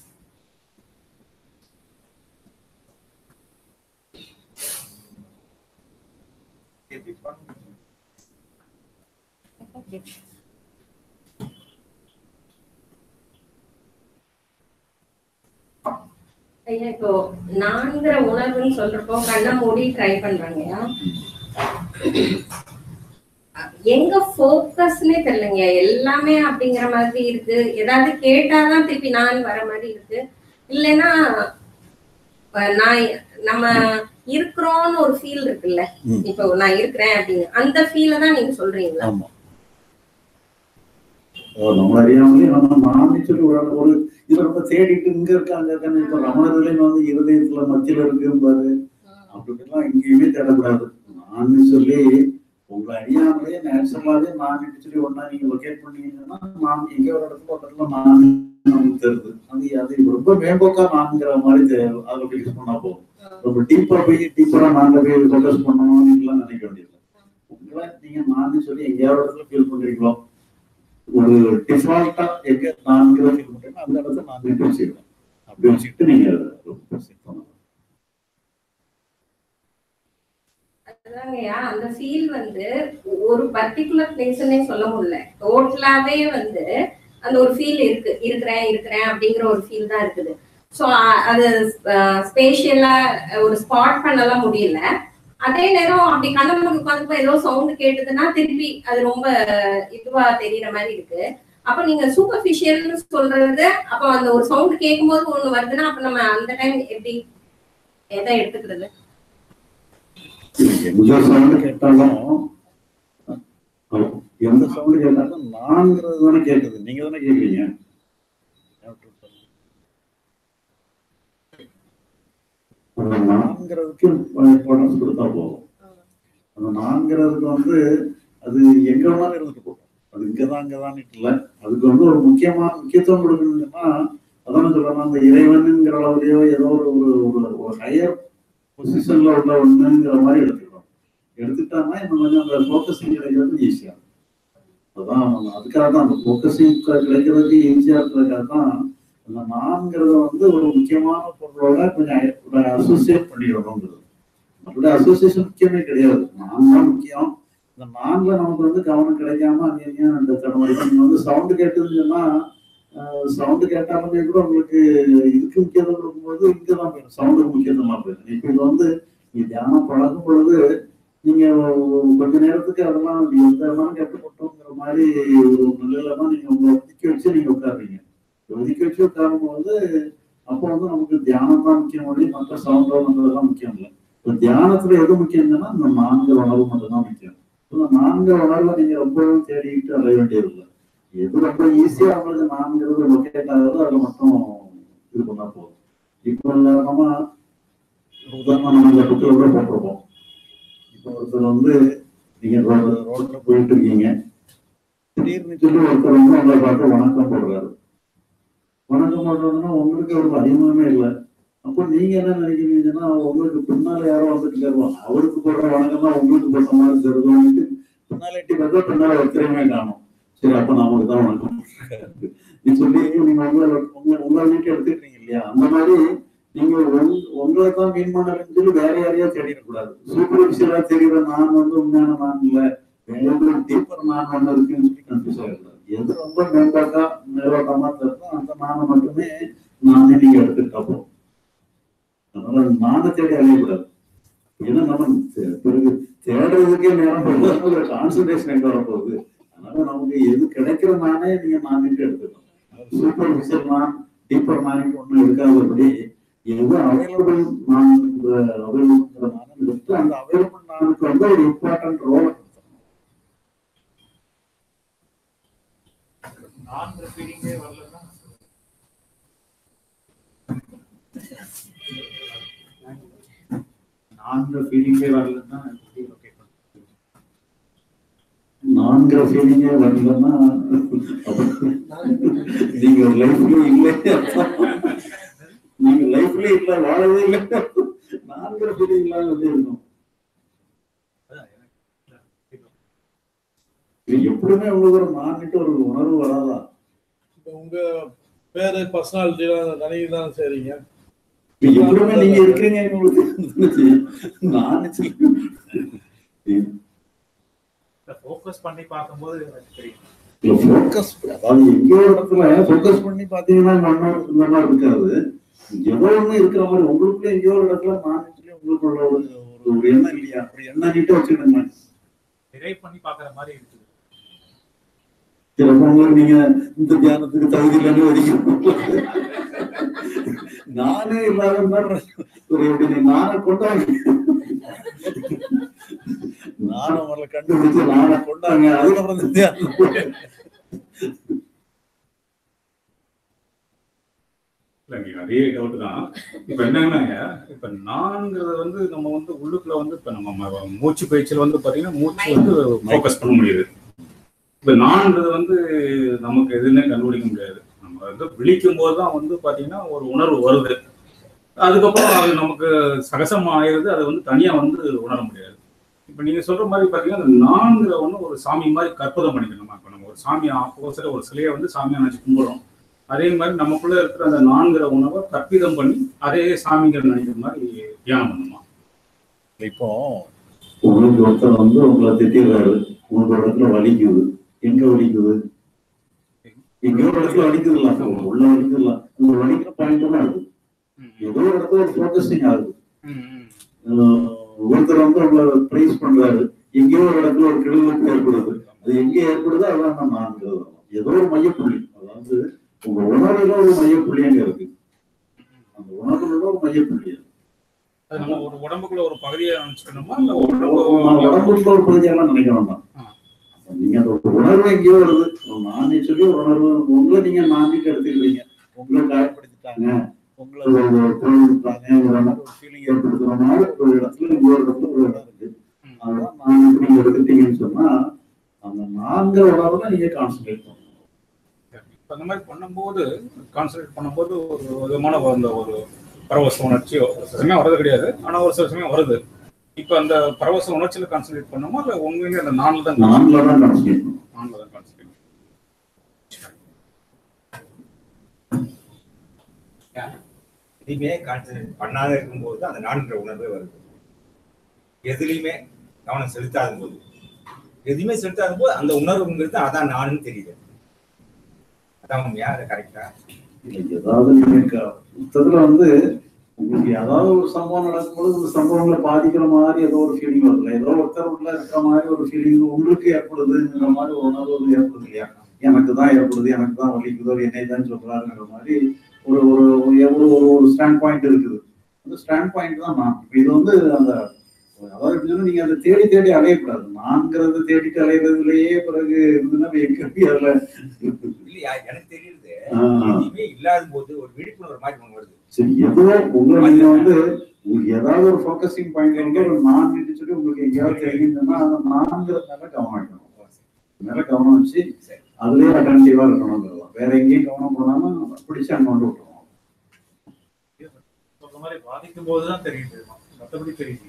Speaker 2: ஐயா இப்போ நான்கிற உணர்வுன்னு சொல்றப்போ கண்ணை மூடி ட்ரை பண்றாங்கயா, எங்க போக்கஸ்னே தெரியலங்க, எல்லாமே அப்படிங்கிற மாதிரி இருக்கு. ஏதாவது கேட்டாதான் திருப்பி நான் வர மாதிரி இருக்கு. இல்லைன்னா நான் நம்ம இருக்கிறோம்னு ஒரு ஃபீல் இருக்குல்ல, இப்போ நான் இருக்கிறேன் அப்படின்னு அந்த ஃபீல தான் நீங்க சொல்றீங்களா?
Speaker 1: நம்ம அறியாமலே நம்ம நானே சொல்லி ஒரு இதை ரொம்ப தேடிட்டு இங்க இருக்காங்க. இப்ப ரமணர்களையும் வந்து இருதயத்துல மத்தியில இருக்கும்பாரு. அப்படிலாம் எங்கேயுமே தேடக்கூடாது. நான் சொல்லி உங்களை அறியாமலே நேச்சுரலாவே நான் சொல்லி ஒன்னா நீங்க லொகேட் பண்ணீங்கன்னா நான் எங்க ஒரு இடத்துல ஒரு இடத்துல நான் நமக்கு தெரியுது. அது அது ரொம்ப மேம்போக்கா நான்கிற மாதிரி அதை பிக்ஸ் பண்ணா போகும். ரொம்ப டீப்பா போய் டீப்பரா நாங்க போய் ஃபோக்கஸ் பண்ணணும்னு எல்லாம் நினைக்க வேண்டியது. உங்களை நீங்க நான் சொல்லி எங்கேயாவது இடத்துல ஃபீல் பண்றீங்களோ ஒரு டிஃபால்ட்டா எங்க நான்கிற ஃபீல் பண்றீங்கன்னா அந்த இடத்துல நான் வச்சுக்கிறேன். அப்படி வச்சுக்கிட்டு நீங்க பண்ணணும்.
Speaker 2: அதுதாங்கய்யா, அந்த ஃபீல் வந்து ஒரு பர்டிகுலர் பிளேஸ்னே சொல்ல முடியல. டோட்டலாவே வந்து அந்த ஒரு ஃபீல் இருக்கு, இருக்கிறேன் இருக்கிறேன் அப்படிங்கிற ஒரு ஃபீல் தான் இருக்குது. ஸோ அது ஸ்பேஷியலா ஒரு ஸ்பாட் பண்ணலாம் முடியல. அதே நேரம் அப்படி கண்ணமுக்கு உட்காந்து ஏதோ சவுண்ட் கேட்டதுன்னா திருப்பி அது ரொம்ப இதுவா தெரியற மாதிரி இருக்கு. அப்ப நீங்க சூப்பர்ஃபிஷியல்னு சொல்றது, அப்ப அந்த ஒரு சவுண்ட் கேட்கும் போது ஒண்ணு வருதுன்னா அப்ப நம்ம அந்த டைம் எப்படி எதை எடுத்துக்கிறது?
Speaker 1: எந்த சவுண்ட் கேட்டாலும் எந்த சவுண்ட் கேட்டாலும் நான்கிறது தானே கேட்குது, நீங்க தானே கேட்குறீங்க. நான்கிறதுக்கு இம்பார்ட்டன்ஸ் கொடுத்தா போதும். அந்த நான்கிறதுக்கு வந்து அது எங்க வேணாலும் இருந்துட்டு போகும். அது இங்கதான் இங்கதான் இல்லை. அதுக்கு வந்து ஒரு முக்கியமான முக்கியத்துவம் கொடுக்கணும்னா அதான் சொல்லணும், அந்த இறைவனுங்கிற அளவுலையோ ஏதோ ஒரு ஒரு ஹையர் பொசிஷன்ல உள்ள ஒண்ணுங்கிற மாதிரி எடுத்துக்கணும். எடுத்துக்கிட்டாங்கன்னா இன்னும் கொஞ்சம் அந்த ஃபோக்கஸிங் கிடைக்கிறது ஈஸியா. அதான் அதுக்காக தான் அந்த ஃபோக்கஸிங் கிடைக்கிறதுக்கு ஈஸியா இருக்கிறதுக்காக தான் அந்த நான்கிறத வந்து ஒரு முக்கியமான பொருளோட கொஞ்சம் அசோசியேட் பண்ணிடணுங்கிறது. மற்றபடி அசோசியேஷன் முக்கியமே கிடையாது, நான் தான் முக்கியம். இந்த நான்ல நமக்கு வந்து கவனம் கிடைக்காம அங்கேயும் அந்த தடவை நீங்க வந்து சவுண்டு கேட்டுன்னு சொன்னா சவுண்டு கேட்டாலுமே கூட உங்களுக்கு இதுக்கு முக்கியத்துவம் கொடுக்கும்போது இங்கே தான் போயிடும், சவுண்டுக்கு முக்கியத்துவமா போயிடும். இப்போ இது வந்து நீங்க தியானம் பழகும் பொழுது நீங்க கொஞ்ச நேரத்துக்கு அதெல்லாம் எந்த இடம்லாம் கட்டுப்பட்டோங்கிற மாதிரி ஒரு நிலையில தான் நீங்க உங்களை ஒதுக்கி வச்சு நீங்க உட்காருறீங்க. ஒதுக்கி வச்சு உட்காரும் போது அப்போ வந்து நமக்கு தியானம் தான் முக்கியம், மொழி மற்ற சவுண்டோன்றதெல்லாம் முக்கியம் இல்லை. இப்போ தியானத்துல எது முக்கியம்னா இந்த நான்கு உணர்வு மட்டும்தான் முக்கியம். இந்த நான்கு உணர்வை நீங்க ரொம்பவும் தேடிக்கிட்டு அடைய வேண்டியதில்லை. எது ரொம்ப ஈஸியா அவங்களுக்கு நான்கிறது லொக்கேட் ஆகுதோ அதை மட்டும் இது பண்ணா போதும். இப்போ நம்ம உதாரணம் நம்ம இந்த புக்கில் கூட போட்டிருப்போம். இப்போ ஒருத்தர் வந்து நீங்க ரோட்ல போயிட்டு இருக்கீங்க, திடீர்னு சொல்லி ஒருத்தர் வந்து உங்களை பார்த்து வணக்கம் போடுறாரு. வணக்கம் போடுறதுன்னா உங்களுக்கு ஒரு அதிகமானே இல்லை. அப்போ நீங்க என்ன நினைக்கிறீங்கன்னா உங்களுக்கு பின்னால யாரோ வந்துட்டு கேட்பாங்க, அவருக்கு போடுற வணக்கம் தான் உங்களுக்கு போட்ட மாதிரி தெரிஞ்சு பின்னால எட்டி பார்த்தா பின்னால ஒருத்தரையுமே காணும். சரி அப்ப நமக்கு தான் வணக்கம் நீ சொல்லி நீங்க உங்களை உங்க உங்களை வீட்டை எடுத்துக்கிறீங்க இல்லையா? அந்த மாதிரி நீங்க உங்களை தான் மீன் பண்ணலன்னு சொல்லி வேற யாரையா தேடிடக்கூடாது. சூப்பர்ஃபிஷியலா தெரியுற நான் வந்து உண்மையான நான் இல்லை, வேற டீப்பர் நான் ஒண்ணு இருக்குன்னு சொல்லி கன்ஃபியூஸ் ஆகிடக்கூடாது. எது ரொம்ப மேம்பாட்டா மேலோட்டமா தெரிஞ்சோ அந்த நானை மட்டுமே நானே நீங்க எடுத்துக்கிட்டா போதும். அதனால நானை தேடி அழியக்கூடாது. ஏன்னா நம்ம பிறகு தேடுறதுக்கே நேரம் போகுது, கான்சன்ட்ரேஷன் எங்க வரப்போகுது. அதனால நமக்கு எது கிடைக்கிற நானே நீங்க நானிட்டு எடுத்துக்கணும். சூப்பர்ஃபிஷியல் நான் டீப்பர் நானிட்டு ஒன்றும் எடுக்காதபடி எது அவைலபிள் நான் அவைலபிள் நான் எடுத்து அந்த அவைலபிள் நானுக்கு வந்து ஒரு இம்பார்ட்டன்ட் ரோல்
Speaker 9: நான்கு ஃபீலிங்கே வரலன்னா
Speaker 1: நான்கு ஃபீலிங்கே வரலன்னா நான்கிற ஃபீலிங்கே வரலன்னா நீங்க லைஃப்ல இல்லை, நீங்க லைஃப்ல இல்ல வாழவே இல்லை. நான்கிற ஃபீலிங் இல்லாம வந்து இருக்கணும். எப்படியுமே உங்களுக்கு ஒரு நான்கிட்ட ஒரு உணர்வு வராதா?
Speaker 5: இப்போ உங்க பேரு பர்சனாலிட்டி நினைவு தான் சரிங்க.
Speaker 1: எப்படியுமே நீங்க இருக்கிறீங்க உங்களுக்கு நான்
Speaker 9: ஃபோக்கஸ் பண்ணி பார்க்கும்போது எனக்கு தெரியும்.
Speaker 1: இல்ல ஃபோக்கஸ் அதாவது எங்கேயோ இடத்துல ஃபோக்கஸ் பண்ணி பாத்தீங்கன்னா இந்த மாதிரி இருக்காது. ஏதோ ஒண்ணு இருக்கிற மாதிரி உங்களுக்குள்ள எங்கேயோ ஒரு இடத்துல மாநிலத்திலேயே உங்களுக்குள்ள ஒரு ஒரு எண்ணம் இல்லையா? அப்படி எண்ணம் நீட்டா வச்சுக்கணுங்க.
Speaker 9: டிரைவ் பண்ணி பாக்குற மாதிரி இருக்குது.
Speaker 1: சிலப்போ நீங்க இந்த தியானத்துக்கு தகுதி இல்லைன்னு வரைக்கும் நானே இல்லாத ஒரு எப்படி நானை கொண்டாங்க நானை முதல்ல கண்டுபிடிச்சு நானை கொண்டாங்க அதுக்கப்புறம் தியானம்.
Speaker 9: அதே டவுட் தான். இப்ப என்னன்னாங்க, இப்ப நான்கிறது வந்து நம்ம வந்து உள்ளுக்குள்ள வந்து இப்ப நம்ம மூச்சு பயிற்சியில வந்து பாத்தீங்கன்னா மூச்சு வந்து ஃபோக்கஸ் பண்ண முடியுது. இப்ப நான்கிறது வந்து நமக்கு எதுவுமே கண்டுபிடிக்க முடியாது. நம்ம வந்து விழிக்கும் போதுதான் வந்து பாத்தீங்கன்னா ஒரு உணர்வு வருது. அதுக்கப்புறம் அது நமக்கு சகசம் ஆயிடுது. அதை வந்து தனியா வந்து உணர முடியாது. இப்ப நீங்க சொல்ற மாதிரி பாத்தீங்கன்னா அந்த நான்கிற ஒண்ணு ஒரு சாமி மாதிரி கற்பதம் பண்ணிக்கணும். இப்ப நம்ம ஒரு சாமி ஆப்போசிட் ஒரு சிலையை வந்து சாமியா நினைச்சு கும்பிடுறோம். அதே மாதிரி நமக்குள்ள இருக்கிற அந்த நான்கிற உணவை கற்பிதம் பண்ணி அதே சாமிங்கிற நினைக்கிற மாதிரி தியானம் பண்ணுமா?
Speaker 1: இப்போ உங்களுக்கு ஒருத்தர் வந்து உங்களை திட்டிடுறாரு, உங்களுக்கு ஒரு இடத்துல வலிக்குது. எங்க வலிக்குது? எங்கேயோ ஒரு இடத்துல வலிக்குது இல்ல, உள்ள வலிக்குது இல்ல, உங்க வலிக்கிற பாயிண்ட் தான் இருக்கு. ஏதோ ஒரு இடத்துல ஒரு ஃபோக்கஸிங் ஆகுது. ஒருத்தர் வந்து உங்களை பிரைஸ் பண்றாரு, எங்கேயோ ஒரு இடத்துல ஒரு கிழக்கு ஏற்படுது. அது எங்க ஏற்படுதோ அதான் நம்ம நான்கிறது. ஏதோ ஒரு மையப்புள்ளி, அதாவது உங்க உணர்வுல ஒரு மையப்புள்ளி அங்க இருக்கு. அந்த உணர்வுல ஒரு மையப்புள்ளி.
Speaker 9: நம்ம ஒரு உடம்புக்குள்ள ஒரு பகுதியை நினைச்சுக்கணுமா?
Speaker 1: உடம்புக்குள்ள ஒரு பகுதியெல்லாம் நினைக்க வேண்டாம். நீங்க அந்த உணர்வு எங்கேயோ வருது. நானே சொல்லி ஒரு உணர்வு உங்களை நீங்க நானிட்டு எடுத்துக்கிறீங்க. உங்களை காயப்படுத்திட்டாங்க, உங்களை கோயிலுட்டாங்க, ஒரு ஃபீலிங் ஏற்படுத்துற மாதிரி ஒரு இடத்துல இன்னொரு இடத்துல ஒரு இடம் இருக்கு. அதுதான் நான் எப்படி நீங்க எடுத்துட்டீங்கன்னு சொன்னா அந்த நான்கிற உணர்வுல நீங்க கான்சன்ட்ரேட் பண்ணணும்.
Speaker 9: அந்த மாதிரி பண்ணும்போது கான்சன்ட்ரேட் பண்ணும்போது ஒரு விதமான அந்த ஒரு பரவச உணர்ச்சி சில சமயம் வரது கிடையாது, ஆனா ஒரு சில சமயம் வருது. இப்ப அந்த பரவச உணர்ச்சியில கான்சன்ட்ரேட் பண்ணோமா இல்ல உண்மையிலே அந்த நான்ல தான்
Speaker 1: நான்ல தான் கான்சன்ட்ரேட் பண்ணணும்.
Speaker 9: நான்ல தான் கான்சன்ட்ரேட்.
Speaker 10: எதுவுமே கான்சன்ட்ரேட் பண்ணாத இருக்கும்போது அந்த நான்கிற உணர்வே வருது. எதுலையுமே கவனம் செலுத்தாத போது, எதுவுமே செலுத்தாத போது அந்த உணர்வுங்கிறது அதான் நானுன்னு தெரியுது. அதான் உண்மையா? அது கரெக்டா?
Speaker 1: ஏதாவது நீங்க புத்தகத்துல வந்து உங்களுக்கு ஏதாவது ஒரு சம்பவம் நடக்கும்போது அந்த சம்பவங்களை பாதிக்கிற மாதிரி ஏதோ ஒரு ஃபீலிங் வருது, ஏதோ ஒருத்தர் உள்ள இருக்கிற மாதிரி ஒரு ஃபீலிங் உங்களுக்கு ஏற்படுதுங்கிற மாதிரி ஒரு உணர்வு ஏற்படுது இல்லையா? எனக்கு தான் ஏற்படுது, எனக்கு தான் வலிக்குதோ, என்னை தான் சொல்றாருங்கிற மாதிரி ஒரு ஒரு ஒரு ஒரு ஸ்டாண்ட் பாயிண்ட் இருக்குது. அந்த ஸ்டாண்ட் பாயிண்ட் தான் நான். இது வந்து அந்த அதாவது எப்படி சொன்னா நீங்க அதை தேடி தேடி அலையக்கூடாது. நான்கிறது தேடிட்டு அலையிறதுலயே பிறகு இருந்துன்னா எங்க அதுல
Speaker 10: இல்லையா? எனக்கு தெரியுது எதுவுமே இல்லாத போது ஒரு விழிப்புணர்வு மாதிரி ஒண்ணு வருது.
Speaker 1: சரி, ஏதோ உங்களை நீங்க வந்து உங்களுக்கு ஏதாவது ஒரு ஃபோக்கஸிங் பாயிண்ட் வந்து ஒரு நான் சொல்லி உங்களுக்கு எங்கேயாவது தெரியுதுன்னா அந்த நான்கிறது மேல கவனம் வைக்கணும். மேல கவனம் வச்சு அதுலயே அட்டன்டிவா இருக்கணும். வேற எங்கேயும் கவனம் போனாலும் பிடிச்சு அங்க வந்து விட்டுருவோம்.
Speaker 4: மாதிரி பாதிக்கும் போதுதான் தெரியுது, மற்றபடி தெரியுது.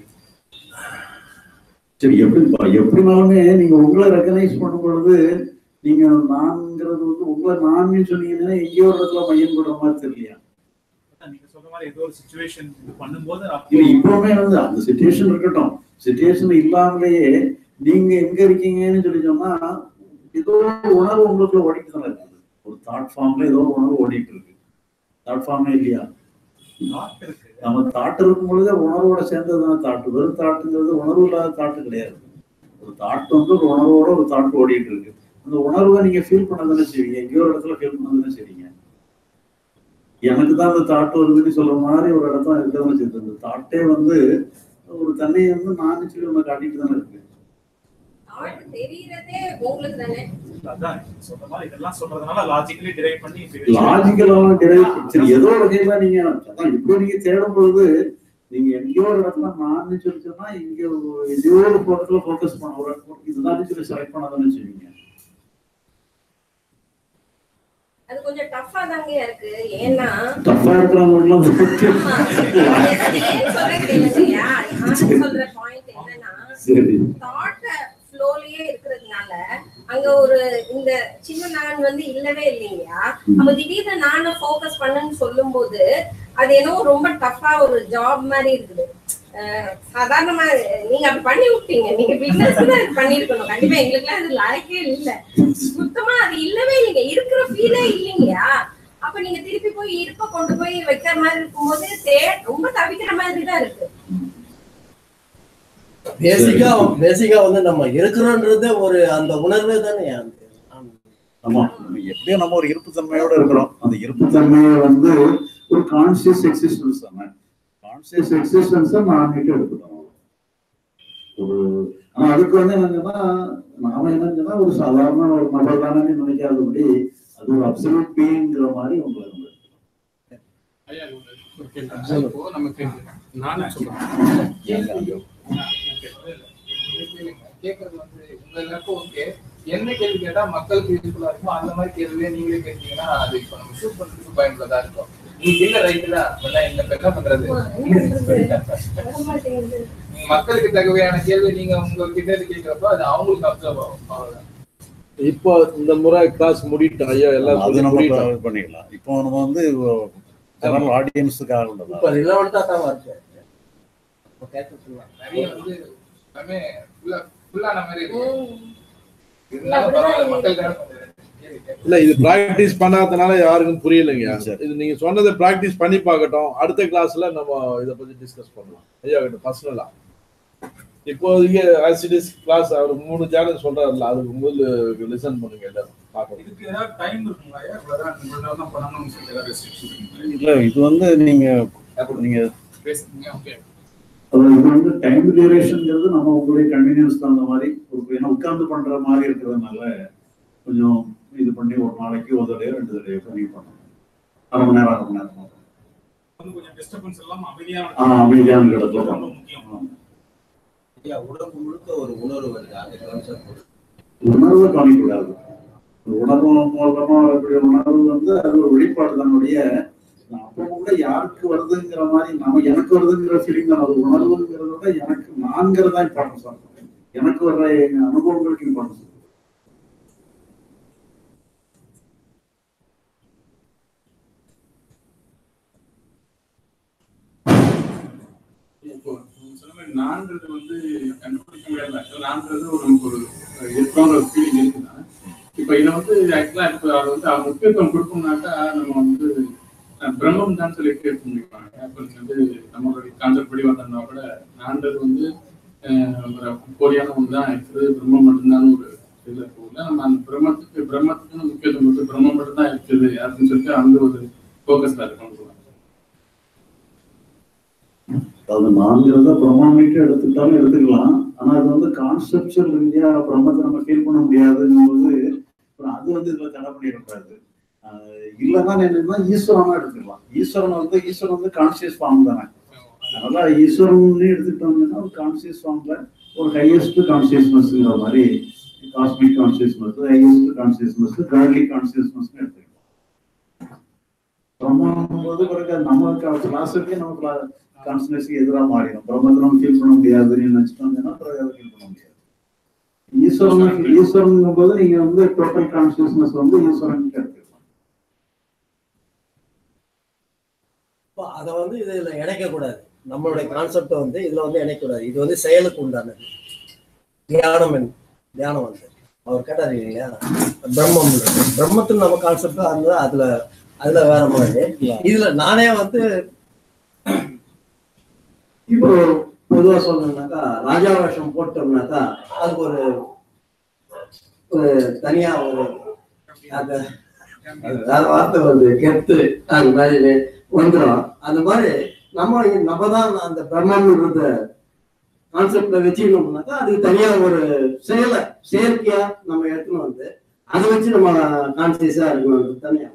Speaker 1: சரி, எப்படி எப்படினாலுமே நீங்க உங்களை ரெகனைஸ் பண்ணும் பொழுது நீங்க நான்ங்கிறது வந்து உங்களை நான் சொன்னீங்கன்னா எங்கேயோ ஒரு இடத்துல மையம் பண்ற மாதிரி தெரியலையா?
Speaker 4: நீங்க சொல்ற மாதிரி ஏதோ ஒரு சிச்சுவேஷன் பண்ணும்போது
Speaker 1: இல்ல இப்பவுமே வந்து அந்த சிச்சுவேஷன் இருக்கட்டும், சிச்சுவேஷன் இல்லாமலேயே நீங்க எங்க இருக்கீங்கன்னு சொல்லி சொன்னா ஏதோ ஒரு உணர்வு உங்களுக்குள்ள ஓடிட்டு தான் இருக்குது. ஒரு தாட் ஃபார்ம்ல ஏதோ ஒரு உணர்வு ஓடிட்டு இருக்கு. தாட் ஃபார்மே இல்லையா? நம்ம தாட்டு இருக்கும் பொழுது உணர்வோட சேர்ந்ததுதான் தாட்டு. வெறும் தாட்டுங்கிறது உணர்வு இல்லாத தாட்டு கிடையாது. ஒரு தாட்டு வந்து ஒரு உணர்வோட ஒரு தாட்டு ஓடிட்டு இருக்கு. அந்த உணர்வை நீங்க ஃபீல் பண்ணதானே செய்வீங்க, எங்கேயோ ஒரு இடத்துல ஃபீல் பண்ணதானே செய்வீங்க. எனக்கு தான் அந்த தாட்டு வருதுன்னு சொல்ற மாதிரி ஒரு இடத்துல இருக்கதான் செய்யுது. அந்த தாட்டே வந்து ஒரு தன்னையை வந்து நான் சொல்லி ஒண்ணு காட்டிட்டு தானே இருக்கு. ஏதோ ஒரு வகையில நீங்க இப்போ நீங்க தேடும் பொழுது நீங்க எங்கேயோ ஒரு இடத்துல நான் சொல்லிச்சோன்னா இங்க எதையோ ஒரு இடத்துல போக்கஸ் பண்ண ஒரு இதுதான் சொல்லி செலக்ட் பண்ணதானே செய்வீங்க.
Speaker 2: அது கொஞ்சம் டஃபா தாங்க இருக்கு. ஏன்னா
Speaker 1: டஃபா இருக்கிறவங்க
Speaker 2: சொல்ற பாயிண்ட் என்னன்னா தாட் ஃப்ளோலயே இருக்கிறதுனால அங்க ஒரு இந்த சின்ன நான் வந்து இல்லவே இல்லையா? அப்ப திடீர்னு நானை ஃபோக்கஸ் பண்ணுன்னு சொல்லும் போது அது என்னவோ ரொம்ப டஃபா ஒரு ஜாப் மாதிரி இருக்குது. சாதாரணமா நீங்க அப்படி பண்ணி விட்டீங்க, நீங்க பிசினஸ் தான் பண்ணிருக்கணும். கண்டிப்பா எங்களுக்கு எல்லாம் அது லாய்க்கே இல்ல, சுத்தமா அது இல்லவே இல்லைங்க, இருக்கிற ஃபீலே இல்லைங்கயா. அப்ப நீங்க திருப்பி போய் இருப்ப கொண்டு போய் வைக்கிற மாதிரி இருக்கும்போது ரொம்ப தவிக்கிற மாதிரி தான் இருக்கு.
Speaker 6: பேசிக்கா பேசிக்கா வந்து நம்ம இருக்கிறோன்றது ஒரு அந்த உணர்வே தானே.
Speaker 1: ஆமா, எப்படியும் நம்ம ஒரு இருப்புத்தன்மையோட இருக்கிறோம். அந்த இருப்புத்தன்மையை வந்து ஒரு கான்சியஸ் எக்ஸிஸ்டன்ஸ் தானே. கான்சியஸ் எக்ஸிஸ்டன்ஸை நான் எடுத்துக்கணும். ஒரு ஆனா அதுக்கு வந்து என்னன்னா நாம என்னன்னா ஒரு சாதாரண ஒரு நபர் தானே நினைக்காதபடி அது ஒரு அப்சல்யூட் பீயிங்கிற மாதிரி உங்களுக்கு
Speaker 9: நமக்கு நானே சொல்றேன் கேட்கறது வந்து உங்க எல்லாருக்கும் ஓகே. என்ன கேள்வி கேட்டா மக்களுக்கு யூஸ்ஃபுல்லா இருக்கும் அந்த மாதிரி கேள்வியே நீங்களே கேட்டீங்கன்னா அது இப்போ நம்ம ஷூட் பண்றதுக்கு பயனுள்ளதா இருக்கும். நீங்க இல்ல ரைட்டுல இந்த என்ன பண்றது மக்களுக்கு தகவையான கேள்வி நீங்க உங்க கிட்ட இருந்து கேட்கிறப்ப அது அவங்களுக்கு அப்சர்வ் ஆகும். அவ்வளவுதான்.
Speaker 5: இப்போ இந்த முறை கிளாஸ் முடிட்டோம் ஐயா, எல்லாம்
Speaker 7: அது நம்ம பண்ணிடலாம். இப்போ நம்ம வந்து ஜெனரல் ஆடியன்ஸுக்காக உள்ளதா
Speaker 6: இப்போ ரிலவெண்டா தான் இருக்கு.
Speaker 9: நிறைய வந்து எல்லாமே ஃபுல்லா ஃபுல்லான மாதிரி இருக்கு.
Speaker 5: இல்ல இது பிராக்டிஸ் பண்ணாதனால யாருக்கும் புரியலைங்க. இது நீங்க சொன்னதை பிராக்டிஸ் பண்ணி பார்க்கட்டும். அடுத்த கிளாஸ்ல நம்ம இதை பத்தி டிஸ்கஸ் பண்ணலாம் ஐயா கிட்ட பர்சனலா. இப்போதைக்கு ஆசிடிஸ் கிளாஸ் அவர் மூணு சேனல் சொல்றாருல, அதுக்கு முதல்ல லிசன் பண்ணுங்க எல்லாரும் பார்க்கணும்.
Speaker 9: இதுக்கு ஏதாவது டைம் இருக்குங்களா? இவ்வளவுதான் பண்ணணும்னு சொல்லி ஏதாவது ரெஸ்ட்ரிக்ஷன் இருக்குங்களா?
Speaker 7: இல்ல இது வந்து நீங்க நீங்க
Speaker 9: பேசுறீங்க ஓகே.
Speaker 1: இது வந்து டைம் டியூரேஷன்ங்கிறது நம்ம உங்களுடைய கன்வீனியன்ஸ் தகுந்த மாதிரி ஒரு ஏன்னா உட்கார்ந்து பண்ற மாதிரி இருக்கிறதுனால கொஞ்சம் இது பண்ணி ஒரு நாளைக்கு ஒரு தடவை ரெண்டு தடவை பண்ணி பண்ணணும். அரை மணி நேரம் அரை மணி நேரம்
Speaker 9: கொஞ்சம் டிஸ்டர்பன்ஸ் எல்லாம் அமைதியான
Speaker 1: அமைதியான இடத்துல பண்ணணும்.
Speaker 10: உடம்பு முழுக்க ஒரு உணர்வு வருது, அந்த கான்செப்ட்
Speaker 1: உணர்வை காமிக்கூடாது. உணர்வு மூலமா வரக்கூடிய உணர்வு வந்து அது ஒரு வெளிப்பாடு தன்னுடைய அப்ப கூட யாருக்கு வருதுங்கிற மாதிரி நம்ம எனக்கு வருதுங்கிற ஃபீலிங் தான். அது உணர்வுங்கிறத விட எனக்கு நான்கிறதா இம்பார்ட்டன்ஸ் ஆகும். எனக்கு வர்ற அனுபவங்களுக்கு இம்பார்ட்டன்ஸ்.
Speaker 9: இப்போ சொன்ன மாதிரி நான்கிறது வந்து கண்டுபிடிக்க முடியாது. நான்கிறது ஒரு ஒரு இருக்கிற ஒரு ஃபீலிங் இருக்குன்னா இப்போ இதை வந்து ஆக்சுவலா இப்போ அதை வந்து அவங்க முக்கியத்துவம் கொடுக்கணும்னாக்கா நம்ம வந்து பிரம்மம் தான் சொல்லி கேட்க முடிப்பாங்க. அப்போ வந்து நம்மளுடைய கான்செப்ட் படி வந்தோம்னா கூட நான்கிறது வந்து போலியான ஒன்று தான் இருக்குது, பிரம்மம் மட்டும்தான் ஒரு இதில் இருக்குல்ல. நம்ம அந்த பிரம்மத்துக்கு பிரம்மத்துக்குன்னு முக்கியத்துவம் கொடுத்து பிரம்மம் மட்டும்தான் இருக்குது அப்படின்னு சொல்லிட்டு அந்த ஒரு ஃபோக்கஸ்ல இருக்கணும்.
Speaker 1: அது நான்கிறத பிரம்மாமிட்டு எடுத்துக்கிட்டாலும் எடுத்துக்கலாம். ஆனா அது வந்து கான்செப்சுவல் ரீதியா பிரம்மத்தை நம்ம ஃபீல் பண்ண முடியாதுங்கும்போது அது வந்து இதுல தடை பண்ணிடக்கூடாது. இல்லைன்னா என்னன்னா ஈஸ்வரனா எடுத்துக்கலாம். ஈஸ்வரன் வந்து ஈஸ்வரன் வந்து கான்சியஸ் ஃபார்ம் தானே. அதனால ஈஸ்வரன் எடுத்துக்கிட்டோம்னா ஒரு கான்சியஸ் ஃபார்ம்ல ஒரு ஹையஸ்ட் கான்சியஸ்னஸ்ங்கிற மாதிரி cosmic consciousness, highest consciousness, godly consciousness எடுத்துக்கலாம். பிரம்மம் போது பிறகு நம்ம கிளாஸுக்கே நம்ம கான்சியஸ்க்கு எதிராக மாறிடும். பிரம்மத்தை நம்ம ஃபீல் பண்ண முடியாதுன்னு நினைச்சிட்டோம்னா பிறகு அதை ஃபீல் பண்ண முடியாது. ஈஸ்வரன் ஈஸ்வரன் போது நீங்க வந்து டோட்டல் கான்சியஸ்னஸ் வந்து ஈஸ்வரன் எடுத்துக்கலாம்.
Speaker 6: அதை வந்து இதுல இணைக்க கூடாது. நம்மளுடைய கான்செப்டை வந்து இதுல வந்து இணைக்க கூடாது. இது வந்து செயலுக்கு உண்டானது. தியானம் தியானம் வந்து அவர் கேட்டாரு இல்லையா, பிரம்மம் பிரம்மத்துக்கு நம்ம கான்செப்ட் அந்த அதுல அதுல வேற மாதிரி. இதுல நானே வந்து இப்போ பொதுவா சொல்லணும்னாக்கா ராஜா வேஷம் போட்டோம்னாக்கா அதுக்கு ஒரு ஒரு தனியா ஒரு அந்த வார்த்தை வந்து கெத்து அது மாதிரி வந்துடும். அந்த மாதிரி நம்ம நம்ம தான் அந்த பிரம்மன்ற கான்செப்ட்ல வச்சுக்கணும்னாக்கா அதுக்கு தனியா ஒரு செயலை செயற்கையா நம்ம எடுத்துன்னு வந்து அதை வச்சு நம்ம கான்சியஸா இருக்கணும் தனியா.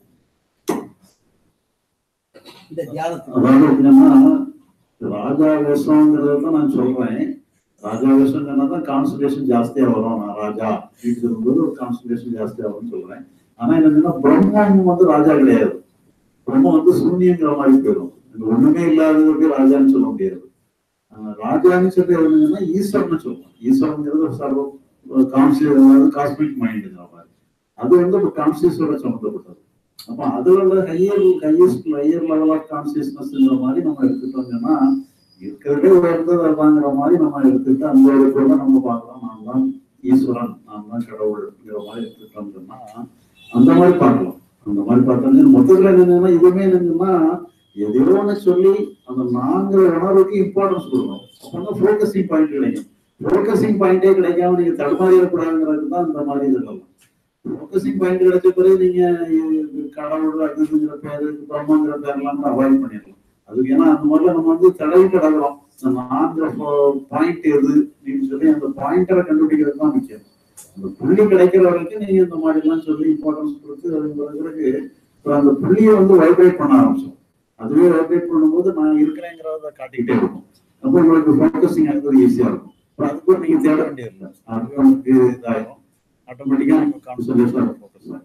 Speaker 6: இந்த தியானத்துக்கு
Speaker 1: ராஜா வேஷம்ங்கிறத நான் சொல்றேன். ராஜா வேஷம் தான் கான்சன்ட்ரேஷன் ஜாஸ்தியா வரும். நான் ராஜா வீட்டுக்கு இருக்கும்போது ஒரு கான்சன்ட்ரேஷன் ஜாஸ்தியா வரும்னு சொல்றேன். ஆனா என்னன்னா பிரம்மம் வந்து ராஜா கிடையாது. பிரம்மம் வந்து சூன்யங்கிற மாதிரி போயிடும். ஒண்ணுமே இல்லாததுக்கு ராஜான்னு சொல்ல முடியாது. ராஜான்னு சொல்லி என்னன்னா ஈஸ்வரன் சொல்லலாம். ஈஸ்வரங்கிறது ஒரு சர்வ கான்சியஸ் காஸ்மிக் மைண்டுங்கிற மாதிரி. அது வந்து ஒரு கான்சியஸோட சம்மந்தப்பட்டது. அப்ப அதோட higher highest higher level of கான்சியஸ்னஸ்ங்கிற மாதிரி நம்ம எடுத்துட்டோம்னா இருக்கிறதே உயர்ந்தது வாங்குற மாதிரி நம்ம எடுத்துட்டு அந்த இடத்துல நம்ம பார்க்கலாம். நான் தான் ஈஸ்வரன், நான் தான் கடவுள்ங்கிற மாதிரி எடுத்துட்டோம்னா அந்த மாதிரி பார்க்கலாம். அந்த மாதிரி பார்த்தோம்னா மொத்தத்துல என்னன்னா இதுவுமே என்னன்னா எதையோ ஒன்று சொல்லி அந்த நான்கிற உணர்வுக்கு இம்பார்ட்டன்ஸ் கொடுக்கணும். அப்பதான் ஃபோக்கஸிங் பாயிண்ட் கிடைக்கும். ஃபோக்கஸிங் பாயிண்டே கிடைக்காம நீங்க தடுமாறிடக்கூடாதுங்கிறது தான் இந்த மாதிரி இதெல்லாம். ஃபோக்கஸிங் பாயிண்ட் கிடைச்ச பிறகு நீங்க கடவுள் அதுங்கிற பேரு பிரம்மங்கிற பேர்லாம் அவாய்ட் பண்ணிடலாம். அதுக்கு ஏன்னா அந்த மாதிரில நம்ம வந்து தடவி கடவுறோம். நான்கிற பாயிண்ட் எது நீங்க சொல்லி அந்த பாயிண்டரை கண்டுபிடிக்கிறது தான் முக்கியம். அந்த புள்ளி கிடைக்கிற வரைக்கும் நீங்க இந்த மாதிரி எல்லாம் சொல்லி இம்பார்ட்டன்ஸ் கொடுத்து அதுங்கிற பிறகு அந்த புள்ளியை வந்து வைப்ரேட் பண்ண ஆரம்பிச்சோம். அதுவே வைப்ரேட் பண்ணும்போது நான் இருக்கிறேங்கிறத காட்டிக்கிட்டே இருக்கும். அப்போ உங்களுக்கு ஃபோக்கஸிங் ஆகிறது ஈஸியா இருக்கும். அதுக்கு நீங்க தேட வேண்டியதில்லை. அது நமக்கு இதாயிரும். ஆட்டோமேட்டிக்கா நம்ம கான்சன்ட்ரேஷன் ஃபோக்கஸ் ஆகும்.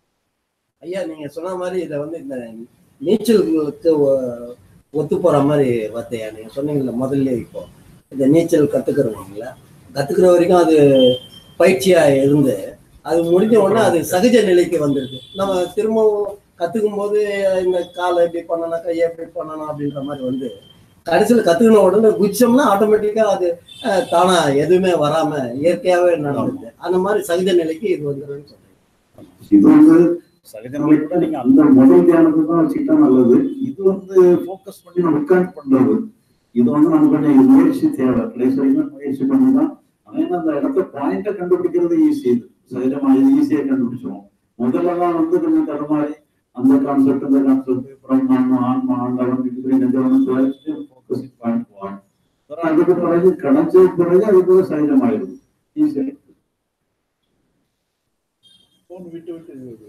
Speaker 6: ஐயா நீங்க சொன்ன மாதிரி இதை வந்து இந்த நீச்சலுக்கு ஒத்து போற மாதிரி வார்த்தையா நீங்க சொன்னீங்கல்ல முதல்ல. இப்போ இந்த நீச்சல் கத்துக்கிறவங்கள கத்துக்கிற வரைக்கும் அது பயிற்சியா இருந்து அது முடிஞ்ச உடனே அது சகஜ நிலைக்கு வந்துருக்கு. நம்ம திரும்பவும் கத்துக்கும் போது இந்த காலை எப்படி பண்ணணும், கையை எப்படி பண்ணணும் அப்படின்ற மாதிரி வந்து கடைசியில் கத்துக்கின உடனே குச்சம்னா ஆட்டோமேட்டிக்கா அது தானா எதுவுமே வராம இயற்கையாவே நடந்துது. அந்த மாதிரி சகஜ நிலைக்கு இது வந்துருன்னு சொல்றேன்.
Speaker 1: இது வந்து சகஜ நிலை கூட நீங்க அந்த முதல் தியானத்தை தான் வச்சுக்கிட்டா நல்லது. இது வந்து ஃபோக்கஸ் பண்ணி நம்ம உட்காந்து பண்றது. இது வந்து நம்ம கொஞ்சம் முயற்சி தேவை. கடைசி வரைக்கும் முயற்சி பண்ணிதான். ஆனா அந்த இடத்த பாயிண்ட கண்டுபிடிக்கிறது ஈஸி. இது சகஜமா இது ஈஸியா கண்டுபிடிச்சிடும். முதல்ல தான் வந்து கொஞ்சம் தடுமாறி அந்த கான்செப்ட் இந்த கான்செப்ட் பிரம்மாண்டம் ஆன்மா ஆண்டவன் இப்படி நெஞ்சவன் சொல்லி ஃபோக்கஸிங் பாயிண்ட் போவாங்க. அதுக்கு பிறகு கிடைச்ச பிறகு அதுக்கு சகஜமாயிடும் ஈஸியா.
Speaker 7: போன் விட்டு விட்டு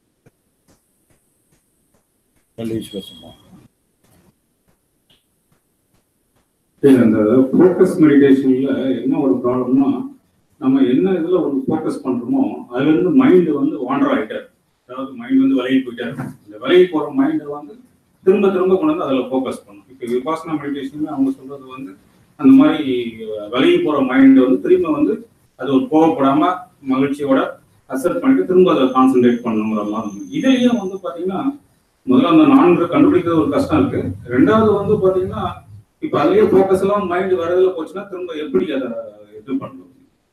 Speaker 9: அந்த ஃபோக்கஸ் மெடிடேஷன்ல என்ன ஒரு ப்ராப்ளம்னா நம்ம என்ன இதுல ஒரு ஃபோக்கஸ் பண்றோமோ அதுல இருந்து மைண்ட் வந்து வாண்டர் ஆகிட்டாரு. அதாவது மைண்ட் வந்து விலகி போயிட்டாரு. இந்த விலகி போற மைண்டை வந்து திரும்ப திரும்ப கொண்டு வந்து அதில் ஃபோக்கஸ் பண்ணும். இப்போ விபாசனா மெடிடேஷன்ல அவங்க சொல்றது வந்து அந்த மாதிரி விலகி போற மைண்ட் வந்து திரும்ப வந்து அது ஒரு கோவப்படாம மகிழ்ச்சியோட அக்செப்ட் பண்ணிட்டு திரும்ப அதை கான்சென்ட்ரேட் பண்ணுங்கிற மாதிரி. இதுலயும் வந்து பாத்தீங்கன்னா முதல்ல அந்த நான்கு கண்டுபிடிக்கிறது ஒரு கஷ்டம் இருக்கு. ரெண்டாவது வந்து பாத்தீங்கன்னா இப்ப அதுலயே போக்கஸ் எல்லாம் மைண்ட் வரதுல போச்சுன்னா திரும்ப எப்படி அதை இது பண்ணணும்?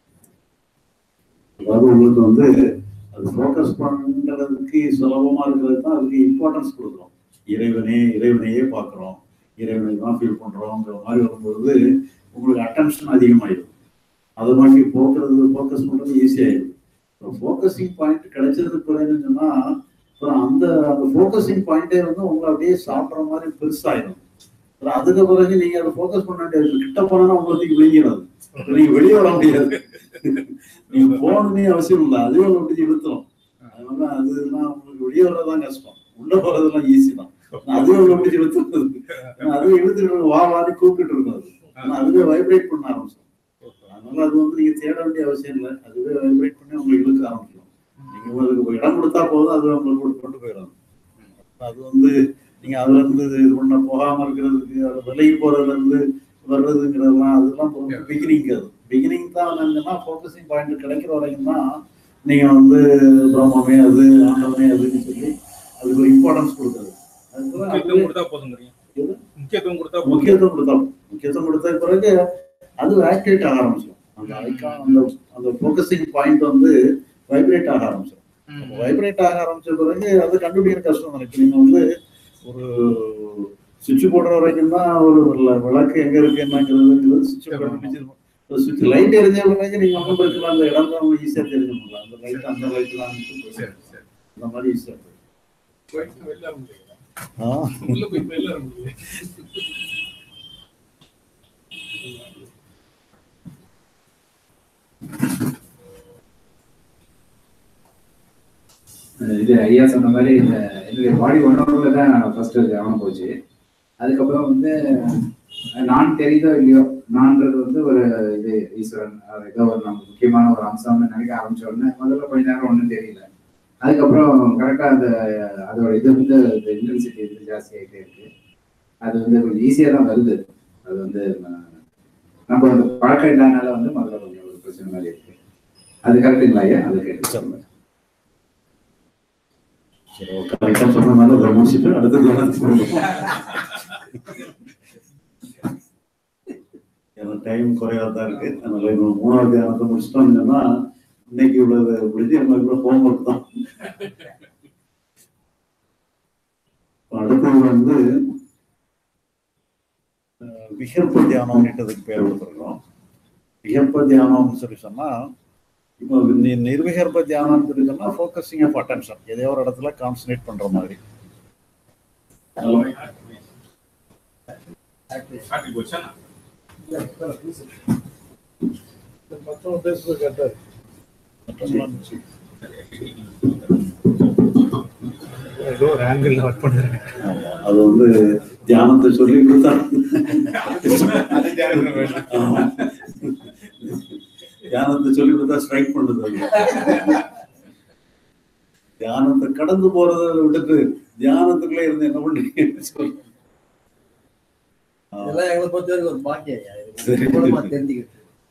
Speaker 1: அதாவது உங்களுக்கு வந்து அது ஃபோக்கஸ் பண்ணுறதுக்கு சுலபமா இருக்கிறது தான் அதுக்கு இம்பார்ட்டன்ஸ் கொடுக்குறோம். இறைவனே இறைவனையே பார்க்குறோம், இறைவனை தான் ஃபீல் பண்றோங்கிற மாதிரி வரும்பொழுது உங்களுக்கு அட்டென்ஷன் அதிகமாயிடும். அது மாதிரி போக்குறது ஃபோக்கஸ் பண்றது ஈஸியாயிடும். ஃபோக்கஸிங் பாயிண்ட் கிடைச்சதுக்கு பிறகுன்னு சொன்னா அப்புறம் அந்த அந்த ஃபோக்கஸிங் பாயிண்டே வந்து உங்களை அப்படியே சாப்பிட்ற மாதிரி பெருசாயிடும். அப்புறம் அதுக்கு பிறகு நீங்க அதை ஃபோக்கஸ் பண்ண வேண்டியது கிட்ட போனா உங்களுக்கு விழுங்கிறது, நீங்க வெளியே வர முடியாது. நீங்க போகணும்னே அவசியம் இல்லை, அதுவே உங்களுக்கு இழுத்துரும். அதனால அதெல்லாம் உங்களுக்கு வெளியே வர்றதுதான் கஷ்டம், உள்ள போறதெல்லாம் ஈஸி தான். அதுவே உங்களுக்கு இழுத்துறது, அதுவே இழுத்துட்டு வா வாரி கூப்பிட்டு இருக்கும். அது ஆனா அதுவே வைப்ரேட் பண்ண ஆரம்பிச்சிடும். அதனால அது வந்து நீங்க தேட வேண்டிய அவசியம் இல்லை, அதுவே வைப்ரேட் பண்ணி உங்களுக்கு இழுக்க ஆரம்பிச்சிடும். நீங்க உங்களுக்கு இடம் கொடுத்தா போதும், அது உங்களுக்கு கொண்டு போயிடும். அது வந்து நீங்க அதுல இருந்து இது பண்ண போகாம இருக்கிறதுக்கு, அது விலகி போறதுல இருந்து வர்றதுங்கிறதுலாம் அதெல்லாம் பிகினிங். அது பிகினிங் தான் என்னன்னா ஃபோக்கஸிங் பாயிண்ட் கிடைக்கிற வரைக்கும் தான் நீங்க வந்து பிரம்மமே அது ஆண்டவனே அதுன்னு சொல்லி அதுக்கு ஒரு இம்பார்ட்டன்ஸ் கொடுக்குறது.
Speaker 9: முக்கியத்துவம் கொடுத்தா போதும். முக்கியத்துவம் கொடுத்தா
Speaker 1: முக்கியத்துவம் கொடுத்தா முக்கியத்துவம் கொடுத்த பிறகு அது ஆக்டிவேட் ஆக ஆரம்பிச்சிடும். அந்த ஐக்கான் அந்த அந்த ஃபோக்கஸிங் பாயிண்ட் வந்து வைப்ரேட் ஆக ஆரம்பிச்சிடும். வைப்ரேட் ஆக ஆரம்பிச்ச பிறகு அது கண்டுபிடிக்கிற கஷ்டம் நினைச்சு. நீங்க வந்து ஒரு சுவிட்ச் போடுற வரைக்கும் தான் ஒரு விளக்கு எங்க இருக்கு என்னங்கிறது சுவிட்ச் கண்டுபிடிச்சிருக்கும். சுவிட்ச் லைட் எரிஞ்ச பிறகு நீங்க ஒன்றும் பிரச்சனை அந்த இடம் தான் உங்களுக்கு ஈஸியா தெரிஞ்சுக்கலாம். அந்த லைட் அந்த லைட்லாம் அந்த மாதிரி ஈஸியா
Speaker 3: இது ஐயா சொன்ன மாதிரி இந்த என்னுடைய பாடி ஒன் ஹவர்ல தான் ஃபர்ஸ்ட் கவனம் போச்சு. அதுக்கப்புறம் வந்து நான் தெரியுதோ இல்லையோ நான்றது வந்து ஒரு இது ஈஸ்வரன் ஏதோ ஒரு நம்ம முக்கியமான ஒரு அம்சம்னு நினைக்க ஆரம்பிச்ச உடனே முதல்ல கொஞ்ச நேரம் ஒன்றும் தெரியல. அதுக்கப்புறம் கரெக்டாக அந்த அதோட இது வந்து இன்டென்சிட்டி வந்து ஜாஸ்தி ஆகிட்டே இருக்கு. அது வந்து கொஞ்சம் ஈஸியாக தான் வருது. அது வந்து நம்ம அந்த பழக்கம் இல்லாதனால வந்து முதல்ல கொஞ்சம் ஒரு பிரச்சனை மாதிரி இருக்கு. அது கரெக்டுங்களா ஐயா? அது கேட்டு சொல்லுங்க.
Speaker 1: சொன்னதுனால அதை முடிச்சுட்டு அடுத்தது எனக்கு டைம் குறைவாக தான் இருக்கு. அதனால இன்னும் மூணாவது தியானத்தை முடிச்சிட்டோம்னா இன்னைக்கு உள்ளது முடிஞ்சு நம்மளுக்கு ஹோம் ஒர்க் தான். அடுத்தது வந்து விகற்ப தியானம்ன்றதுக்கு பேர் கொடுத்துருக்கோம். விகற்ப தியானம்னு சொல்லி சொன்னா இப்போ நிர்விகற்ப தியானம் சொல்லி சொன்னா ஃபோக்கஸிங் ஆஃப் அட்டென்ஷன், ஏதோ ஒரு இடத்துல கான்சன்ட்ரேட் பண்ற மாதிரி. அது வந்து தியானத்தை சொல்லி கொடுத்தா தியானத்தை சொல்லி கொடுத்தா ஸ்ட்ரைக் பண்ணுது. தியானத்தை கடந்து போறத விட்டுட்டு தியானத்துக்குள்ளே இருந்து என்ன பண்ணீங்க சொல்லு.
Speaker 6: எங்களை பொறுத்த வரைக்கும் ஒரு பாக்கியம் தெரிஞ்சுக்கிட்டு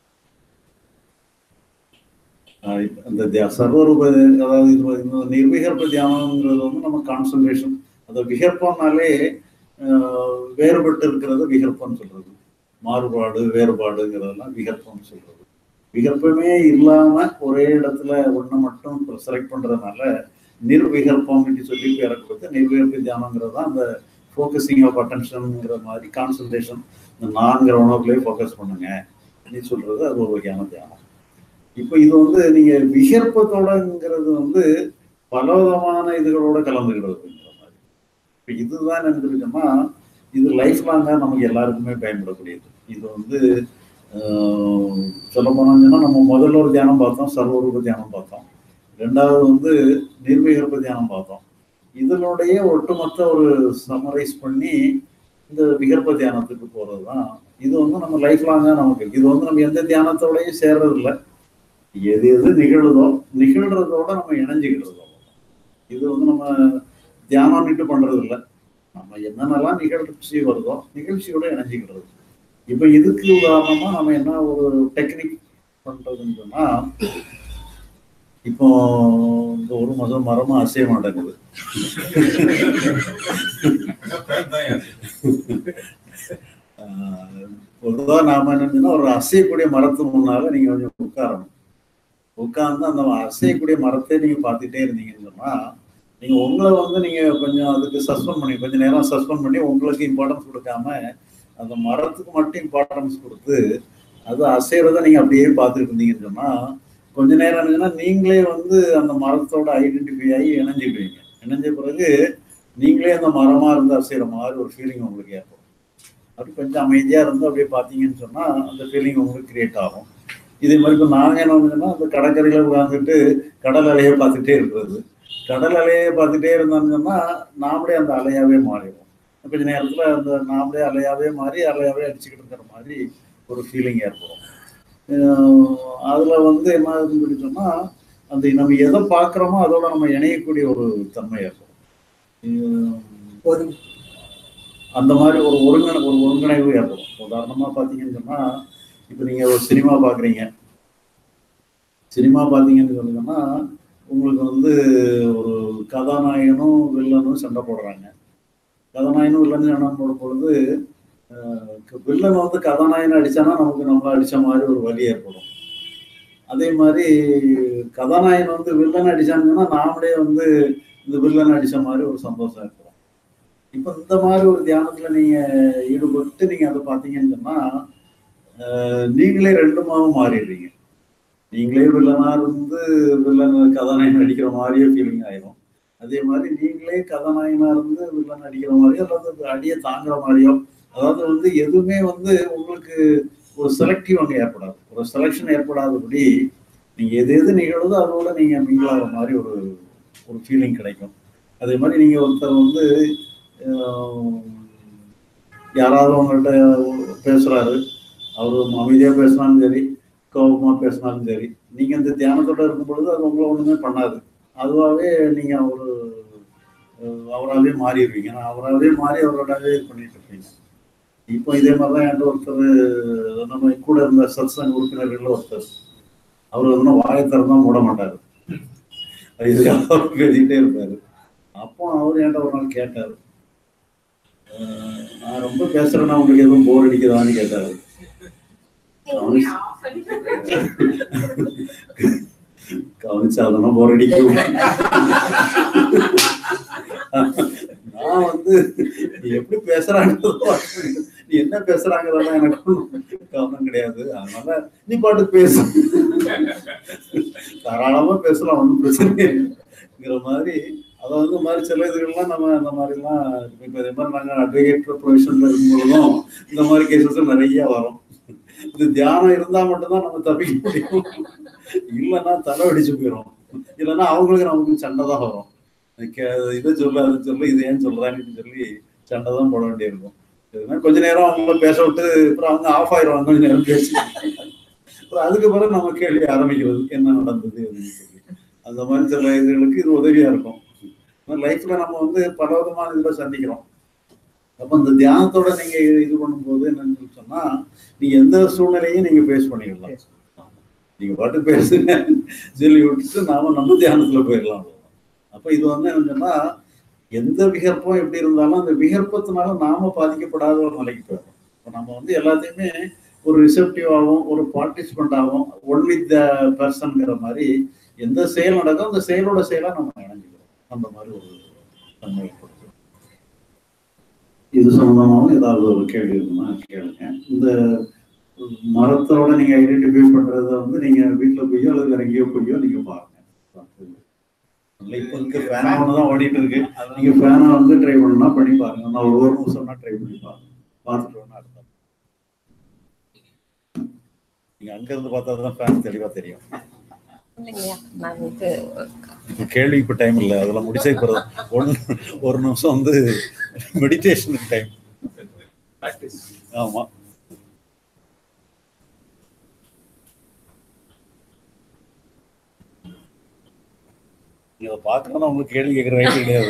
Speaker 1: அந்த சர்வரூப, அதாவது இந்த நிர்விகற்ப தியானம்ங்கிறது வந்து நம்ம கான்சன்ட்ரேஷன். அந்த விகற்பம்னாலே வேறுபட்டு இருக்கிறது விகற்பம்னு சொல்றது, மாறுபாடு வேறுபாடுங்கிறதெல்லாம் விகற்பம்னு சொல்றது. விகற்பமே இல்லாம ஒரே இடத்துல ஒண்ணு மட்டும் செலக்ட் பண்றதுனால நிர்விகற்பம்னு சொல்லி பேரை கொடுத்து நிர்விகற்ப தியானங்கிறது தான் அந்த ஃபோக்கஸிங் ஆஃப் அட்டென்ஷன்ங்கிற மாதிரி கான்சன்ட்ரேஷன். இந்த நான்கிற உணவுக்குள்ளேயே ஃபோக்கஸ் பண்ணுங்க அப்படின்னு சொல்றது அது ஒரு வகையான தியானம். இப்போ இது வந்து நீங்க விகற்பத்தோடங்கிறது வந்து பலவிதமான இதுகளோட கலந்துக்கிறதுங்கிற மாதிரி. இப்போ இதுதான் நினைச்சிருக்கோம்னா இது லைஃப் லாங்காக நமக்கு எல்லாருக்குமே பயன்படக்கூடியது. இது வந்து சொல்ல போனோம்னா நம்ம முதல்ல ஒரு தியானம் பார்த்தோம், சர்வரூப தியானம் பார்த்தோம். ரெண்டாவது வந்து நிர்விகற்ப தியானம் பார்த்தோம். இதனுடைய ஒட்டுமொத்த ஒரு சமரைஸ் பண்ணி இந்த விகற்ப தியானத்துக்கு போறது தான். இது வந்து நம்ம லைஃப் லாங்கா நமக்கு இது வந்து நம்ம எந்த தியானத்தோடையும் சேர்றது இல்லை. எது எது நிகழுதோ நிகழ்றதோட நம்ம இணைஞ்சுக்கிடுறதோ. இது வந்து நம்ம தியானம்னுட்டு பண்றது இல்லை. நம்ம என்னென்னலாம் நிகழ்ச்சி வருதோ நிகழ்ச்சியோட இணைஞ்சிக்கிறது. இப்போ இதுக்கு உதாரணமா நம்ம என்ன ஒரு டெக்னிக் பண்றதுன்னு சொன்னா, இப்போ இந்த ஒரு மாதம் மரமா அசைய மாட்டேங்குது. பொதுவாக நாம என்னன்னா ஒரு அசையக்கூடிய மரத்து முன்னால நீங்க கொஞ்சம் உட்காரணும். உட்கார்ந்து அந்த அசையக்கூடிய மரத்தை நீங்க பார்த்துட்டே இருந்தீங்கன்னு சொன்னா நீங்க உங்களை வந்து நீங்க கொஞ்சம் அதுக்கு சஸ்பெண்ட் பண்ணி கொஞ்சம் நேரம் சஸ்பெண்ட் பண்ணி உங்களுக்கு இம்பார்ட்டன்ஸ் கொடுக்காம அந்த மரத்துக்கு மட்டும் இம்பார்ட்டன்ஸ் கொடுத்து அது அசைறத நீங்க அப்படியே பார்த்துட்டு இருந்தீங்கன்னு சொன்னா கொஞ்ச நேரம் இருந்தீங்கன்னா நீங்களே வந்து அந்த மரத்தோட ஐடென்டிஃபை ஆகி இணைஞ்சிடுவீங்க. இணைஞ்ச பிறகு நீங்களே அந்த மரமா இருந்து அசைகிற மாதிரி ஒரு ஃபீலிங் உங்களுக்கு ஏற்படும். அப்படி கொஞ்சம் அமைதியா இருந்து அப்படியே பார்த்தீங்கன்னு சொன்னா அந்த ஃபீலிங் உங்களுக்கு கிரியேட் ஆகும். இதே மாதிரி இப்போ நாங்கள் என்ன பண்ணுன்னா அந்த கடற்கரையில உட்காந்துட்டு கடல் அலையை பார்த்துட்டே இருக்கிறது. கடல் அலையை பார்த்துட்டே இருந்தோம்னா நாமளே அந்த அலையாவே மாறிடும். கொஞ்ச நேரத்துல அந்த நாமளே அலையாவே மாறி அலையாவே அடிச்சுக்கிட்டு இருக்கிற மாதிரி ஒரு ஃபீலிங் ஏற்படும். அதுல வந்து என்ன ஆகுதுன்னு சொன்னா அந்த நம்ம எதை பார்க்குறோமோ அதோட நம்ம இணையக்கூடிய ஒரு தன்மை ஏற்படும். அந்த மாதிரி ஒரு ஒருங்கிணை ஒரு ஒருங்கிணைவு ஏற்படும். உதாரணமா பார்த்தீங்கன்னு சொன்னா இப்போ நீங்க ஒரு சினிமா பார்க்குறீங்க. சினிமா பார்த்தீங்கன்னு சொன்னீங்கன்னா உங்களுக்கு வந்து ஒரு கதாநாயகனும் வில்லனும் சண்டை போடுறாங்க. கதாநாயகனும் வில்லனும் சண்டை போடும் பொழுது வில்லன் வந்து கதாநாயகனை அடிச்சானா நமக்கு நம்மளை அடிச்ச மாதிரி ஒரு வலி ஏற்படும். அதே மாதிரி கதாநாயகன் வந்து வில்லன் அடிச்சாங்கன்னா நாமளே வந்து இந்த வில்லன் அடிச்ச மாதிரி ஒரு சந்தோஷம் ஏற்படும். இப்போ இந்த மாதிரி ஒரு தியானத்துல நீங்க ஈடுபட்டு நீங்க அதை பார்த்தீங்கன்னு சொன்னா நீங்களே ரெண்டுமாவும் மாறிடுறீங்க. நீங்களே வில்லனா இருந்து வில்லன் கதாநாயகன் அடிக்கிற மாதிரியே ஃபீலிங் ஆயிரும். அதே மாதிரி நீங்களே கதாநாயகனா இருந்து வில்லன் அடிக்கிற மாதிரியோ அல்லது அடியை தாங்குற மாதிரியோ அதாவது வந்து எதுவுமே வந்து உங்களுக்கு ஒரு செலக்டிவ் அங்கே ஏற்படாது. ஒரு செலெக்ஷன் ஏற்படாதபடி நீங்க எது எது நிகழ்வதோ அதோட நீங்க மிங்கிளாகிற மாதிரி ஒரு ஒரு ஃபீலிங் கிடைக்கும். அதே மாதிரி நீங்க ஒருத்தர் வந்து யாராவது உங்கள்கிட்ட பேசுறாரு, அவரு அமைதியா பேசினாலும் சரி கோபமா பேசினாலும் சரி நீங்க இந்த தியானத்தோட இருக்கும் பொழுது அது உங்களை ஒண்ணுமே பண்ணாது. அதுவாகவே நீங்க அவரு அவராகவே மாறிடுவீங்க. அவராகவே மாறி அவரோடவே இது பண்ணிட்டு இருப்பீங்க. இப்போ இதே மாதிரிதான் என்கிட்ட ஒருத்தர் நம்ம கூட இருந்த சத்சங்க உறுப்பினர்கள் ஒருத்தர் அவர் வந்து வாயை திறந்தா மூட மாட்டாரு, பேசிக்கிட்டே இருப்பாரு. அப்போ அவர் என்கிட்ட ஒரு நாள் கேட்டாரு, நான் ரொம்ப பேசுறேன்னா உங்களுக்கு எதுவும் போர் அடிக்குதான்னு கேட்டாரு. கவனிச்சாதான் போர் அடிக்கும். நான் வந்து நீ எப்படி பேசுறாங்க நீ என்ன பேசுறாங்கதான் எனக்கு கவனம் கிடையாது. அதனால நீ பாட்டு பேசு, தாராளமா பேசலாம், ஒன்றும் பிரச்சனை இல்லைங்கிற மாதிரி. அதாவது மாதிரி சில இதுகள்லாம் நம்ம அந்த மாதிரிலாம் இப்போ இதே மாதிரி நாங்கள் அட்வொகேட் ப்ரொஃபஷன்ல இருக்கும்போதும் இந்த மாதிரி கேசஸ் நிறைய வரும். இது தியானம் இருந்தா மட்டும்தான் நம்ம தப்பிக்க முடியும். இல்லைன்னா தலை அடிச்சு போயிடும். இல்லைன்னா அவங்களுக்கு நமக்கு சண்டை தான் வரும். இதை சொல்ல அதை சொல்ல இது ஏன் சொல்றான்னு சொல்லி சண்டை தான் போட வேண்டியிருக்கும். கொஞ்ச நேரம் அவங்க பேச விட்டு அப்புறம் அவங்க ஆஃப் ஆயிடுவாங்க. கொஞ்ச நேரம் பேசி அப்புறம் அதுக்கு பிறகு நம்ம கேள்வி ஆரம்பிக்கிறது என்ன நடந்தது அப்படின்னு சொல்லி. அந்த மாதிரி சில இதுகளுக்கு இது உதவியா இருக்கும். லைஃப்ல நம்ம வந்து பல விதமான இதுல சந்திக்கிறோம். அப்ப இந்த தியானத்தோட நீங்க இது பண்ணும்போது என்னன்னு சொன்னா நீங்க எந்த சூழ்நிலையும் நீங்க பேஸ் பண்ணிடலாம். நீங்க பாட்டு பேசுங்க சொல்லி விட்டுட்டு நாம நம்ம தியானத்துல போயிடலாம். அப்ப இது வந்து என்னன்னா எந்த விகற்பம் எப்படி இருந்தாலும் அந்த விகற்பத்தினால நாம பாதிக்கப்படாத ஒரு நிலைக்கு போயிடும். இப்போ நம்ம வந்து எல்லாத்தையுமே ஒரு ரிசெப்டிவாகவும் ஒரு பார்ட்டிசிபெண்டாகவும் ஒன் வித் த பர்சன்ங்கிற மாதிரி எந்த செயல் நடக்கும் அந்த செயலோட செயலா நம்ம இணைஞ்சுக்கிறோம். அந்த மாதிரி ஒரு தன்மை ஏற்படுது. இது சம்பந்தமாகவும் ஏதாவது ஒரு கேள்வி இருக்குன்னா கேளுங்க. இந்த மரத்தோட நீங்க ஐடென்டிஃபை பண்றத வந்து நீங்க வீட்டுல போயோ அல்லது வேற எங்கேயோ போயோ நீங்க பாருங்க. இப்போ இருக்கு ஃபேனா ஒண்ணுதான் ஓடிட்டு இருக்கு. நீங்க ஃபேனா வந்து ட்ரை பண்ணா பண்ணி பாருங்க. நான் ஒரு ஒரு நிமிஷம்னா ட்ரை பண்ணி பாருங்க. பார்த்துட்டு வேணா அடுத்த நீங்க அங்க இருந்து பார்த்தா தான் ஃபேன் தெளிவா தெரியும். கேள்வி இப்ப டைம் இல்லை, அதெல்லாம் முடிச்சே போறது. ஒன்னு ஒரு நிமிஷம் வந்து மெடிடேஷனுக்கு டைம். ஆமா, இதை பார்க்கணும்னா உங்களுக்கு கேள்வி கேட்கற ரைட்டு கிடையாது.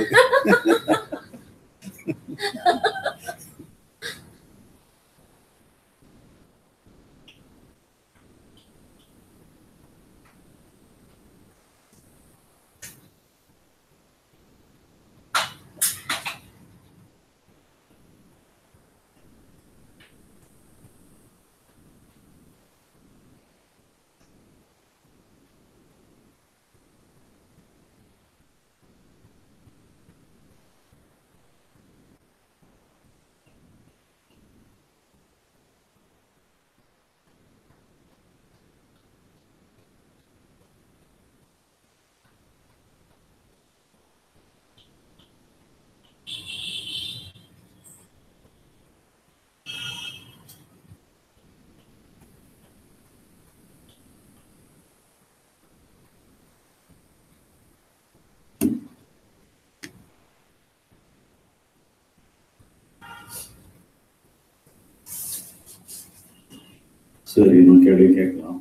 Speaker 1: சரி, நான் கேள்வி கேட்கலாம்.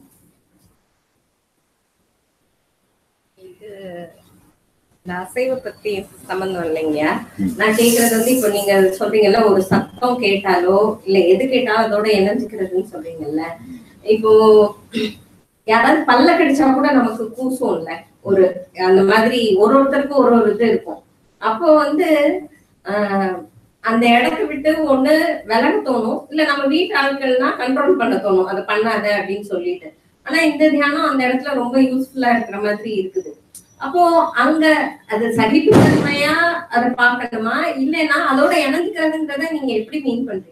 Speaker 2: இது இந்த அசைவை பத்தி சம்பந்தம் இல்லைங்கய்யா. நான் கேக்குறது வந்து இப்போ நீங்க சொல்றீங்கல்ல, ஒரு சத்தம் கேட்டாலோ இல்ல எது கேட்டாலும் அதோட இணைஞ்சுக்கிறதுன்னு சொல்றீங்கல்ல. இப்போ யாராவது பல்ல கடிச்சா கூட நமக்கு கூசும் இல்ல, ஒரு அந்த மாதிரி ஒரு ஒருத்தருக்கும் ஒரு ஒரு இது இருக்கும். அப்போ வந்து ஆஹ் அந்த இடத்த விட்டு ஒண்ணு விலக தோணும், இல்ல நம்ம வீட்டு ஆட்கள்னா கண்ட்ரோல் பண்ண தோணும், அதை பண்ணாத அப்படின்னு சொல்லிட்டு. ஆனா இந்த தியானம் அந்த இடத்துல ரொம்ப யூஸ்ஃபுல்லா இருக்கிற மாதிரி இருக்குது. அப்போ அங்க அது சகிப்புத்தன்மையா அதை பார்க்கணுமா, இல்லைன்னா அதோட இணைஞ்சுக்கிறதுங்கிறத நீங்க எப்படி மீன் பண்றீங்க?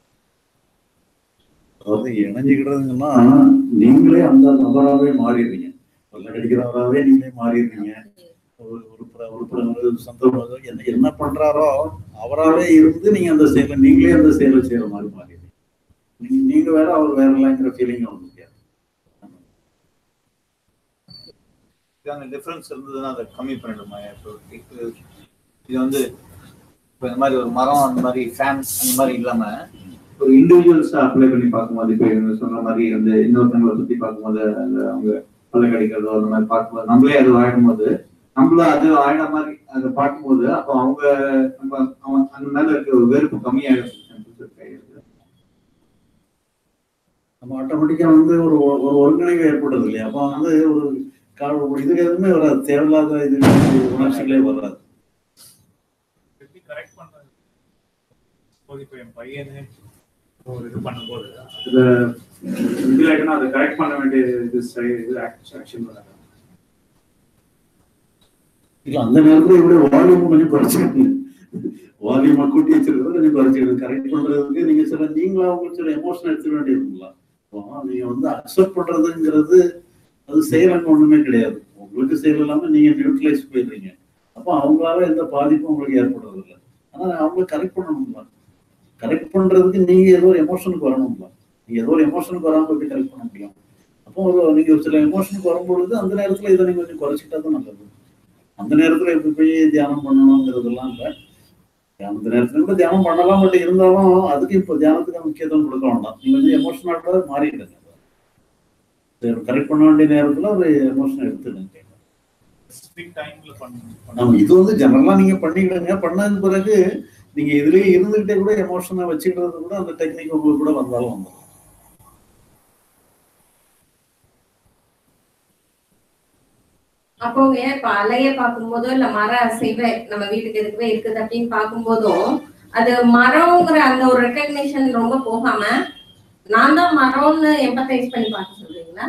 Speaker 1: அதாவது இணைஞ்சுக்கிறதுங்கன்னா நீங்களே அந்த நபராகவே மாறிடுறீங்க. பல்ல கடிக்கிறவராகவே நீங்களே மாறிடுறீங்க. ஒரு ஒரு சந்தோஷம் என்ன என்ன பண்றாரோ அவராகவே இருந்து நீங்க அந்த செயலை நீங்களே அந்த செயலை செய்யற மாதிரி மாறிடுறீங்க. நீங்க நீங்க வேற அவர் வேற இல்லைங்கிற ஃபீலிங் வந்து முடியாது.
Speaker 7: அந்த டிஃபரன்ஸ் இருந்ததுன்னா அதை கம்மி பண்ணிடுமா? இது வந்து இப்போ இந்த மாதிரி ஒரு மரம் அந்த மாதிரி ஃபேன் அந்த மாதிரி இல்லாம
Speaker 4: ஒரு இண்டிவிஜுவல்ஸா அப்ளை பண்ணி பார்க்கும்போது, இப்போ இவங்க சொன்ன மாதிரி வந்து இன்னொருத்தவங்களை சுத்தி பார்க்கும்போது அந்த அவங்க பல்ல கடிக்கிறதோ அந்த மாதிரி பார்க்கும்போது நம்மளே அது ஆயிடும்போது நம்மள அது ஆயிட மாதிரி அதை பார்க்கும்போது அப்போ அவங்க நம்ம அவன் அந்த மேல இருக்க ஒரு வெறுப்பு கம்மியாயிடும்.
Speaker 1: நம்ம ஆட்டோமேட்டிக்கா வந்து ஒரு ஒரு ஒருங்கிணைவு ஏற்படுறது இல்லையா? அப்போ வந்து ஒரு இதுக்கு எதுவுமே வராது, தேவையில்லாத இது உணர்ச்சிகளே வராது.
Speaker 12: எப்படி கரெக்ட் பண்றது? இப்போ என் பையனு ஒரு இது பண்ணும்போது அதுல இதுல அதை கரெக்ட் பண்ண வேண்டிய இது இது ஆக்ஷன் வராது.
Speaker 1: இல்ல அந்த நேரத்துல இவ்வளவு வால்யூம் கொஞ்சம் குறைச்சிக்கணும். வால்யூம் கூட்டி வச்சிருக்கிறது கொஞ்சம் குறைச்சிக்கணும். கரெக்ட் பண்றதுக்கு நீங்க சில நீங்களா உங்களுக்கு சில எமோஷன் எடுத்துக்க வேண்டியிருக்குங்களா? நீங்க வந்து அக்செப்ட் பண்றதுங்கிறது அது செயலங்க ஒண்ணுமே கிடையாது. உங்களுக்கு செயல் இல்லாம நீங்க நியூட்ரலைஸ் போயிடுறீங்க. அப்போ அவங்களால எந்த பாதிப்பும் உங்களுக்கு ஏற்படுறது இல்லை. ஆனா அவங்க கரெக்ட் பண்ணணும்ல. கரெக்ட் பண்றதுக்கு நீங்க ஏதோ ஒரு எமோஷனுக்கு வரணும்ல. நீங்க ஏதோ ஒரு எமோஷனுக்கு வராம எப்படி கரெக்ட் பண்ண முடியும்? அப்போ ஒரு நீங்க சில எமோஷனுக்கு வரும்பொழுது அந்த நேரத்துல இதை நீங்க கொஞ்சம் குறைச்சிட்டா தான் நல்லது. அந்த நேரத்துல எப்படி போய் தியானம் பண்ணணுங்கிறதெல்லாம் இல்லை. அந்த நேரத்துல கூட தியானம் பண்ணலாம். பட் இருந்தாலும் அதுக்கு இப்போ தியானத்துக்கு முக்கியத்துவம் கொடுக்க வேண்டாம். நீங்க வந்து எமோஷனோட மாறிடுங்க. கரெக்ட் பண்ண வேண்டிய நேரத்துல ஒரு எமோஷன் எடுத்துடுங்க. இது வந்து ஜெனரலா நீங்க பண்ணிக்கிடுங்க. பண்ணதுக்கு பிறகு நீங்க இதுலயே இருந்துகிட்டே கூட எமோஷனை வச்சுக்கிறது கூட அந்த டெக்னிக் உங்களுக்கு கூட வந்தாலும் வந்துடும்.
Speaker 2: அப்போ இப்ப அலைய பார்க்கும்போதோ இல்ல மர அசைவை நம்ம வீட்டுக்கு எதுக்குவே இருக்குது அப்படின்னு பார்க்கும்போதும் அது மரம்ங்கிற அந்த ஒரு ரெக்கக்னிஷன் ரொம்ப போகாம நான் தான் மரம்னு எம்பத்தைஸ் பண்ணி பார்க்க சொல்றீங்களா?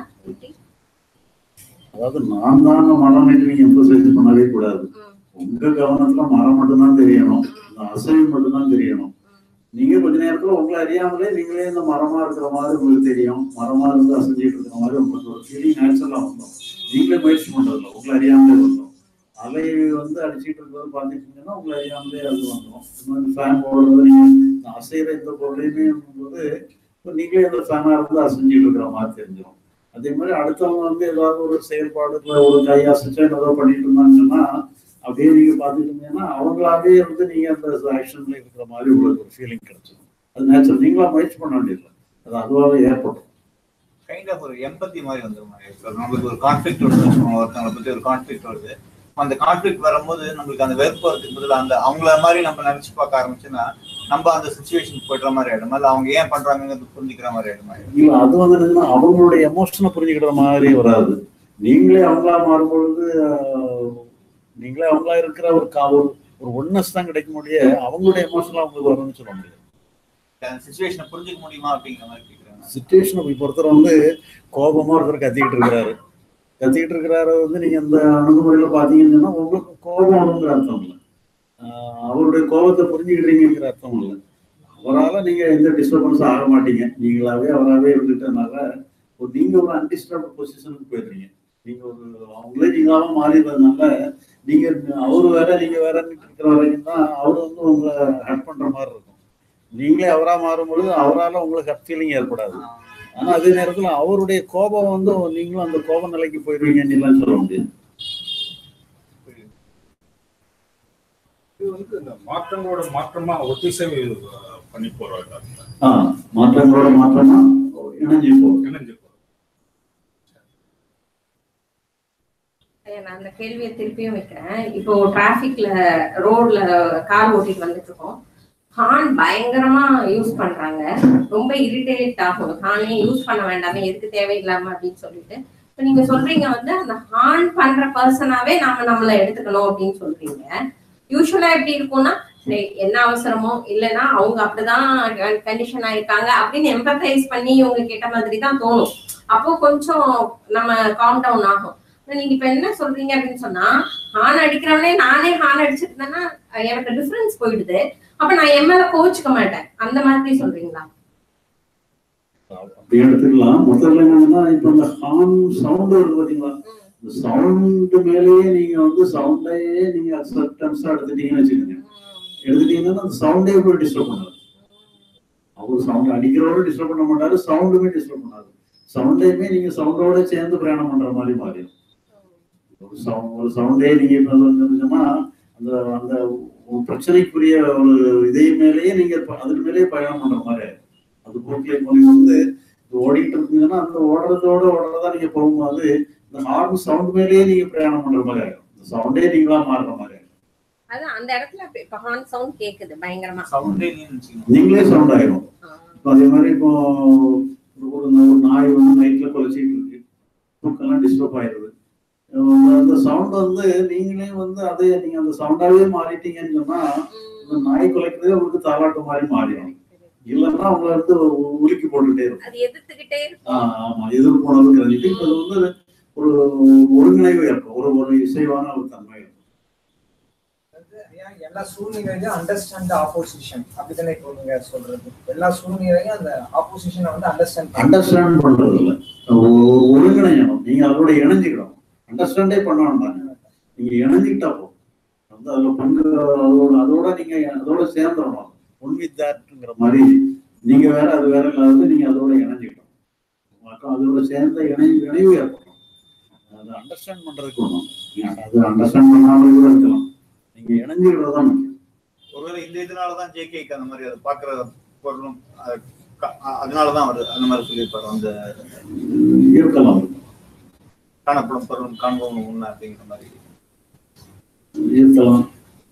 Speaker 1: அதாவது நான் தான் மரம் நீங்க எம்பசைஸ் பண்ணவே கூடாது. உங்க கவனத்துல மரம் மட்டும்தான் தெரியணும், அசைவு மட்டும்தான் தெரியணும். நீங்க கொஞ்ச நேரத்துல உங்களை அறியாமலே நீங்களே இந்த மரமா இருக்கிற மாதிரி உங்களுக்கு தெரியும். மரமா இருந்து அசைஞ்சிட்டு இருக்கிற மாதிரி உங்களுக்கு ஒரு ஃபீலிங் நேச்சுரலா வந்துடும். நீங்களே முயற்சி பண்றதில்ல, உங்களை அறியாமலே வந்துடும். அலை வந்து அடிச்சுட்டு இருக்கிறது பார்த்துட்டீங்கன்னா உங்களை அறியாமலே அது வந்துடும். இந்த மாதிரி ஃபேன் போடுறது நீங்க அசைகிற இந்த பொருளையுமே போது இப்போ நீங்களே இந்த ஃபேனா இருந்து அசைஞ்சிட்டு இருக்கிற மாதிரி தெரிஞ்சிடும். அதே மாதிரி அடுத்தவங்க வந்து ஏதாவது ஒரு செயல்பாடுல ஒரு கை அசைச்சா ஏதோ பண்ணிட்டு இருந்தாங்கன்னா அப்படியே நீங்க பார்த்துட்டு இருந்தீங்கன்னா அவங்களாவே வந்து நீங்க அந்த ஆக்ஷன்ல இருக்கிற மாதிரி உங்களுக்கு ஒரு ஃபீலிங் கிடைச்சிடும். அது நேச்சுரல். நீங்களா முயற்சி பண்ண வேண்டியதில்லை, அது அதுவாகவே ஏற்படும்.
Speaker 7: கைண்ட் ஆஃப் ஒரு எம்பத்தி மாதிரி வந்துடும். நம்மளுக்கு ஒரு கான்ஃபிளிக்ட் வருது, ஒருத்தவங்களை பத்தி ஒரு கான்ஃபிளிக்ட் வருது. அந்த கான்ஃபிளிக்ட் வரும்போது நம்மளுக்கு அந்த வெறுப்பு வரதுக்கு பதில் அந்த அவங்கள மாதிரி நம்ம நினைச்சு பார்க்க ஆரம்பிச்சுன்னா நம்ம அந்த சிச்சுவேஷன் போய்ட்ற மாதிரி ஆயிடும். இல்லை அவங்க ஏன் பண்றாங்கிறது புரிஞ்சுக்கிற மாதிரி ஆயிடும்.
Speaker 1: இல்லை, அது வந்து என்னன்னா அவங்களுடைய எமோஷனை புரிஞ்சுக்கிற மாதிரி வராது. நீங்களே அவங்களா மாறும்பொழுது நீங்களே அவங்களா இருக்கிற ஒரு ஒரு ஒரு ஒன்னஸ் தான் கிடைக்க முடியாது. அவங்களுடைய எமோஷனலா அவங்களுக்கு வரணும்னு சொல்ல முடியாது.
Speaker 7: சிச்சுவேஷனை புரிஞ்சுக்க முடியுமா அப்படிங்கிற மாதிரி கேட்குறாங்க.
Speaker 1: சிச்சுவேஷனை இப்போ ஒருத்தர் வந்து கோபமா ஒருத்தர் கத்திக்கிட்டு இருக்கிறாரு கத்திக்கிட்டு இருக்கிறாரு வந்து நீங்க அந்த அணுகுமுறையில பாத்தீங்கன்னா உங்களுக்கு கோபம் வருங்கிற அர்த்தம் இல்லை, அவருடைய கோபத்தை புரிஞ்சுக்கிட்டீங்கிற அர்த்தம் இல்லை. அவரால் நீங்க எந்த டிஸ்டர்பன்ஸும் ஆக மாட்டீங்க. நீங்களாவே அவராகவே இருந்துட்டனால ஒரு நீங்க ஒரு அன்டிஸ்டர்ப்ட் பொசிஷனுக்கு போயிடுறீங்க. நீங்க ஒரு அவங்களே நீங்களாவும் மாறிடுறதுனால நீங்க அவரு வேற நீங்க வேற இருக்கிற வரைக்கும் தான் அவர் வந்து உங்களை ஹர்ட் பண்ற மாதிரி இருக்கும். நீங்களே அவரா மாறும் பொழுது அவரால் உங்களுக்கு ஹர்ட் ஃபீலிங் ஏற்படாது. ஆனா அதே நேரத்துல அவருடைய கோபம் வந்து நீங்களும் அந்த கோப நிலைக்கு போயிடுவீங்கன்னு எல்லாம் சொல்ல முடியாது.
Speaker 9: இது வந்து இந்த மாற்றங்களோட மாற்றமா ஒத்திசைவு பண்ணி போறாங்க.
Speaker 1: ஆஹ் மாற்றங்களோட மாற்றமா இணைஞ்சு போகும்.
Speaker 9: இணைஞ்சு போகும்.
Speaker 2: நான் அந்த கேள்வியை திருப்பியும் வைக்கிறேன். இப்போ டிராபிக்ல ரோட்ல கார் ஓட்டிட்டு வந்துட்டு இருக்கோம், ஹார்ன் பயங்கரமா யூஸ் பண்றாங்க, ரொம்ப இரிட்டேட் ஆகும், ஹார்னே யூஸ் பண்ண வேண்டாமே எதுக்கு தேவையில்லாம அப்படின்னு சொல்லிட்டு. இப்போ நீங்க சொல்றீங்க வந்து அந்த ஹார்ன் பண்ற பர்சனாவே நாம நம்மள எடுத்துக்கணும் அப்படின்னு சொல்றீங்க. யூஸ்வலா எப்படி இருக்கும்னா என்ன அவசரமோ இல்லைன்னா அவங்க அப்படிதான் கண்டிஷன் ஆயிருக்காங்க அப்படின்னு எம்பத்தைஸ் பண்ணி இவங்க கேட்ட மாதிரி தான் தோணும். அப்போ கொஞ்சம் நம்ம காம் டவுன் ஆகும். நீங்க இப்ப என்ன சொல்றீங்க அப்படின்னு சொன்னா, ஹார்ன் அடிக்கிறவனே நானே ஹார்ன் அடிச்சிருந்தேன்னா எனக்கு டிஃபரன்ஸ் போயிடுது, அப்ப நான் என் மேல கோச்சுக்க மாட்டேன், அந்த மாதிரி சொல்றீங்களா?
Speaker 1: அப்படி எடுத்துக்கலாம். மொத்தத்துல என்னன்னா இப்ப இந்த ஹார்ன் சவுண்ட் வருது பாத்தீங்களா, இந்த சவுண்ட் மேலேயே நீங்க வந்து சவுண்டையே நீங்க அக்செப்டன்ஸா எடுத்துட்டீங்கன்னு வச்சுக்கோங்க. எடுத்துட்டீங்கன்னா அந்த சவுண்டே போய் டிஸ்டர்ப் பண்ணாது. அவரு சவுண்ட் அடிக்கிறவரும் டிஸ்டர்ப் பண்ண மாட்டாரு, சவுண்டுமே டிஸ்டர்ப் பண்ணாது. சவுண்டையுமே நீங்க சவுண்டோட சேர்ந்து பிரயாணம் பண்ற மாதிரி மாறிடும். ஒரு சவுண்ட் ஒரு சவுண்டே நீங்க இப்ப சொன்னா அந்த அந்த பிரச்சனைக்குரிய ஒரு இதே மேலேயே நீங்க அதுக்கு மேலேயே பயணம் பண்ற மாதிரி அது போக்கிலே போய் வந்து ஓடிட்டு இருந்தீங்கன்னா அந்த ஓடுறதோட ஓடுறதா நீங்க போகும்போது இந்த ஹார்ன் சவுண்ட் மேலேயே நீங்க பிரயாணம் பண்ற மாதிரி ஆகும். இந்த சவுண்டே நீங்களா மாறுற மாதிரி ஆகும்.
Speaker 2: அது அந்த இடத்துல இப்ப ஹார்ன் சவுண்ட் கேக்குது பயங்கரமா,
Speaker 7: சவுண்டே
Speaker 1: நீங்களே சவுண்ட் ஆயிடும். அதே மாதிரி இப்போ ஒரு நாய் வந்து நைட்ல குலைச்சிட்டு இருக்கு, தூக்கெல்லாம் டிஸ்டர்ப் ஆயிடுது. அந்த சவுண்ட் வந்து நீங்களே வந்து அதே நீங்க அந்த சவுண்டாவே மாறிட்டீங்கன்னு சொன்னா இந்த நாய் குலைக்கிறதே உங்களுக்கு தாலாட்டு மாதிரி மாறிடும். இல்லைன்னா உங்களை வந்து உலுக்கி போட்டுட்டே இருக்கும். ஆமா, எதிர்ப்பு உணர்வு கிடைச்சிட்டு இது வந்து ஒரு ஒருங்கிணைவு இருக்கும், ஒரு ஒரு இசைவான ஒரு தன்மை இருக்கும்.
Speaker 13: எல்லா சூழ்நிலையும் அண்டர்ஸ்டாண்ட் ஆப்போசிஷன் அப்படித்தானே இப்போ நீங்க சொல்றது? எல்லா சூழ்நிலையும் அந்த ஆப்போசிஷனை வந்து அண்டர்ஸ்டாண்ட்
Speaker 1: அண்டர்ஸ்டாண்ட் பண்றது இல்லை, ஒருங்கிணையணும். நீங்க அதோட இணைஞ்சிக்கணும். அண்டர்ஸ்டாண்டே பண்ணணும் தானே, நீங்க இணைஞ்சிக்கிட்டா போதும். வந்து அதுல பங்கு அதோட அதோட நீங்க அதோட சேர்ந்துடணும். ஒன் வித் தட்ங்கிற மாதிரி நீங்க வேற அது வேற இல்லாத நீங்க அதோட இணைஞ்சிக்கணும். அதோட சேர்ந்த இணை இணைவு ஏற்படும். அதை அண்டர்ஸ்டாண்ட் பண்றதுக்கு ஒண்ணும் அது அண்டர்ஸ்டாண்ட் பண்ணாமலே கூட இருக்கலாம். நீங்க இணைஞ்சிக்கிறது தான் முக்கியம்.
Speaker 7: ஒருவேளை இந்த இதனாலதான் ஜேகேக்கு அந்த மாதிரி அதை பாக்குற பொருளும் அதனாலதான் வருது அந்த மாதிரி சொல்லியிருப்பாரு. அந்த
Speaker 1: இருக்கலாம்,
Speaker 7: காணப்படும் பொருளும் காண்பவங்க முன்ன அப்படிங்கிற மாதிரி
Speaker 1: இருக்கலாம்.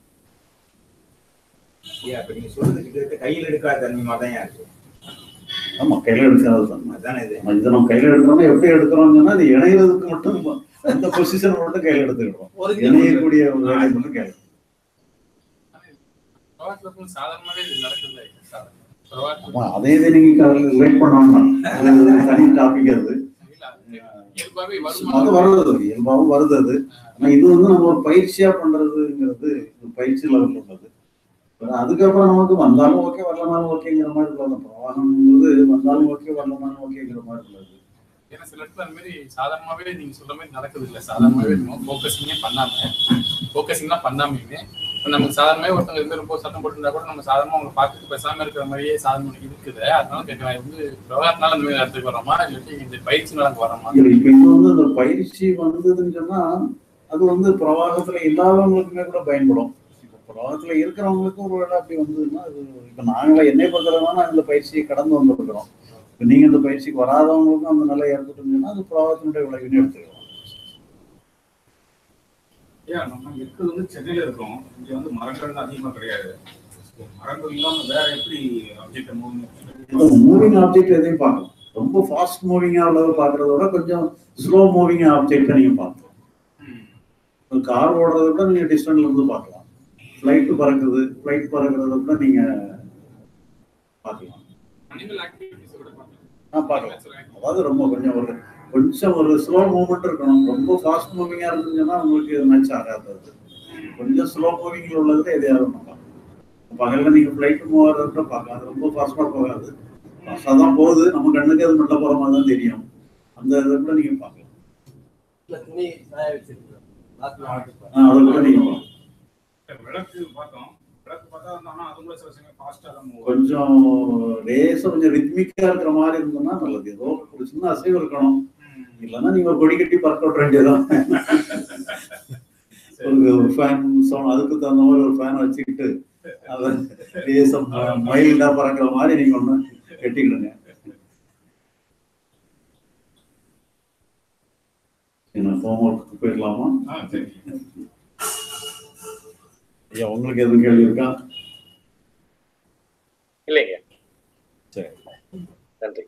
Speaker 10: நீங்க சொல்றது கையில் எடுக்காத தன்மை தான் இருக்கு.
Speaker 1: ஆமா, கையில எடுக்காத தன்மை
Speaker 10: அதானே இது.
Speaker 1: இதை நம்ம கையில எடுக்கிறோம்னா எப்படி எடுக்கிறோம்னு சொன்னா அது இணைகிறதுக்கு மட்டும் அந்த பொசிஷன் மட்டும் கையில எடுத்துக்கிறோம். இணையக்கூடிய ஒரு வேலை மட்டும் கையில.
Speaker 12: சாதாரணமாவே இது நடக்குது.
Speaker 1: அதே இதை நீங்க ரிலேட் பண்ணோம்னா தனி டாபிக் அது அது வருது, இயல்பாகவும் வருது அது. ஆனா இது வந்து நம்ம ஒரு பயிற்சியா பண்றதுங்கிறது பயிற்சி லெவல் உள்ளது. அதுக்கப்புறம் நமக்கு வந்தாலும் ஓகே வரலனாலும் ஓகேங்கிற மாதிரி உள்ளது. பிரவாகம் வந்தாலும் ஓகே வரலனாலும் ஓகேங்கிற மாதிரி உள்ளது.
Speaker 12: ஏன்னா சில இடத்துல அந்த மாதிரி சாதாரணமாவே நீங்க சொல்ற மாதிரி நடக்குது இல்லை. சாதாரணமாவே நம்ம ஃபோக்கஸிங்கே பண்ணாம ஃபோக்கஸிங்லாம் பண்ணாமையுமே இப்போ நமக்கு சாதாரணமாவே ஒருத்தவங்க இருந்து ரொம்ப சத்தம் போட்டுருந்தா கூட நம்ம சாதாரணமாக அவங்க பார்த்துட்டு பேசாம இருக்கிற மாதிரியே சாதாரண இருக்குது. அதனால கேட்கலாம், வந்து விவகாரத்தினால அந்த மாதிரி இடத்துக்கு வரோமா இல்லாட்டி இந்த பயிற்சினால அங்கே வரோமா?
Speaker 1: இப்போ இது வந்து அந்த பயிற்சி வந்ததுன்னு சொன்னா அது வந்து பிரவாகத்துல இல்லாதவங்களுக்குமே கூட பயன்படும். இப்போ பிரவாகத்துல இருக்கிறவங்களுக்கும் ஒரு வேலை அப்படி வந்ததுன்னா அது இப்போ நாங்களே என்னை பொறுத்தளவுனா இந்த பயிற்சியை கடந்து வந்துருக்கிறோம். இப்போ நீங்க இந்த பயிற்சிக்கு வராதவங்களுக்கும் அந்த நிலை ஏற்பட்டுச்சுன்னா அது பிரவாகத்தினுடைய விளைவுன்னு எடுத்துக்கலாம்.
Speaker 9: ஏன் நம்ம இருக்கிறது வந்து சென்னையில இருக்கோம், இங்க வந்து மரங்கள் அதிகமா கிடையாது. மரங்கள் இல்லாம வேற எப்படி ஆப்ஜெக்ட் மூவிங்
Speaker 1: மூவிங் ஆப்ஜெக்ட் எதையும் பார்க்கலாம். ரொம்ப ஃபாஸ்ட் மூவிங்கா உள்ளதை பார்க்கறத விட கொஞ்சம் ஸ்லோ மூவிங் ஆப்ஜெக்டை நீங்க பார்க்கலாம். கார் ஓடுறத விட நீங்க டிஸ்டன்ஸ்ல இருந்து பார்க்கலாம். ஃபிளைட் பறக்குது, ஃபிளைட் பறக்கிறத விட நீங்க பார்க்கலாம். ஆ பார்க்கலாம். அதாவது ரொம்ப கொஞ்சம் ஒரு கொஞ்சம் ஒரு ஸ்லோ மூவ்மெண்ட் இருக்கணும். ரொம்ப ஃபாஸ்ட் மூவிங்கா இருந்துச்சுன்னா உங்களுக்கு மேட்ச் ஆகாது. கொஞ்சம் ஸ்லோ மூவிங்ல உள்ளதுல எதையாவது பார்க்கலாம். பகல்ல நீங்க ஃபிளைட் மூவ் ஆகிறத கூட பார்க்கலாம். அது ரொம்ப ஃபாஸ்டா போகாது, ஃபாஸ்டா தான் போகுது. நம்ம கண்ணுக்கு அது மெல்ல போற மாதிரி தான் தெரியும். அந்த இதை கூட நீங்க பார்க்கலாம். அதை கூட நீங்க
Speaker 9: விளக்கு பார்த்தோம், விளக்கு பார்த்தா அது கூட சில சமயம் ஃபாஸ்டா தான் மூவ்.
Speaker 1: கொஞ்சம் ரேஸா கொஞ்சம் ரித்மிக்கா இருக்கிற மாதிரி இருந்ததுன்னா நல்லது. ஏதோ ஒரு சின்ன அசைவு இருக்கணும். இல்லைன்னா நீங்க ஒரு கொடி கட்டி பறக்க விட வேண்டியதான். ஒரு ஃபேன் சவுண்ட் அதுக்கு தகுந்த மாதிரி ஒரு ஃபேன் வச்சுக்கிட்டு அதை ரேசம் மைல்டா பறக்கிற மாதிரி நீங்க ஒண்ணு கட்டிக்கிடுங்க. ஹோம்ஒர்க்கு போயிடலாமா?
Speaker 9: ஆ சரி.
Speaker 1: ஐயா உங்களுக்கு எதுவும் கேள்வி இருக்கா?
Speaker 11: இல்லைங்க.
Speaker 1: சரி,
Speaker 11: நன்றி.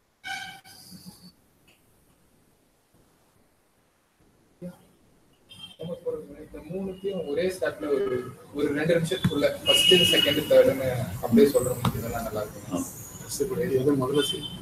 Speaker 14: இந்த மூணுத்தையும் ஒரே ஸ்டார்ட்ல ஒரு ஒரு ரெண்டு நிமிஷத்துக்குள்ள ஃபர்ஸ்ட் செகண்ட் தேர்டுன்னு அப்படியே சொல்ற மாதிரி இதெல்லாம் நல்லா இருக்கும். முதல்ல செய்யும்.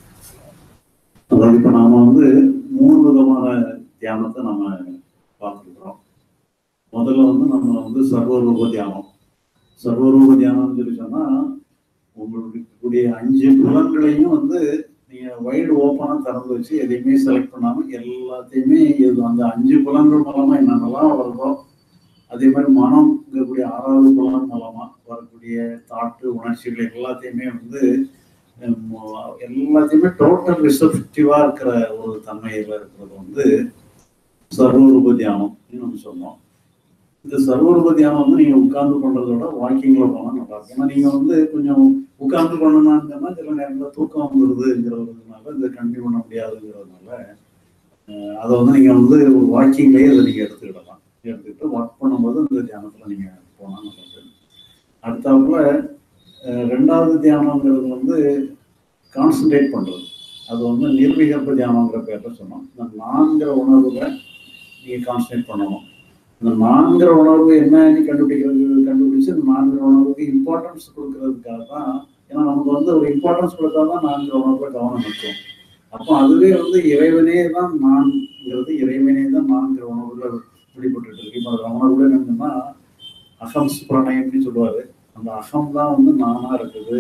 Speaker 1: அதாவது இப்ப நாம வந்து மூணு விதமான தியானத்தை நம்ம பார்த்துருக்கிறோம். முதல்ல வந்து நம்ம வந்து சர்வரூப தியானம். சர்வரூப தியானம்னு சொல்லி சொன்னா உங்களுக்கு இருக்கக்கூடிய அஞ்சு புலன்களையும் வந்து நீங்க வைடு ஓப்பனா திறந்து வச்சு எதையுமே செலக்ட் பண்ணாம எல்லாத்தையுமே இது அந்த அஞ்சு புலன்கள் மூலமா என்னென்னலாம் வருதோ அதே மாதிரி மனம் இருக்கக்கூடிய ஆறாவது புலன் மூலமா வரக்கூடிய தாட்டு உணர்ச்சிகள் எல்லாத்தையுமே வந்து எல்லாத்தையுமே டோட்டல் ரிசப்டிவா இருக்கிற ஒரு தன்மையில இருக்கிறது வந்து சர்வரூப தியானம் நம்ம சொன்னோம். இந்த சர்வரூப தியானம் வந்து நீங்க உட்கார்ந்து பண்றதோட வாக்கிங்ல போனா நல்லா இருக்கும். ஏன்னா நீங்க வந்து கொஞ்சம் உட்கார்ந்து பண்ணணும்னா சில நேரங்களில் தூக்கம் வந்துடுதுங்கிறதுனால இதை கண்டினியூ பண்ண முடியாதுங்கிறதுனால அதை வந்து நீங்க வந்து ஒரு வாக்கிங்லேயே அதை நீங்க எடுத்துக்கிடலாம். எடுத்துக்கிட்டு ஒர்க் பண்ணும்போது இந்த தியானத்துல நீங்க போனா நல்லது. அடுத்தாப்புல ரெண்டாவது தியானங்கிறது வந்து கான்சன்ட்ரேட் பண்றது. அது வந்து நிர்விகல்ப தியானங்கிற பேர்ல சொன்னோம். இந்த நான்கிற உணர்வுல நீங்க கான்சன்ட்ரேட் பண்ணணும். இந்த நான்கிற உணர்வு என்னன்னு கண்டுபிடிக்கிறது கண்டுபிடிச்சு இந்த நான்கிற உணர்வுக்கு இம்பார்ட்டன்ஸ் கொடுக்கறதுக்காக தான். ஏன்னா நமக்கு வந்து ஒரு இம்பார்ட்டன்ஸ் கொடுத்தாதான் நான்கிற உணர்வுல கவனம் இருக்கும். அப்போ அதுவே வந்து இறைவனே தான் நான்கிறது, இறைவனே தான் நான்கிற உணர்வுல வெளிப்பட்டு இருக்கு. இப்போ அந்த உணர்வுல என்னன்னா அகம் பிரணயம்னு சொல்லுவாரு. அந்த அகம் தான் வந்து நானா இருக்குது,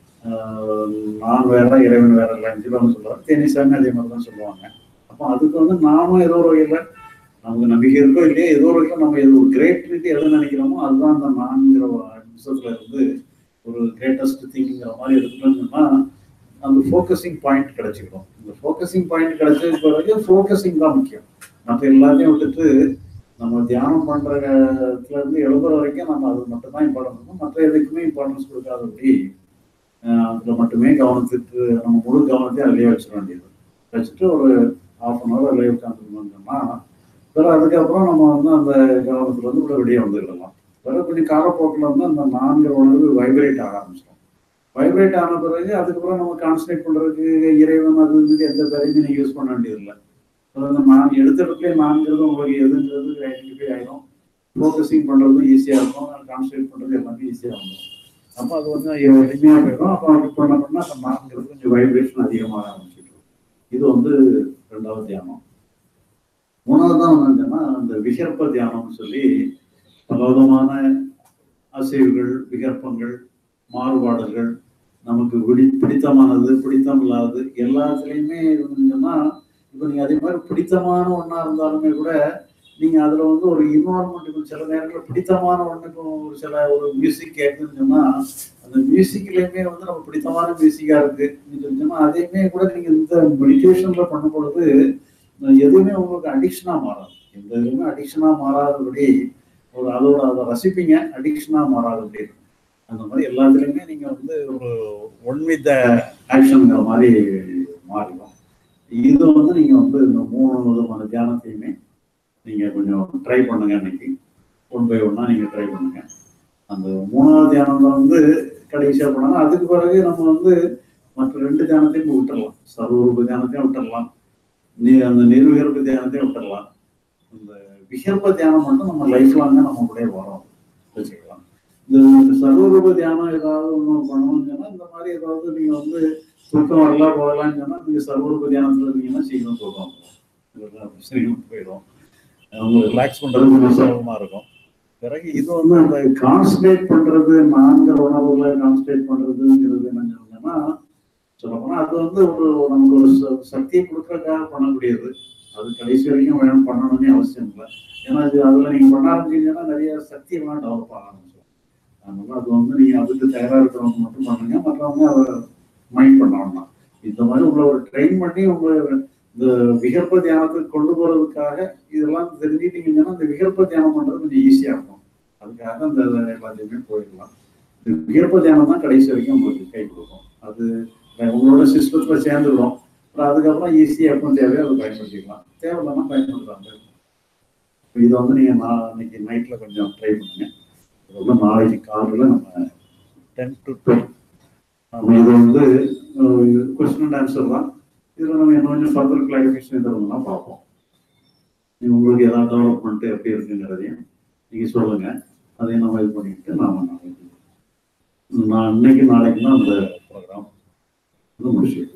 Speaker 1: நான் வேற இறைவன் வேற இல்லைன்னு சொல்லி சொல்லுவாரு. தேனிசாமி அதே மாதிரி தான் சொல்லுவாங்க. அப்போ அதுக்கு வந்து நாமும் ஏதோ ஒரு வகையில நமக்கு நம்பிக்கை இருக்கோ இல்லையா ஏதோ ஒரு வகையில் நம்ம ஏதோ ஒரு கிரேட்டிவிட்டி எதை நினைக்கிறோமோ அதுதான் அந்த நான்கிற விஷயத்துல இருந்து ஒரு கிரேட்டஸ்ட் திங்கிங்கிற மாதிரி எடுத்துட்டோம்னா அந்த ஃபோக்கஸிங் பாயிண்ட் கிடைச்சிக்கிறோம். இந்த ஃபோக்கஸிங் பாயிண்ட் கிடைச்சதுக்கு பிறகு ஃபோக்கஸிங் தான் முக்கியம். மற்ற எல்லாத்தையும் விட்டுட்டு நம்ம தியானம் பண்றதுல இருந்து எழுபது வரைக்கும் நம்ம அது மட்டும் தான் இம்பார்ட்டன்ஸ் இருக்கும். மற்ற எதுக்குமே இம்பார்ட்டன்ஸ் கொடுக்காதபடி அதுல மட்டுமே கவனத்துக்கு நம்ம முழு கவனத்தையும் அதிலேயே வச்சிட வேண்டியது. வச்சுட்டு ஒரு ஹாஃப் அன் ஹவர் அதிலேயே உட்காந்துருந்தோம்னா வேற அதுக்கப்புறம் நம்ம வந்து அந்த கவனத்துல வந்து கூட வெளியே வந்துடலாம். வேற கொஞ்சம் காலப்போக்கில் வந்து அந்த நான்கு உணர்வு வைப்ரேட் ஆக ஆரம்பிச்சிடும். வைப்ரேட் ஆன பிறகு அதுக்கப்புறம் நம்ம கான்சன்ட்ரேட் பண்றதுக்கு இறைவன் அது வந்து எந்த பேரையுமே நீங்க யூஸ் பண்ண வேண்டியதில்லை. நான் எடுத்துறதுலேயே நான்கிறது உங்களுக்கு எதுங்கிறது ஐடென்டிஃபை ஆகிடும். ஃபோக்கஸிங் பண்றதும் ஈஸியா இருக்கும், கான்சன்ட்ரேட் பண்றது எல்லாமே ஈஸியா இருக்கும். அப்போ அது வந்து எளிமையா போயிடும். அப்போ அப்படி பண்ண பண்ணா அந்த நான்கிறது கொஞ்சம் வைப்ரேஷன் அதிகமாக ஆரம்பிச்சிடும். இது வந்து ரெண்டாவது தியானம். மூணாவது தான் என்னன்னா அந்த விகற்ப தியானம்னு சொல்லி பலவிதமான அசைவுகள், விகற்பங்கள், மாறுபாடுகள், நமக்கு பிடி பிடித்தமானது பிடித்தம் இல்லாதது எல்லாத்துலேயுமே இருந்துச்சுன்னா இப்போ நீங்கள் அதே மாதிரி பிடித்தமான ஒன்றா இருந்தாலுமே கூட நீங்கள் அதில் வந்து ஒரு இன்வால்மெண்ட்டுக்கு சில நேரங்களில் பிடித்தமான ஒன்றுக்கும் ஒரு சில ஒரு மியூசிக் கேட்குன்னு சொன்னால் அந்த மியூசிக்லேயுமே வந்து நம்ம பிடித்தமான மியூசிக்காக இருக்குன்னு சொல்லிச்சோம்னா அதையுமே கூட நீங்கள் இந்த மெடிடேஷனில் பண்ணும் பொழுது எதுவுமே உங்களுக்கு அடிக்ஷனாக மாறாது. எந்த இதுவுமே அடிக்ஷனாக மாறாதபடி ஒரு அதோட அதை ரசிப்பீங்க, அடிக்ஷனாக மாறாதபடி இருக்கும். அந்த மாதிரி எல்லாத்துலேயுமே நீங்கள் வந்து ஒரு ஒன் வித் ஆக்ஷனுங்கிற மாதிரி மாறிடும். இது வந்து நீங்கள் வந்து இந்த மூணு விதமான தியானத்தையுமே நீங்கள் கொஞ்சம் ட்ரை பண்ணுங்க. இன்னைக்கு ஒன் பை ஒன்னா நீங்கள் ட்ரை பண்ணுங்க. அந்த மூணாவது தியானத்தை வந்து கடைசியாக பண்ணாங்க. அதுக்கு பிறகு நம்ம வந்து மற்ற ரெண்டு தியானத்தையும் விட்டுடலாம். சர்வரூப தியானத்தையும் விட்டுடலாம், நீ அந்த நிர்விகற்ப தியானத்தையும் விட்டுடலாம். இந்த விகற்ப தியானம் மட்டும் நம்ம லைஃப் லாங்க நம்ம கூட வரோம் வச்சுக்கலாம். இந்த சர்வரூப தியானம் ஏதாவது ஒன்று பண்ணணும்னு சொன்னால் இந்த மாதிரி ஏதாவது நீங்கள் வந்து தூக்கம் வரலாம் போகலான்னு சொன்னால் நீங்கள் சர்வரூப தியானத்தில் இருந்தீங்கன்னா சீக்கிரம் தூக்கம் சீக்கிரம் போயிடும். அவங்க ரிலாக்ஸ் பண்ணுறது கொஞ்சம் சிரமமாக இருக்கும். பிறகு இது வந்து அந்த கான்சன்ட்ரேட் பண்ணுறது, நான்கு உணவுகளை கான்சன்ட்ரேட் பண்ணுறதுங்கிறது என்னன்னு சொன்னோம்னா சொல்லப்போனால் அது வந்து ஒரு நமக்கு ஒரு சக்தியை கொடுக்கறதுக்காக பண்ணக்கூடியது. அது கடைசி வரைக்கும் வேணும் பண்ணணும்னே அவசியம் இல்லை. ஏன்னா இது அதில் நீங்கள் பண்ண ஆரம்பிச்சீங்கன்னா நிறைய சக்தியெல்லாம் டெவலப் ஆக ஆரம்பிச்சிடும். அதனால அது வந்து நீங்கள் அதுக்கு தயாராக இருக்கிறவங்க மட்டும் பண்ணுங்க, மற்றவங்க அதை மைண்ட் பண்ணணும்னா இந்த மாதிரி உங்களை ஒரு ட்ரெயின் பண்ணி உங்களை இந்த விகற்ப தியானத்துக்கு கொண்டு போகிறதுக்காக இதெல்லாம் தெரிஞ்சுக்கிட்டீங்கன்னா இந்த விகற்ப தியானம் பண்ணுறது கொஞ்சம் ஈஸியாக இருக்கும். அதுக்காக இந்த எல்லாத்தையுமே போயிடலாம். இந்த விகற்ப தியானம் தான் கடைசி வரைக்கும் உங்களுக்கு கை கொடுக்கும். அது உங்களோட சிஸ்டத்தில் சேர்ந்துடும். அப்புறம் அதுக்கப்புறம் ஈஸியாக எப்போ தேவையோ அதை பயன்படுத்திக்கலாம், தேவையில்லைன்னா பயன்படுத்தாங்க. இதை வந்து நீங்கள் நான் இன்னைக்கு நைட்டில் கொஞ்சம் ட்ரை பண்ணுங்க. இது நாளைக்கு காலையில் நம்ம டென் டு டுவெல் நம்ம இது வந்து கொஸ்டின் அண்ட் ஆன்சர் தான். இதில் நம்ம என்ன கொஞ்சம் ஃபர்தர் கிளாரிஃபிகேஷன் எதுனா பார்ப்போம். நீங்கள் உங்களுக்கு ஏதாவது டெவலப்மெண்ட் எப்படி இருக்குங்கிறதையும் நீங்கள் சொல்லுங்கள். அதையும் நம்ம இது பண்ணிக்கிட்டு நாம் நாளைக்கு நான் இன்னைக்கு நாளைக்கு தான் அந்த ப்ரோக்ராம் வந்து முடிச்சுக்குவோம்.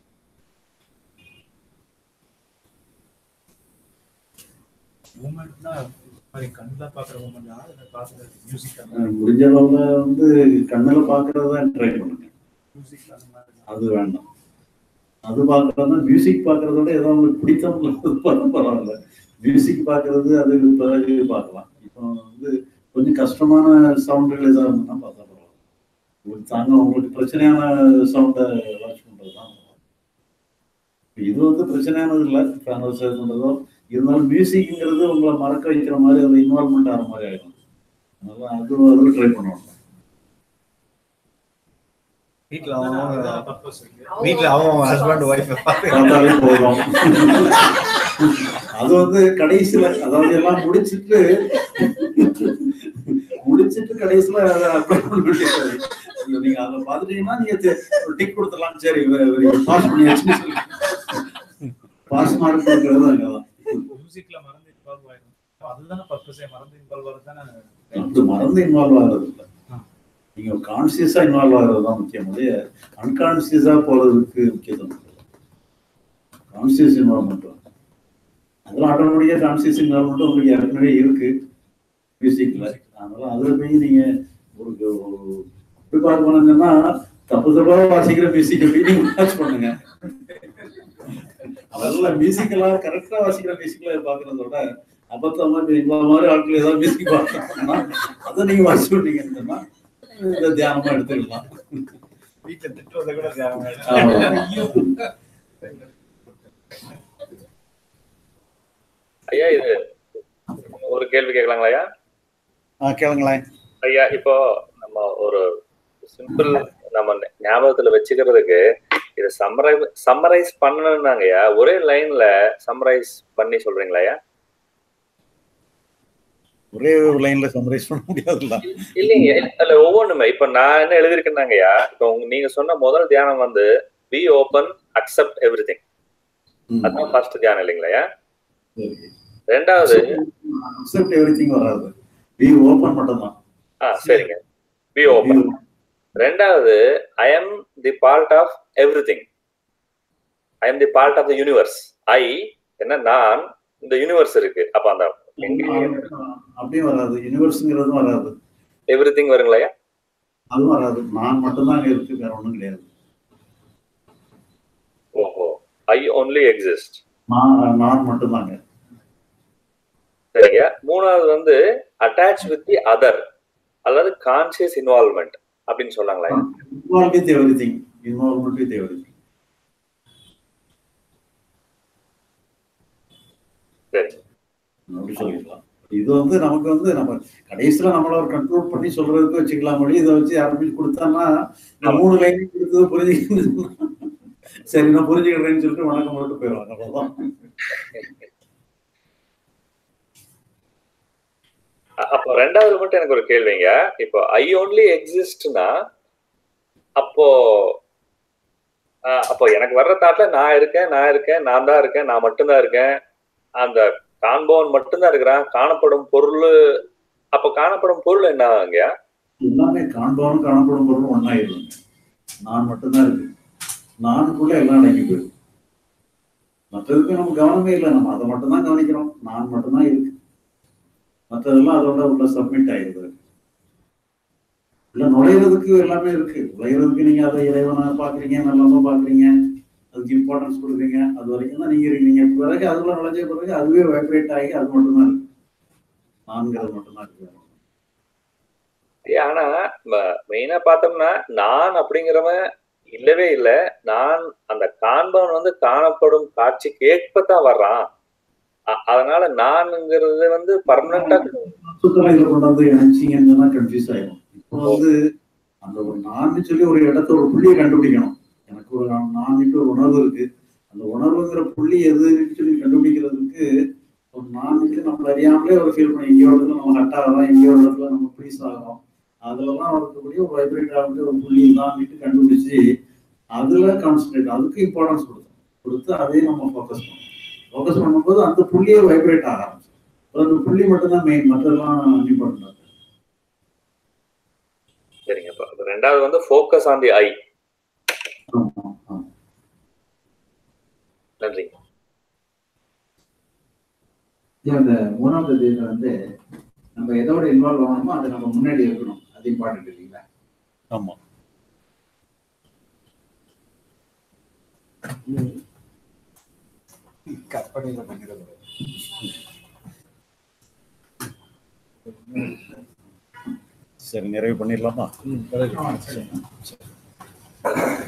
Speaker 1: முடிஞ்ச அளவுல வந்து கண்ணில் பார்க்கறத ட்ரை பண்ணுங்க. அது வேண்டாம், அது பார்க்கறதா மியூசிக் பார்க்கறதோட ஏதோ உங்களுக்கு பிடித்தவங்களுக்கு பரவாயில்ல. மியூசிக் பார்க்கறது அது பிறகு பார்க்கலாம். இப்போ வந்து கொஞ்சம் கஷ்டமான சவுண்டுகள் எதாவது இருந்ததுன்னா பார்த்தா பரவாயில்ல. உங்களுக்கு தாங்க உங்களுக்கு பிரச்சனையான சவுண்டை வாட்ச் பண்ணுறது தான். இது வந்து பிரச்சனையானது இல்லை, கான்வர்சேஷன் பண்ணுறதோ இருந்தாலும் மியூசிக்ங்கிறது உங்களை மறக்க வைக்கிற மாதிரி அதில் இன்வால்மெண்ட் ஆகிற மாதிரி ஆகிடும். அதனால அது அதில் ட்ரை பண்ணுவாங்க.
Speaker 7: வீட்டில் அவங்க வீட்டில் அவங்க ஹஸ்பண்ட் ஒய்ஃப்
Speaker 1: பார்த்தாலே போதும். அது வந்து கடைசியில் அதாவது எல்லாம் முடிச்சுட்டு முடிச்சுட்டு கடைசியில் அதை அப்ளை பண்ண வேண்டியது. நீங்க அதை பார்த்துட்டீங்கன்னா நீங்க டிக் கொடுத்துடலாம். சரி பாஸ் பண்ணியாச்சுன்னு சொல்லி பாஸ் மார்க் கொடுக்கறது அங்கதான்.
Speaker 12: மியூசிக்ல மறந்து இன்வால்வ் ஆயிடும். அதுதானே பர்பஸே, மறந்து இன்வால்வ் ஆகிறது தானே.
Speaker 1: அது மறந்து இன்வால்வ் ஆகிறது இல்லை, நீங்க கான்சியஸா இன்வால்வ் ஆகிறது தான் முக்கியம். அன்கான்சியஸா போறதுக்கு முக்கியத்துவம். கான்சியஸ் இன்வால்வ்மெண்ட் அதெல்லாம் ஆட்டோமேட்டிக்கா கான்சியஸ் இன்வால்வ்மெண்ட் உங்களுக்கு ஏற்கனவே இருக்கு மியூசிக்ல. அதனால அதுல போய் நீங்க ஒரு எப்படி பார்க்க போனீங்கன்னா தப்பு தப்பா வாசிக்கிற மியூசிக்கை போய் நீங்க வாட்ச் பண்ணுங்க. அதெல்லாம் மியூசிக்கெல்லாம் கரெக்டா வாசிக்கிற மியூசிக்ல பாக்குறதோட அபத்தமா இந்த மாதிரி ஆட்கள் ஏதாவது மியூசிக் பார்க்கணும்னா அதை நீங்க வாட்ச் பண்ணீங்கன்னா இந்த தியானமா எடுத்துக்கலாம்.
Speaker 7: வீட்டுல திட்டுறத கூட தியானம்.
Speaker 11: ஐயா இது ஒரு கேள்வி கேட்கலாங்களா ஐயா?
Speaker 1: கேளுங்களேன்
Speaker 11: ஐயா. இப்போ நம்ம ஒரு சிம்பிள் நம்ம ஞாபகத்துல வச்சுக்கிறதுக்கு இதை சம்மரைஸ் சம்மரைஸ் பண்ணணும்னாங்க ஐயா, ஒரே லைன்ல சம்மரைஸ் பண்ணி சொல்றீங்களா ஐயா?
Speaker 1: ஒரே ஒரு லைன்ல சம்மரைஸ் பண்ண முடியாதுல்ல.
Speaker 11: இல்லைங்க, இல்ல ஒவ்வொன்றுமே. இப்ப நான் என்ன எழுதிருக்கேன்னாங்க ஐயா, இப்போ நீங்க சொன்ன முதல் தியானம் வந்து be open accept everything, அதான் ஃபர்ஸ்ட் தியானம் இல்லைங்களா ஐயா? ரெண்டாவது
Speaker 1: அக்செப்ட் எவ்ரிதிங் வராது, பி ஓபன் மட்டும் தான்.
Speaker 11: ஆ சரிங்க, பி ஓபன். ரெண்டாவது I am the part of everything, I am the part of the universe. I என்ன, நான் இந்த யூனிவர்ஸ் இருக்கு. அப்ப அந்த
Speaker 1: அப்படியே வராது, யூனிவர்ஸ்ங்கிறதும் வராது,
Speaker 11: எவ்ரிதிங் வருங்களா ஐயா?
Speaker 1: அதுவும் வராது, நான் மட்டும்தான் அங்க இருக்கு, வேற ஒண்ணும் கிடையாது.
Speaker 11: ஓஹோ, ஐ ஒன்லி எக்ஸிஸ்ட்,
Speaker 1: நான் நான் மட்டும்தாங்க.
Speaker 11: சரிங்க. மூணாவது வந்து அட்டாச் வித் தி அதர் அல்லது கான்சியஸ் இன்வால்வ்மெண்ட் அப்படின்னு சொன்னாங்களா?
Speaker 1: Involve with everything, involvement with everything.
Speaker 11: சரி,
Speaker 1: அப்படி சொல்லிக்கலாம். இது வந்து நமக்கு வந்து நம்ம கடைசியில நம்மள ஒரு கண்ட்ரோல் பண்ணி சொல்றதுக்கு வச்சுக்கலாம். மொழி இதை வச்சு யாருமே கொடுத்தான்னா மூணு லைன் கொடுத்தது புரிஞ்சுக்க, சரி நான் புரிஞ்சுக்கிறேன்னு சொல்லிட்டு வணக்கம் போட்டு போயிடுவாங்க, அவ்வளவுதான்.
Speaker 11: அப்போ ரெண்டாவது மட்டும் எனக்கு ஒரு கேள்விங்க. இப்போ ஐ ஒன்லி எக்ஸிஸ்ட்னா அப்போ அப்போ எனக்கு வர்ற தாட்ல நான் இருக்கேன், நான் இருக்கேன், நான் தான் இருக்கேன், நான் மட்டும்தான் இருக்கேன், அந்த காண்பவன் மட்டும்தான் இருக்கிறான், காணப்படும் பொருள். அப்ப காணப்படும் பொருள் என்ன ஆகுங்க?
Speaker 1: எல்லாமே காண்பவனும் காணப்படும் பொருளும் ஒன்னாயிருங்க. நான் மட்டும்தான் இருக்கு, நானுக்குள்ள எல்லாம் அடங்கி போயிடும். மற்றதுக்கு நம்ம கவனமே இல்லை, நம்ம அதை மட்டும்தான் கவனிக்கிறோம். நான் மட்டும்தான் இருக்கு, மற்றதெல்லாம் அதோட உள்ள சப்மிட் ஆயிடுது. இல்லை நுழையிறதுக்கு எல்லாமே இருக்கு. நுழையிறதுக்கு நீங்க அதை இறைவனா பாக்குறீங்க, நல்லமா பாக்குறீங்க, அதுக்கு இம்பார்ட்டன்ஸ் கொடுக்குறீங்க, அது வரைக்கும் தான் நீங்க இருக்கீங்க. பிறகு அதுக்குள்ள நுழைஞ்ச பிறகு அதுவே வைப்ரேட் ஆகி அது மட்டும்தான் இருக்கு, நான்கிறது மட்டும்தான் இருக்கு.
Speaker 11: ஆனா மெயினா பார்த்தோம்னா நான் அப்படிங்கிறவன் இல்லவே இல்லை. நான் அந்த காண்பவன் வந்து காணப்படும் காட்சிக்கு ஏற்பத்தான் வர்றான். அதனால நான்ங்கிறது வந்து பர்மனண்டா
Speaker 1: சுத்தலையில கொண்டு வந்து இணைச்சிங்கன்னா கன்ஃபியூஸ் ஆயிடும். இப்போ வந்து அந்த ஒரு நான் சொல்லி ஒரு இடத்த ஒரு புள்ளியை கண்டுபிடிக்கணும். எனக்கு ஒரு நான் ஒரு உணர்வு இருக்கு, உணர்வுங்கிற புள்ளி எதுன்னு சொல்லி கண்டுபிடிக்கிறதுக்கு ஒரு நாளைக்கு நம்ம அறியாமலே ஒரு ஃபீல் பண்ணி எங்கேயோ இடத்துல நம்ம ஹட் ஆகிறோம், எங்கேயோ இடத்துல நம்ம ப்ளீஸ் ஆகிறோம், அதுலலாம் இருக்கக்கூடிய ஒரு வைப்ரேட் ஆகக்கூடிய ஒரு புள்ளி தான் கண்டுபிடிச்சி அதுல கான்சன்ட்ரேட், அதுக்கு இம்பார்ட்டன்ஸ் கொடுத்தோம் கொடுத்து அதையும் நம்ம ஃபோக்கஸ் பண்ணோம். ஃபோக்கஸ் பண்ணும்போது அந்த புள்ளியே வைப்ரேட் ஆக ஆரம்பிச்சு. அந்த புள்ளி மட்டும்தான் மெயின், மற்றெல்லாம் இம்பார்ட்டன்ட்.
Speaker 11: சரிங்க. அப்ப ரெண்டாவது வந்து ஃபோக்கஸ் ஆன் தி ஐ. நன்றி.
Speaker 3: இந்த மூணாவது இதுல வந்து நம்ம எதோட இன்வால்வ் ஆகணுமோ அதை நம்ம முன்னாடி இருக்கணும், அது இம்பார்ட்டன்ட் இல்லைங்களா?
Speaker 1: ஆமா.
Speaker 10: கற்பனையில பண்ணிடுறது.
Speaker 1: சரி, நிறைவு பண்ணிடலாமா?
Speaker 5: ம்,